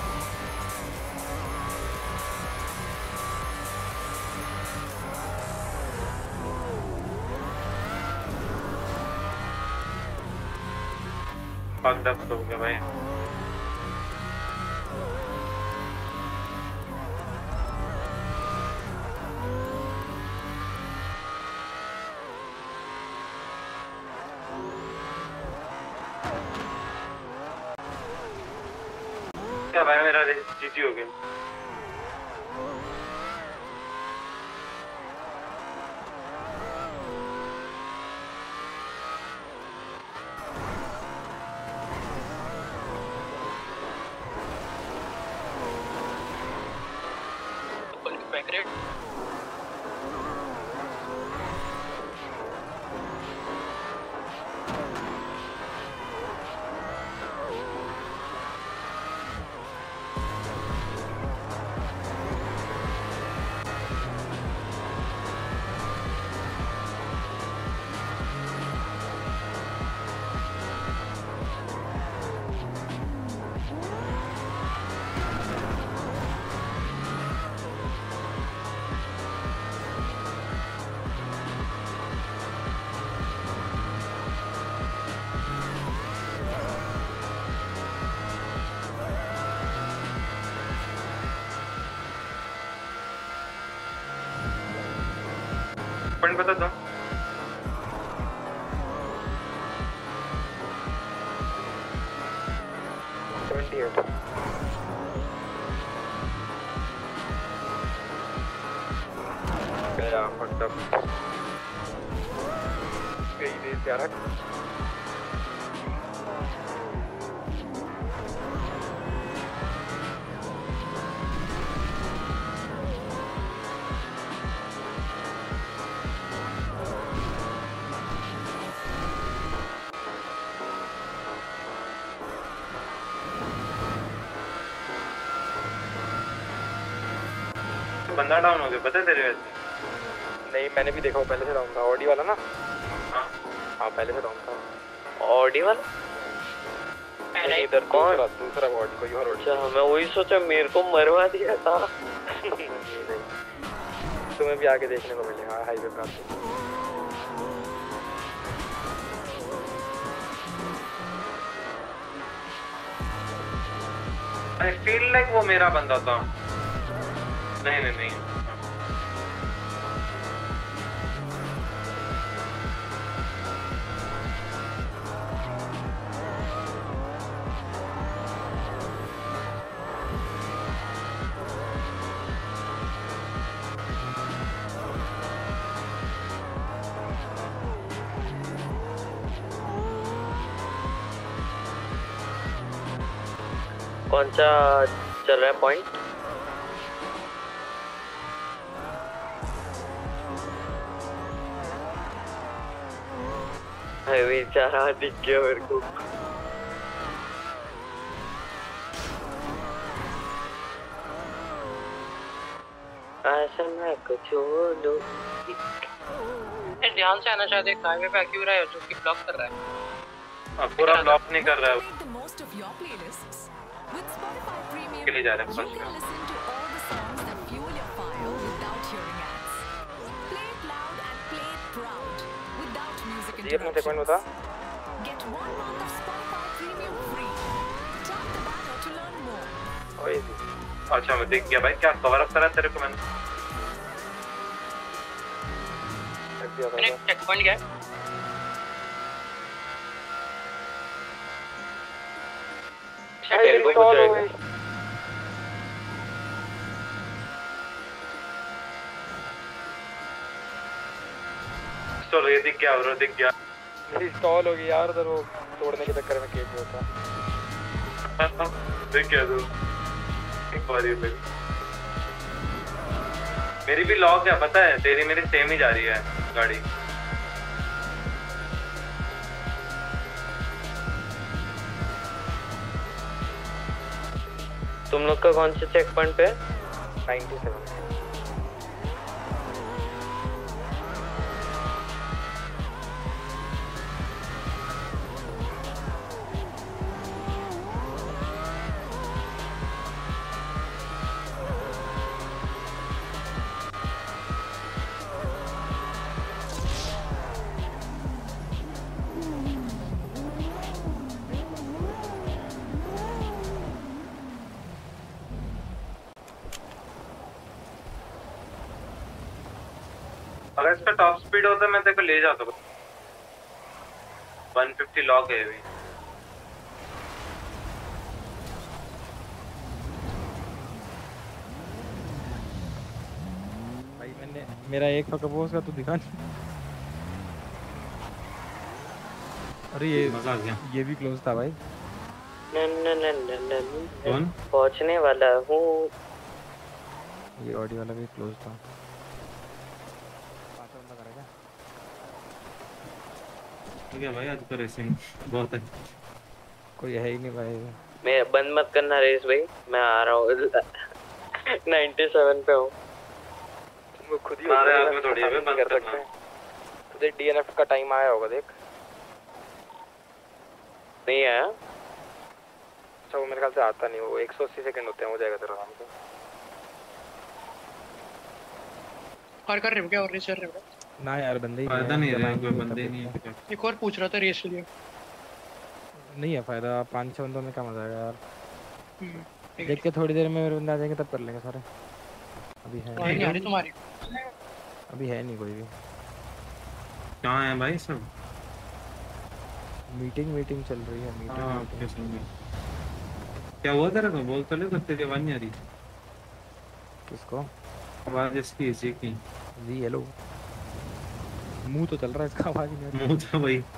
हो गया भाई। क्या भाई मेरा जीती हो गया। पॉइंट बता दो। गया फटक गई देर से आ रहा बंदा डाउन हो गया पता है तेरे वैसे? नहीं मैंने भी देखा, वो पहले से डाउन था। ऑडी वाला ना? हाँ पहले से डाउन था। ऑडी वाला? नहीं इधर दूसरा ऑडी कोई और ऑडी। अच्छा मैं वही सोचा मेरे को मरवा दिया था। तुम्हें भी आगे देखने को मिलेगा हाईवे पे आते। I feel like वो मेरा बंदा था। नहीं नहीं नहीं कौन सा चल रहा है पॉइंट? बेचारा दिख गया मेरे को। ध्यान से आना चाहते हैं, हाईवे पे क्यों रहा है जो कि ब्लॉक कर रहा है? पूरा ब्लॉक नहीं कर रहा है, के लिए जा रहे हैं जी अपना चेकपॉइंट बता। अच्छा मैं देख गया भाई, क्या कवर अप करा तेरे को मैंने चेकपॉइंट गया तो ये दिख गया और दिख गया। मेरी स्टॉल होगी यार उधर, वो तोड़ने के चक्कर में केस होता। देख गया तू एक बार ये मेरी भी लॉक है पता है, तेरी मेरी सेम ही जा रही है गाड़ी। तुम लोग का कौन से चेक पॉइंट पे? 97। अगर इसका टॉप स्पीड होता मैं तेरे को ले जाता। 150 लॉक है अभी। भाई मैंने मेरा एक फकबोस का तो दिखा नहीं। अरे ये भी क्लोज था भाई। कौन? पहुंचने वाला हूँ। ये ऑडी वाला भी क्लोज था। पांचवा बंदा करेगा। ठीक है भाई, आज तो रेसिंग बहुत है। कोई है ही नहीं भाई। मैं बंद मत करना रेस भाई, मैं आ रहा हूँ 97 पे हूँ। वो खुद ही हमारे हाथ में थोड़ी है, बंद कर सकते हैं। तो देख DNF का टाइम आया होगा देख। नहीं आया? अच्छा वो मेरे ख्याल से आता नहीं, वो 180 सेकंड होते हैं, हो जाएगा तेरा आराम से। और कर रहे हो क्या? और रेस कर रहे हो? ना यार बंदे ही फायदा नहीं है, कोई बंदे ही नहीं है। एक और पूछ रहा था रेस के लिए। नहीं है फायदा, 5-6 बंदों में क्या मजा आएगा यार। देख के थोड़ी देर में मेरे बंदे आ जाएंगे तब कर लेंगे सारे। अभी है नहीं आ रही तुम्हारी। अभी है नहीं कोई भी। कहाँ है भाई सब? मीटिंग चल रही है। मीटिंग क्या हुआ तेरे को? बोल तो ले, तो तेरी आवाज नहीं आ रही। किसको? आवाज इसकी इसी की। जी हेलो। मुंह तो चल रहा है इसका, आवाज नहीं आ रही। मुंह तो भाई।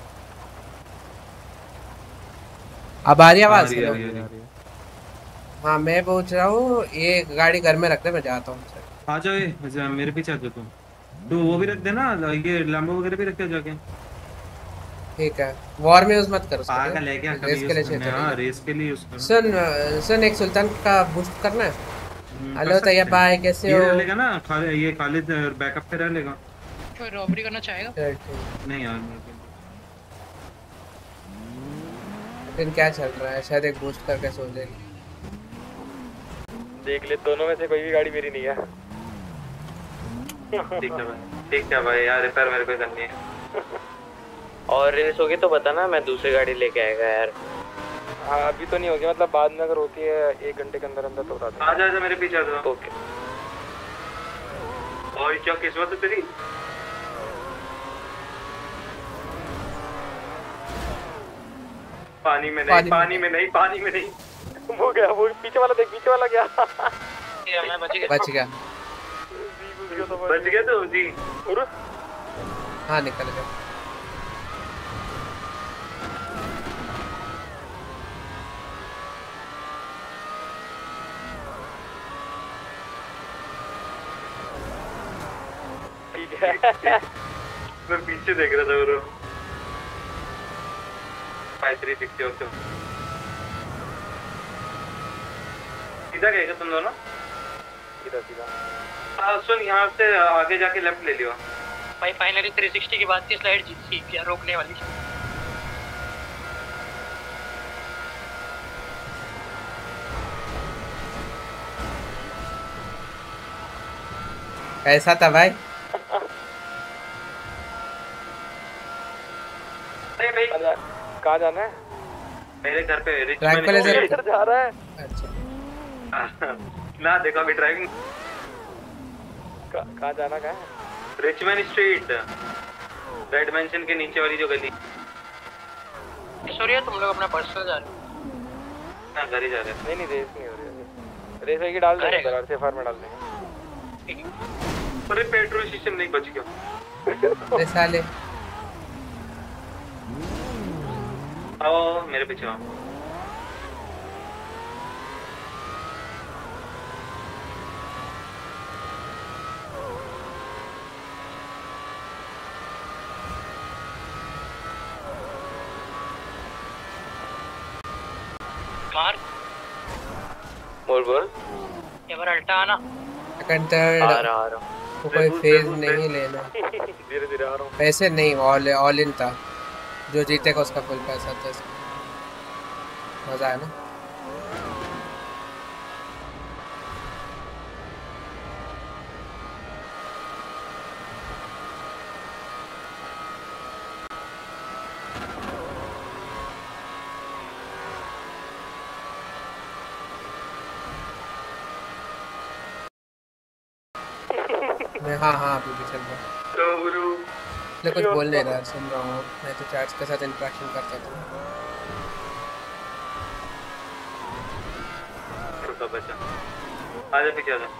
अब आ रही आवाज? आ रही है। हाँ मैं पूछ रहा हूँ, ये गाड़ी घर में रख दे, मैं जाता हूँ। आ जाओ, ये मेरे पीछे आ जाओ तुम। तो वो भी रख देना, ये लैम्बो वगैरह भी रख के जाके। ठीक है, वॉर में यूज मत करो। पागल है क्या? रेस के लिए चाहिए। हां रेस के लिए यूज करो। सुन एक सुल्तान का बूस्ट करना है। हेलो तैयब भाई कैसे हो? ये लेगा ना ये खालिद बैकअप पे रह लेगा। कोई रॉबरी करना चाहेगा? नहीं यार लेकिन क्या चल रहा है, शायद एक बूस्ट करके सो जाएगी। देख ले, दोनों में से कोई भी गाड़ी मेरी नहीं है। ठीक है भाई यार, रिपेयर मेरे को करनी है। और रेस होगी तो बताना, मैं दूसरी गाड़ी लेके आएगा यार। हाँ अभी तो नहीं होगी, मतलब बाद में अगर होती है 1 घंटे के अंदर अंदर तो बता दे। आ जा मेरे पीछे आ जा। ओके। और क्या किस्मत है तेरी? पानी में नहीं। वो गया, वो पीछे वाला देख, पीछे वाला गया। मैं बच गया। बच गया तो जी। हाँ निकल गया। ठीक है। मैं पीछे देख रहा था ब्रो। 5360 होते हो। सीधा गएगा तुम दोनों? सीधा। सुन, यहाँ से आगे जाके लेफ्ट ले लियो। भाई फाइनली 360 के बाद की स्लाइड जीत थी क्या रोकने वाली? कैसा था भाई? कहाँ जाना है? मेरे घर पे रिचमंड जा रहा है। अच्छा ना देखो अभी ड्राइविंग। कहाँ जाना? कहाँ है? रिचमंड स्ट्रीट, रेड मेंशन के नीचे वाली जो गली। सॉरी तुम लोग अपना पर्सनल जा रहे हो? ना घर ही जा रहे हैं। नहीं रेस नहीं हो रही। रेस होगी डाल देंगे, बाहर से फार्म में डाल देंगे। अरे पेट्रोल स्टेशन नहीं बच गया। साले आओ मेरे पीछे आओ। मार बोल ये बार अल्टा आना। आ रहा तो कोई फेज नहीं लेना। धीरे आ रहा हूँ। पैसे नहीं, ऑल इन था, जो जीतेगा उसका फुल पैसा था। मजा है ना? हाँ अभी भी चल रहा है। कुछ बोल नहीं रहा, सुन रहा हूँ। मैं तो चैट्स के साथ इंटरेक्शन करता था। बचा आजा पीछे आजा।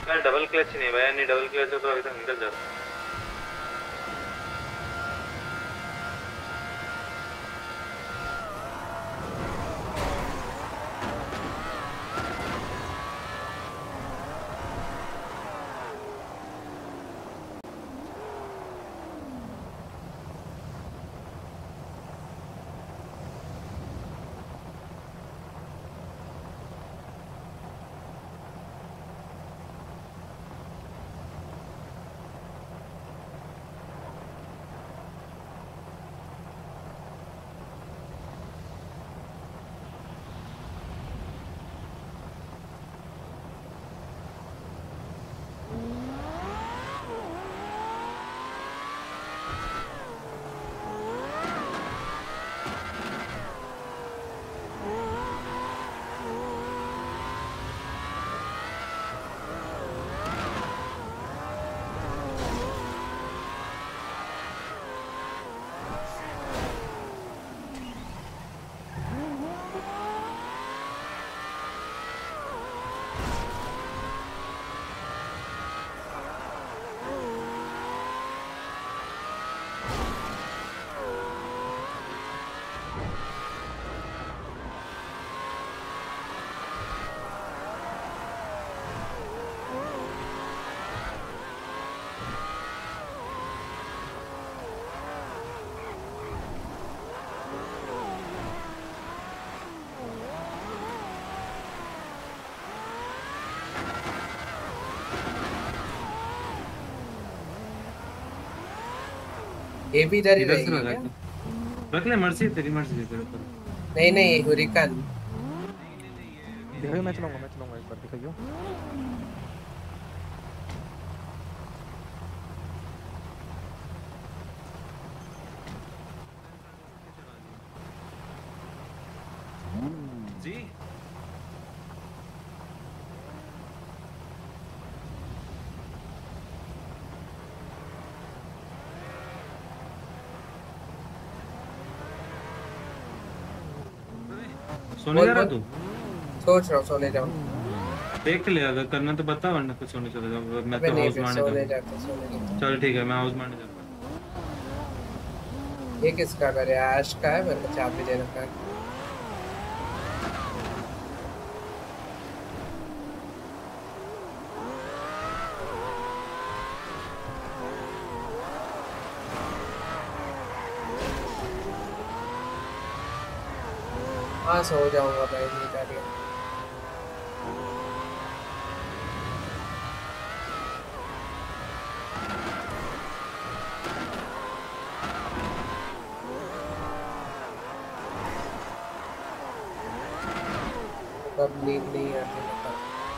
यार डबल क्लच नहीं है भाई, नहीं डबल क्लच हो तो अभी तक निकल जाता। ये भी इधर ही इधर से रहेगी लगा क्या? के रख ले, मर्जी तेरी मर्जी तेरे ऊपर। नहीं नहीं हुरिकन दिखाइयो, मैं चलाऊंगा एक बार, दिखाइयो। जी सोने जा रहा तू? सोच रहा हूँ सोने जाऊँ। देख ले, अगर करना तो बता, वरना तो सोने चले जाओ। मैं अबे तो नहीं, हाउस फिर मारने सोने जाऊंगा। जाते। चल ठीक है, मैं हाउस मारने जाऊंगा। ये किसका घर है? ऐश का है, मेरे को चाबी दे रखा है। हाँ सो जाऊंगा भाई, नहीं कर रही। कब नींद नहीं आती बता।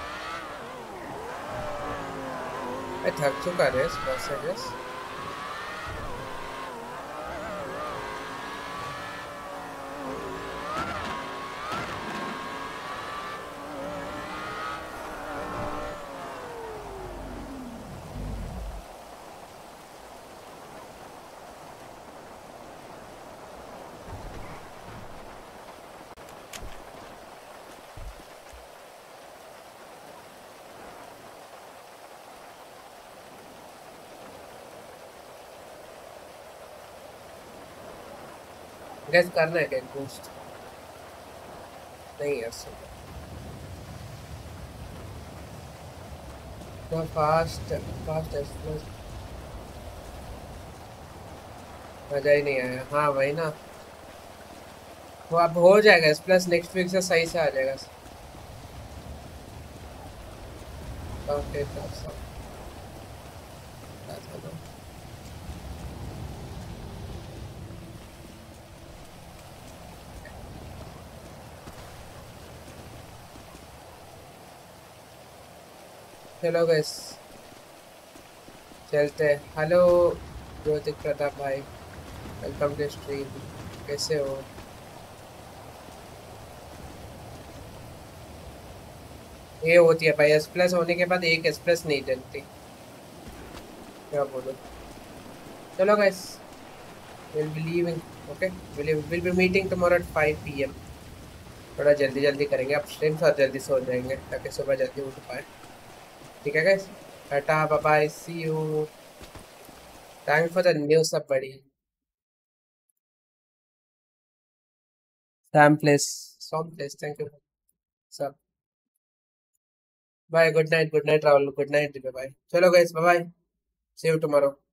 मैं थक चुका है इस बस से जस्ट। गैस करना है क्या बूस्ट? नहीं है सुन तो फास्ट एक्सप्रेस मजा ही नहीं आया। हाँ वही ना, वो अब हो जाएगा एक्सप्रेस नेक्स्ट वीक से सही से आ जाएगा। ओके चलो गैस चलते हैं। हेलो ज्योतिक प्रताप भाई, वेलकम टू स्ट्रीम। कैसे हो? ये होती है भाई, एक्सप्रेस होने के बाद एक एक्सप्रेस नहीं डलती, क्या बोलो। चलो guys will be leaving. Okay will be meeting tomorrow at 5 PM। थोड़ा जल्दी करेंगे, अब स्ट्रीम साथ जल्दी सो जाएंगे ताकि सुबह जल्दी उठ पाए। ठीक है guys, tata bye bye, see you, thanks for the new sub buddy same place, thank you सब, bye, good night Rahul, good night, bye, चलो guys, bye bye, see you tomorrow.